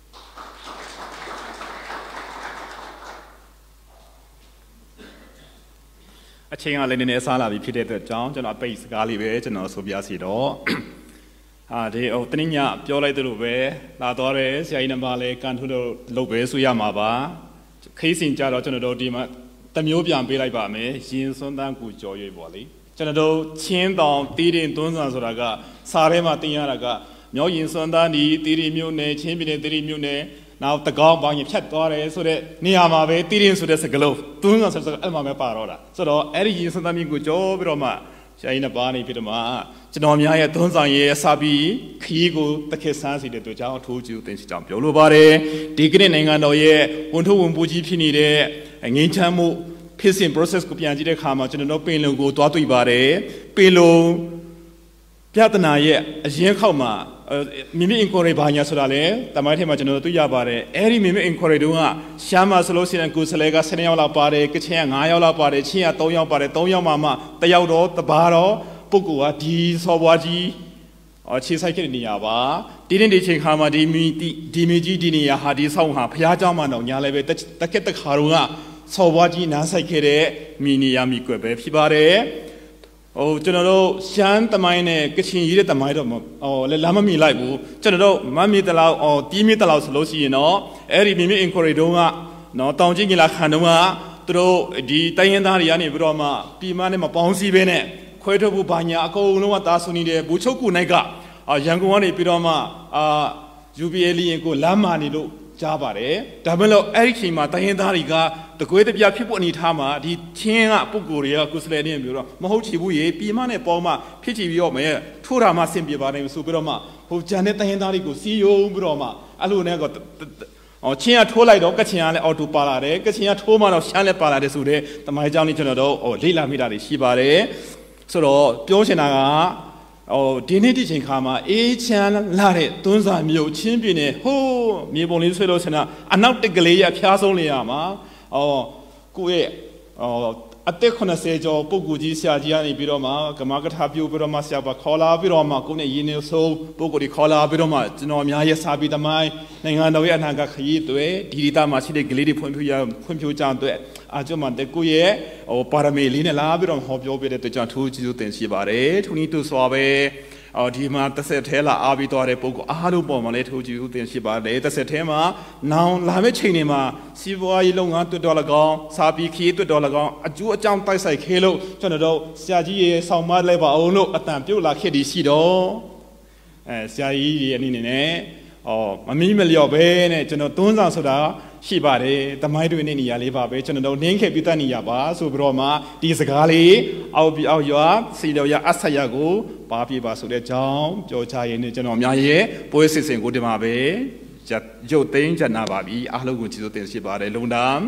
အချိန်ကလည်းနည်းနည်းစားလာပြီဖြစ်တဲ့အတွက်ကြောင့်ကျွန်တော်အပိတ်စကားလေးပဲကျွန်တော်ဆိုပြစီတော့အာဒီဟိုတနည်းညပြောလိုက်သလိုပဲလာသွားတယ်ဆရာကြီးနံပါတ်လည်းကန်ထုလို့လုပ်ပဲဆိုရမှာပါခေးစင်ကြတော့ကျွန်တော်တို့ဒီမှာတမျိုးပြန်ပေးလိုက်ပါမယ်ရင်စွန်းတန်းကူကြော်ရွေးပေါ့လေကျွန်တော်တို့ချင်းတောင်တီးတင်သွန်းဆန်ဆိုတာကစားထဲမှာတင်ရတာကမြောက်ရင်စွန်းတန်းဒီတီးတင်မြို့နယ်ချင်းပြည်နယ်တီးတင်မြို့နယ်နောက်တကောင်းပေါင်းရင်ဖြတ်သွားတယ်ဆိုတဲ့နေရာမှာပဲတီးတင်ဆိုတဲ့စကားလုံးသွန်းဆန်ဆိုတဲ့အဲ့မှာပဲပါတော့တာဆိုတော့အဲ့ဒီရင်စွန်းတန်းကိုကြောပြီးတော့မှဆရာကြီးနဲ့ပါနေပြီးတော့မှကျွန်တော်များရဲ့သွန်းဆောင်ရဲ့အစာပြီးခရီးကိုတခက်ဆန်းစီတဲ့တို့ကြောင့်အထူးကျူတင်စီကြောင့်ပြောလိုပါတယ်ဒီကနေ့နိုင်ငံတော်ရဲ့ဝန်ထုတ်ဝန်ပိုးကြီးဖြစ်နေတဲ့ငင်းချမ်းမှုဖြစ်စဉ် process ကိုပြန်ကြည့်တဲ့အခါမှာကျွန်တော်တို့ပင်လုံကိုသွားတွေ့ပါတယ်ပင်လုံပြဿနာရဲ့အရင်ခောက်မှာမိမိ inquiry ဘာညာဆိုတာလေတမိုင်းထဲမှာကျွန်တော်တို့တွေ့ရပါတယ်အဲ့ဒီမိမိ inquiry တုန်းကရှားမှာဆိုလို့ရှိရင်ကိုယ်စလဲကဆယ်ယောက်လောက်ပါတယ်ကချင်ကငါးယောက်လောက်ပါတယ်ချင်းကသုံးယောက်ပါတယ်သုံးယောက်မှမှတယောက်တော့တပါတော့ပုဂ္ဂိုလ်ကဒီစော်ဘွားကြီးအခြေဆိုင်ခဲ့တဲ့နေရာပါဒီနေ့ဒီချိန်ခါမှာဒီမီဒီမီကြီးဒီနေရာဟာဒီဆောင်ဟာဘုရားเจ้าမှာတော့ညာလည်းပဲတက်ကက်တခါတော့ကစော်ဘွားကြီးနားဆိုင်ခဲ့တဲ့မီနေရာမီကွယ်ပဲဖြစ်ပါတယ်ဟိုကျွန်တော်တို့ရှမ်းတမိုင်းနဲ့ကချင်ရေးတဲ့တမိုင်းတော့ဟိုလည်းလမ်းမမီလိုက်ဘူးကျွန်တော်တို့မမီတလောက်ဟိုတီးမီတလောက်ဆိုလို့ရှိရင်တော့အဲ့ဒီမိမိ inquiry တုန်းကနော်တောင်ကြီးကြီးလာခံတုန်းကသူတို့ဒီတိုင်းရင်းသားတွေကနေပြီးတော့မှပြည်မနဲ့မပေါင်းစည်းပဲနဲ့ခွဲထုတ်ဖို့ဘာညာအကုန်လုံးကတာဆူနေတယ်ဘူချုပ်ကူနိုင်ကရန်ကုန်ကနေပြီးတော့မှအာ ယူ ပီ အေ လီရင်ကိုလမ်းမာနေလို့ကြားပါတယ်ဒါပေမဲ့လို့အဲ့ဒီချိန်မှာတိုင်းရင်းသားတွေကတကွေးတပြားဖြစ်ဖို့အနေထားမှာဒီချင်းကပုဂ္ဂိုလ်တွေကကုစလဲနေပြီးတော့မဟုတ်ချီဘူးရေပြည်မနဲ့ပေါင်းမှဖြစ်ချီပြီးတော့မယ်ထိုးတာမှဆင်ပြေပါတယ်ဆိုပြီးတော့မှဟိုဂျန်တဲ့တိုင်းရင်းသားတွေကိုစီယုံပြီးတော့မှအဲ့လိုနဲ့ကဟောချင်းကထိုးလိုက်တော့ကချင်ကလည်းအော်တိုပါလာတယ်ကချင်ကထိုးမှတော့ရှမ်းလည်းပါလာတယ်ဆိုတဲ့တမိုင်းကြောင်းလေးကျွန်တော်တို့ဟိုလေ့လာမိတာတွေရှိပါတယ်ဆိုတော့ပြောချင်တာကဟိုဒီနေ့ဒီချိန်ခါမှာအေးချမ်းလာတဲ့သွန်းစာမြို့ချင်းပြည်နယ်ဟိုးမြေပုံလေးဆွဲလို့ဆင်တာအနောက်တက်ကလေးရဖျားဆုံးနေရမှာဟောကိုယ့်ရဲ့ဟောအသက်eightyကျော်ပုဂ္ဂိုလ်ကြီးဆရာကြီးကနေပြီးတော့မှကမကထာပြုပြီးတော့မှဆရာပါခေါ်လာပြီးတော့မှကိုယ်နဲ့ရင်းနှီးဆုံးပုဂ္ဂိုလ်တွေခေါ်လာပြီးတော့မှကျွန်တော်အများရဲ့စာပေသမိုင်းနိုင်ငံတော်ရဲ့အနာဂတ်ခရီးတွေဒီဒေသမှာရှိတဲ့ကလေးတွေဖွံ့ဖြိုးရဖွံ့ဖြိုးကြတဲ့အာကျမတဲ့ကိုရဲ့ဟိုပါရမီလေးနဲ့လာပြီးတော့ဟောပြောပြတဲ့အတွက်ကြောင့်ထိုးကျေးဇူးတင်ရှိပါတယ်ထုံးနီးတူစွာပဲအော်ဒီမှာတစ်ဆက်ထဲလာအားပြီးသွားတဲ့ပုဂ္ဂိုလ်အားလုံးပေါ်မှာလည်းထိုးကြည့်ဦးတင်ရှိပါတယ်တစ်ဆက်ထဲမှာနောင်လာမယ့်ချိန်တွေမှာစီးပွားရေးလုပ်ငန်းတွတ်တော်၎င်းစာပေခီးတွတ်တော်၎င်းအကျိုးအကြောင်းတိုက်ဆိုင်ခဲလို့ကျွန်တော်တို့ဆရာကြီးရဲ့ဆောင်မလိုက်ပါအောင်လို့အတန်ပြုတ်လာခဲ့ဒီရှိတော့အဲဆရာကြီးရဲ့အနေနဲ့အော်မမီးမလျော့ပဲနဲ့ကျွန်တော်သွန်းဆောင်ဆိုတာရှိပါတယ်တမိုင်းတွင်နေနေရလေးပါပဲကျွန်တော်တို့နင်းခဲ့ပြတတ်နေရပါဆိုပြီးတော့မှဒီစကားလေးအောက်ပြီးအောက်ရွာစီတော်ရအဆက်ရကိုပါပြပါဆိုတဲ့အကြောင်းပြောချရင်းနဲ့ကျွန်တော်များရဲ့ပွဲစစ်စင်ကိုတင်ပါပဲရုပ်သိမ်းကြနာပါပြီအားလုံးကိုကျေးဇူးတင်ရှိပါတယ်လုံတမ်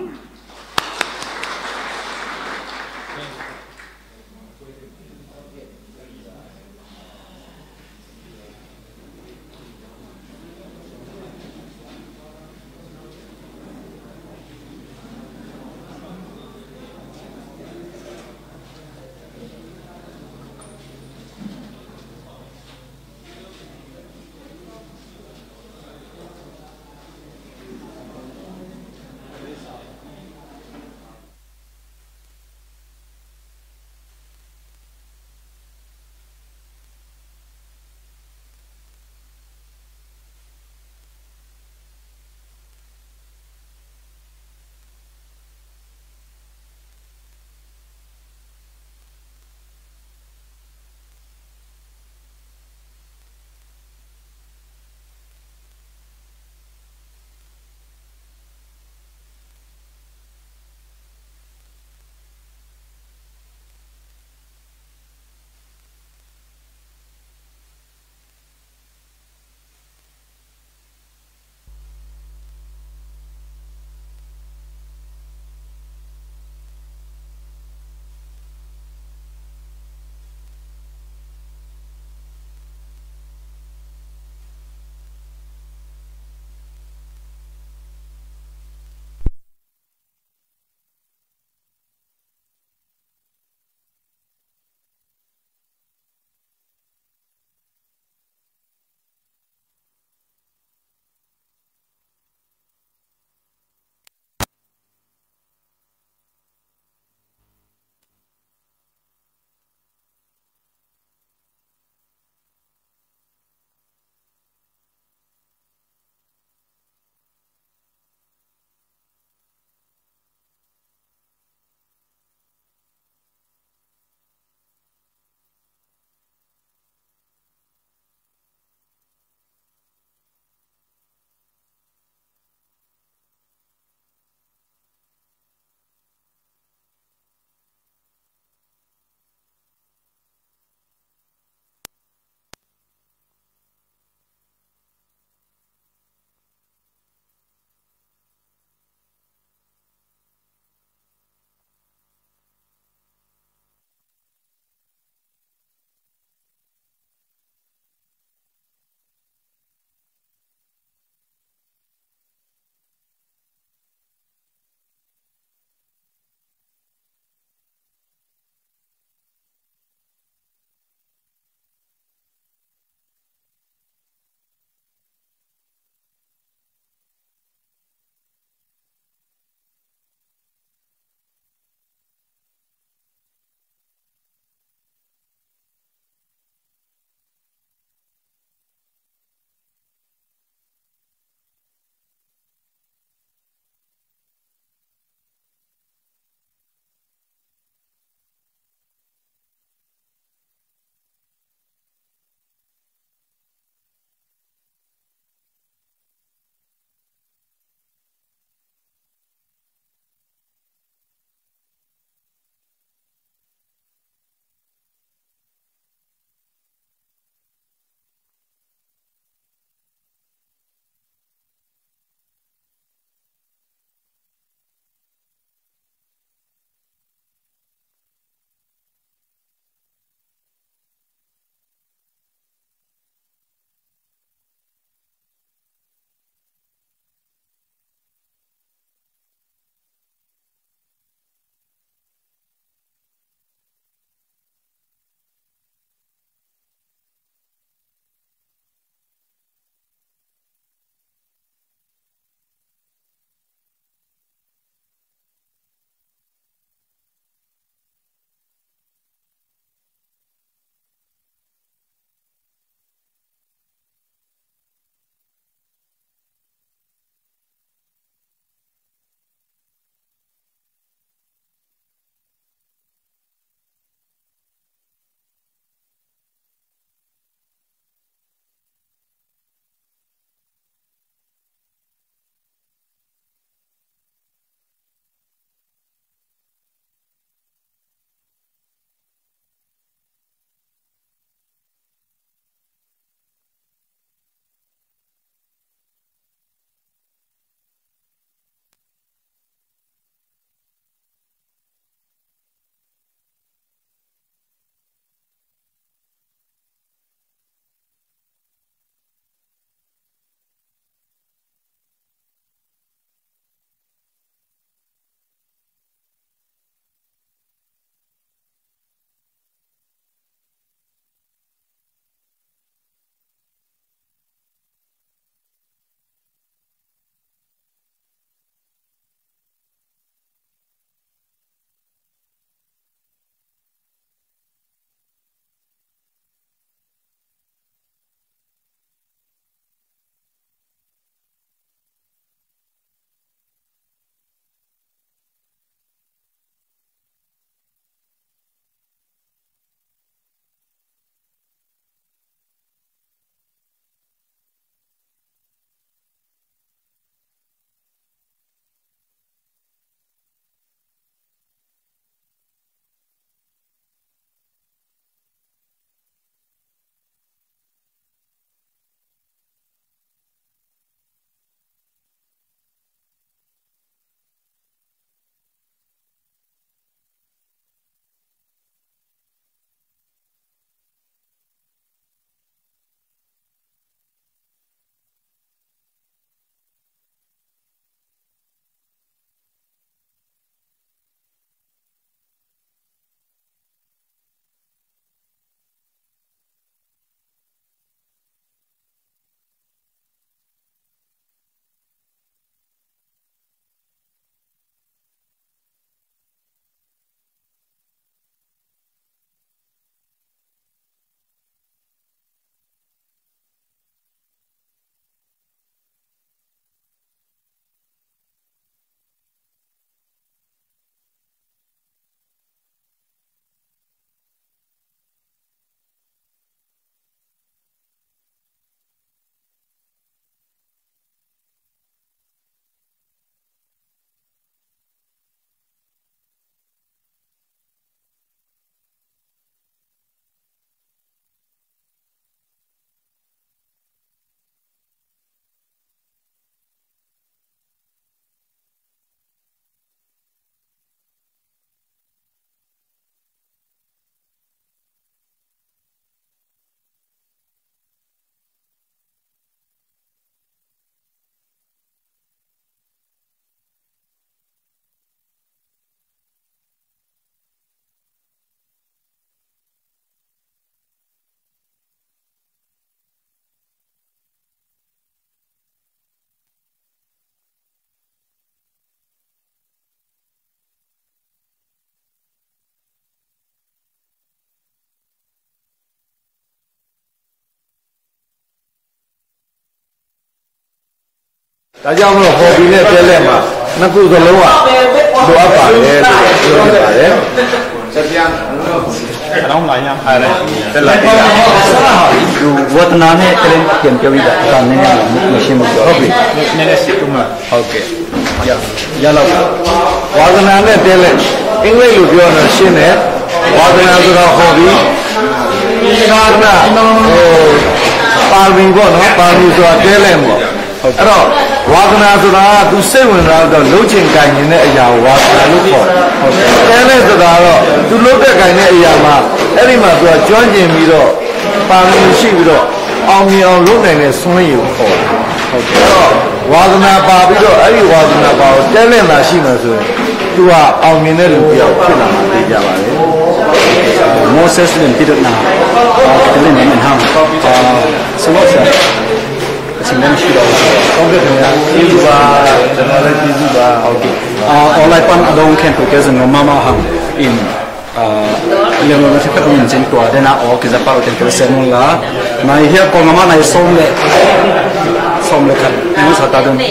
ဒါကြောင့်မလို့ဟော်ဘီနဲ့တဲလက်မှာနှစ်ခုစလုံးကလိုအပ်ပါတယ်လို့ပြောနေပါတယ်ဆက်ပြန်เราไงยังอะไรแต่ละทีดูวัฒนาเนี่ยเรื่องเกี่ยวกับวิธีการเนี่ยไม่ใช่มั้งครับพี่เนี่ยสิทุกมาโอเคอย่าอย่าเราวัฒนาเนี่ยเดี๋ยวเลยอังกฤษลูกပြောတော့ရှင်းတယ်วัฒนาဆိုတော့ဟောပြီးသာသနာဟိုပါရမီပေါ့နော်ပါရမီဆိုတာတဲလဲပေါ့အဲ့တော့ဝါသနာဆိုတာကသူစိတ်ဝင်စားတော့လှုပ်ချင်ကြင်တဲ့အရာကိုဝါသနာလို့ခေါ်တယ်ဟုတ်ကဲ့တဲလဲဆိုတာတော့သူလှုပ်တဲ့ကြင်တဲ့အရာမှာအဲ့ဒီမှာသူကကျွမ်းကျင်ပြီးတော့ပါရမီရှိပြီးတော့အောင်မြင်အောင်လုပ်နိုင်တဲ့စွမ်းရည်ကိုခေါ်တယ်ဟုတ်ကဲ့အဲ့တော့ဝါသနာပါပြီးတော့အဲ့ဒီဝါသနာပါကိုတဲလဲလာရှိမှဆိုရင်သူကအောင်မြင်တဲ့လူတစ်ယောက်ဖြစ်လာမှာသိကြပါလေโมเสสเรื่องที่เดินหน้าเรื่องนี้มันห้ามสมมติว่าสิ่งนั้นชื่อเราဟုတ်ကဲ့ခင်ဗျာကျေးဇူးပါကျွန်တော်လည်းကျေးဇူးပါဟုတ်ကဲ့อ่า all I want alone can together no mama ham in อ่าเรื่องมันจะเป็นจริงตัวเดน่าออกจะเป่าเป็นกระแสมุลาในเฮียกองมาในส้มเลยส้มเลยครับนี่สตาร์ดน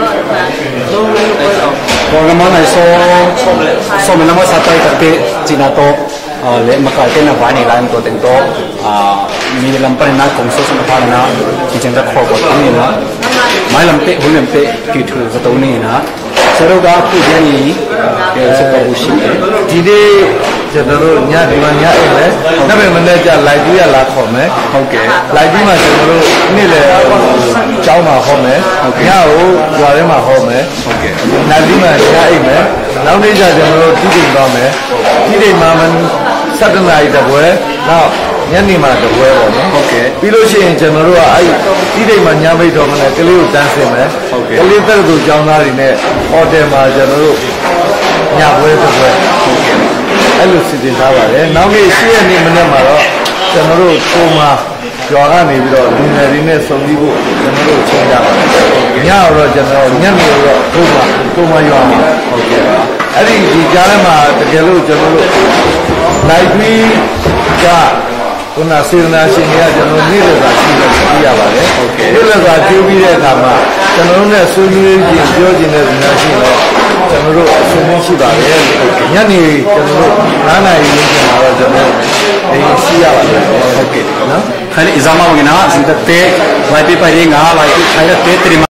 กองมาในส้มส้มแล้วมาสตาร์กับเตจินาโตle makate na bani lan to tento a mi lam pa na kong so sa pa na ki chen da kho ko ni na mai lam te hu lam te ki thu za to ni na sa ro ga ku je ni ke sa ko bu shi ဒီနေ့ကျွန်တော်တို့ညဒီမှာညအိမ်လဲနောက်ပဲမနေ့ကျလိုက်ပြီးရလာခေါ်မယ်ဟုတ်ကဲ့လိုက်ပြီးမှကျွန်တော်တို့နေ့လေကျောင်းမှာဟောမယ်ဟုတ်ကဲ့ညကိုရွာထဲမှာဟောမယ်ဟုတ်ကဲ့နောက်ပြီးမှညအိမ်မယ်နောက်နေ့ကျကျွန်တော်တို့တိတိသွားမယ်တိတိမှာစက်တနာရီတပွဲနောက်ညနေမှာတပွဲပေါ့နော်ဟုတ်ကဲ့ပြီးလို့ရှိရင်ကျွန်တော်တို့ကအဲ့ဒီတိတ်မှာညမိတ်တော်မနဲ့ကလေးကိုတန်းဆင်မယ်ဟုတ်ကဲ့ကလေးတက်သူကျောင်းသားတွေနဲ့ဟိုတယ်မှာကျွန်တော်တို့ညပွဲတပွဲဟုတ်ကဲ့အဲ့လိုစီစဉ်ထားပါတယ်နောက်နေ့ရှေ့ရက်နေ့မနေ့မှာတော့ကျွန်တော်တို့ပုံမှာကျော်ကနေပြီးတော့လူငယ်တွေနဲ့ဆုံပြီးဖို့ကျွန်တော်တို့ချိန်ကြပါတယ်ညတော့ကျွန်တော်ညနေတော့ပုံမှာပုံမှာရွာမှာဟုတ်ကဲ့အဲ့ဒီဒီကြားထဲမှာတကယ်လို့ကျွန်တော်တို့လိုက်ပြီးကခုနစေနာရှင်တွေကကျွန်တော်နေ့ရက်သာရှိတယ်သိရပါတယ်ဟုတ်ကဲ့နေ့ရက်သာကျိုးပြီးတဲ့အခါမှာကျွန်တော်တို့နဲ့ဆွေးနွေးခြင်းပြောခြင်းတဲ့ညာရှိတော့ကျွန်တော်တို့ဆွေးနွေးရှိပါတယ်ညနေကျွန်တော်တို့နားနာရီရင်းချင်တော့ကျွန်တော်အေးရှိရပါတယ်ဟုတ်ကဲ့နော်ခါလေးအဇာမဝင်နာစင်တဲ့လိုက်ပြပါရင်ငါလိုက်ခိုင်တဲ့တေး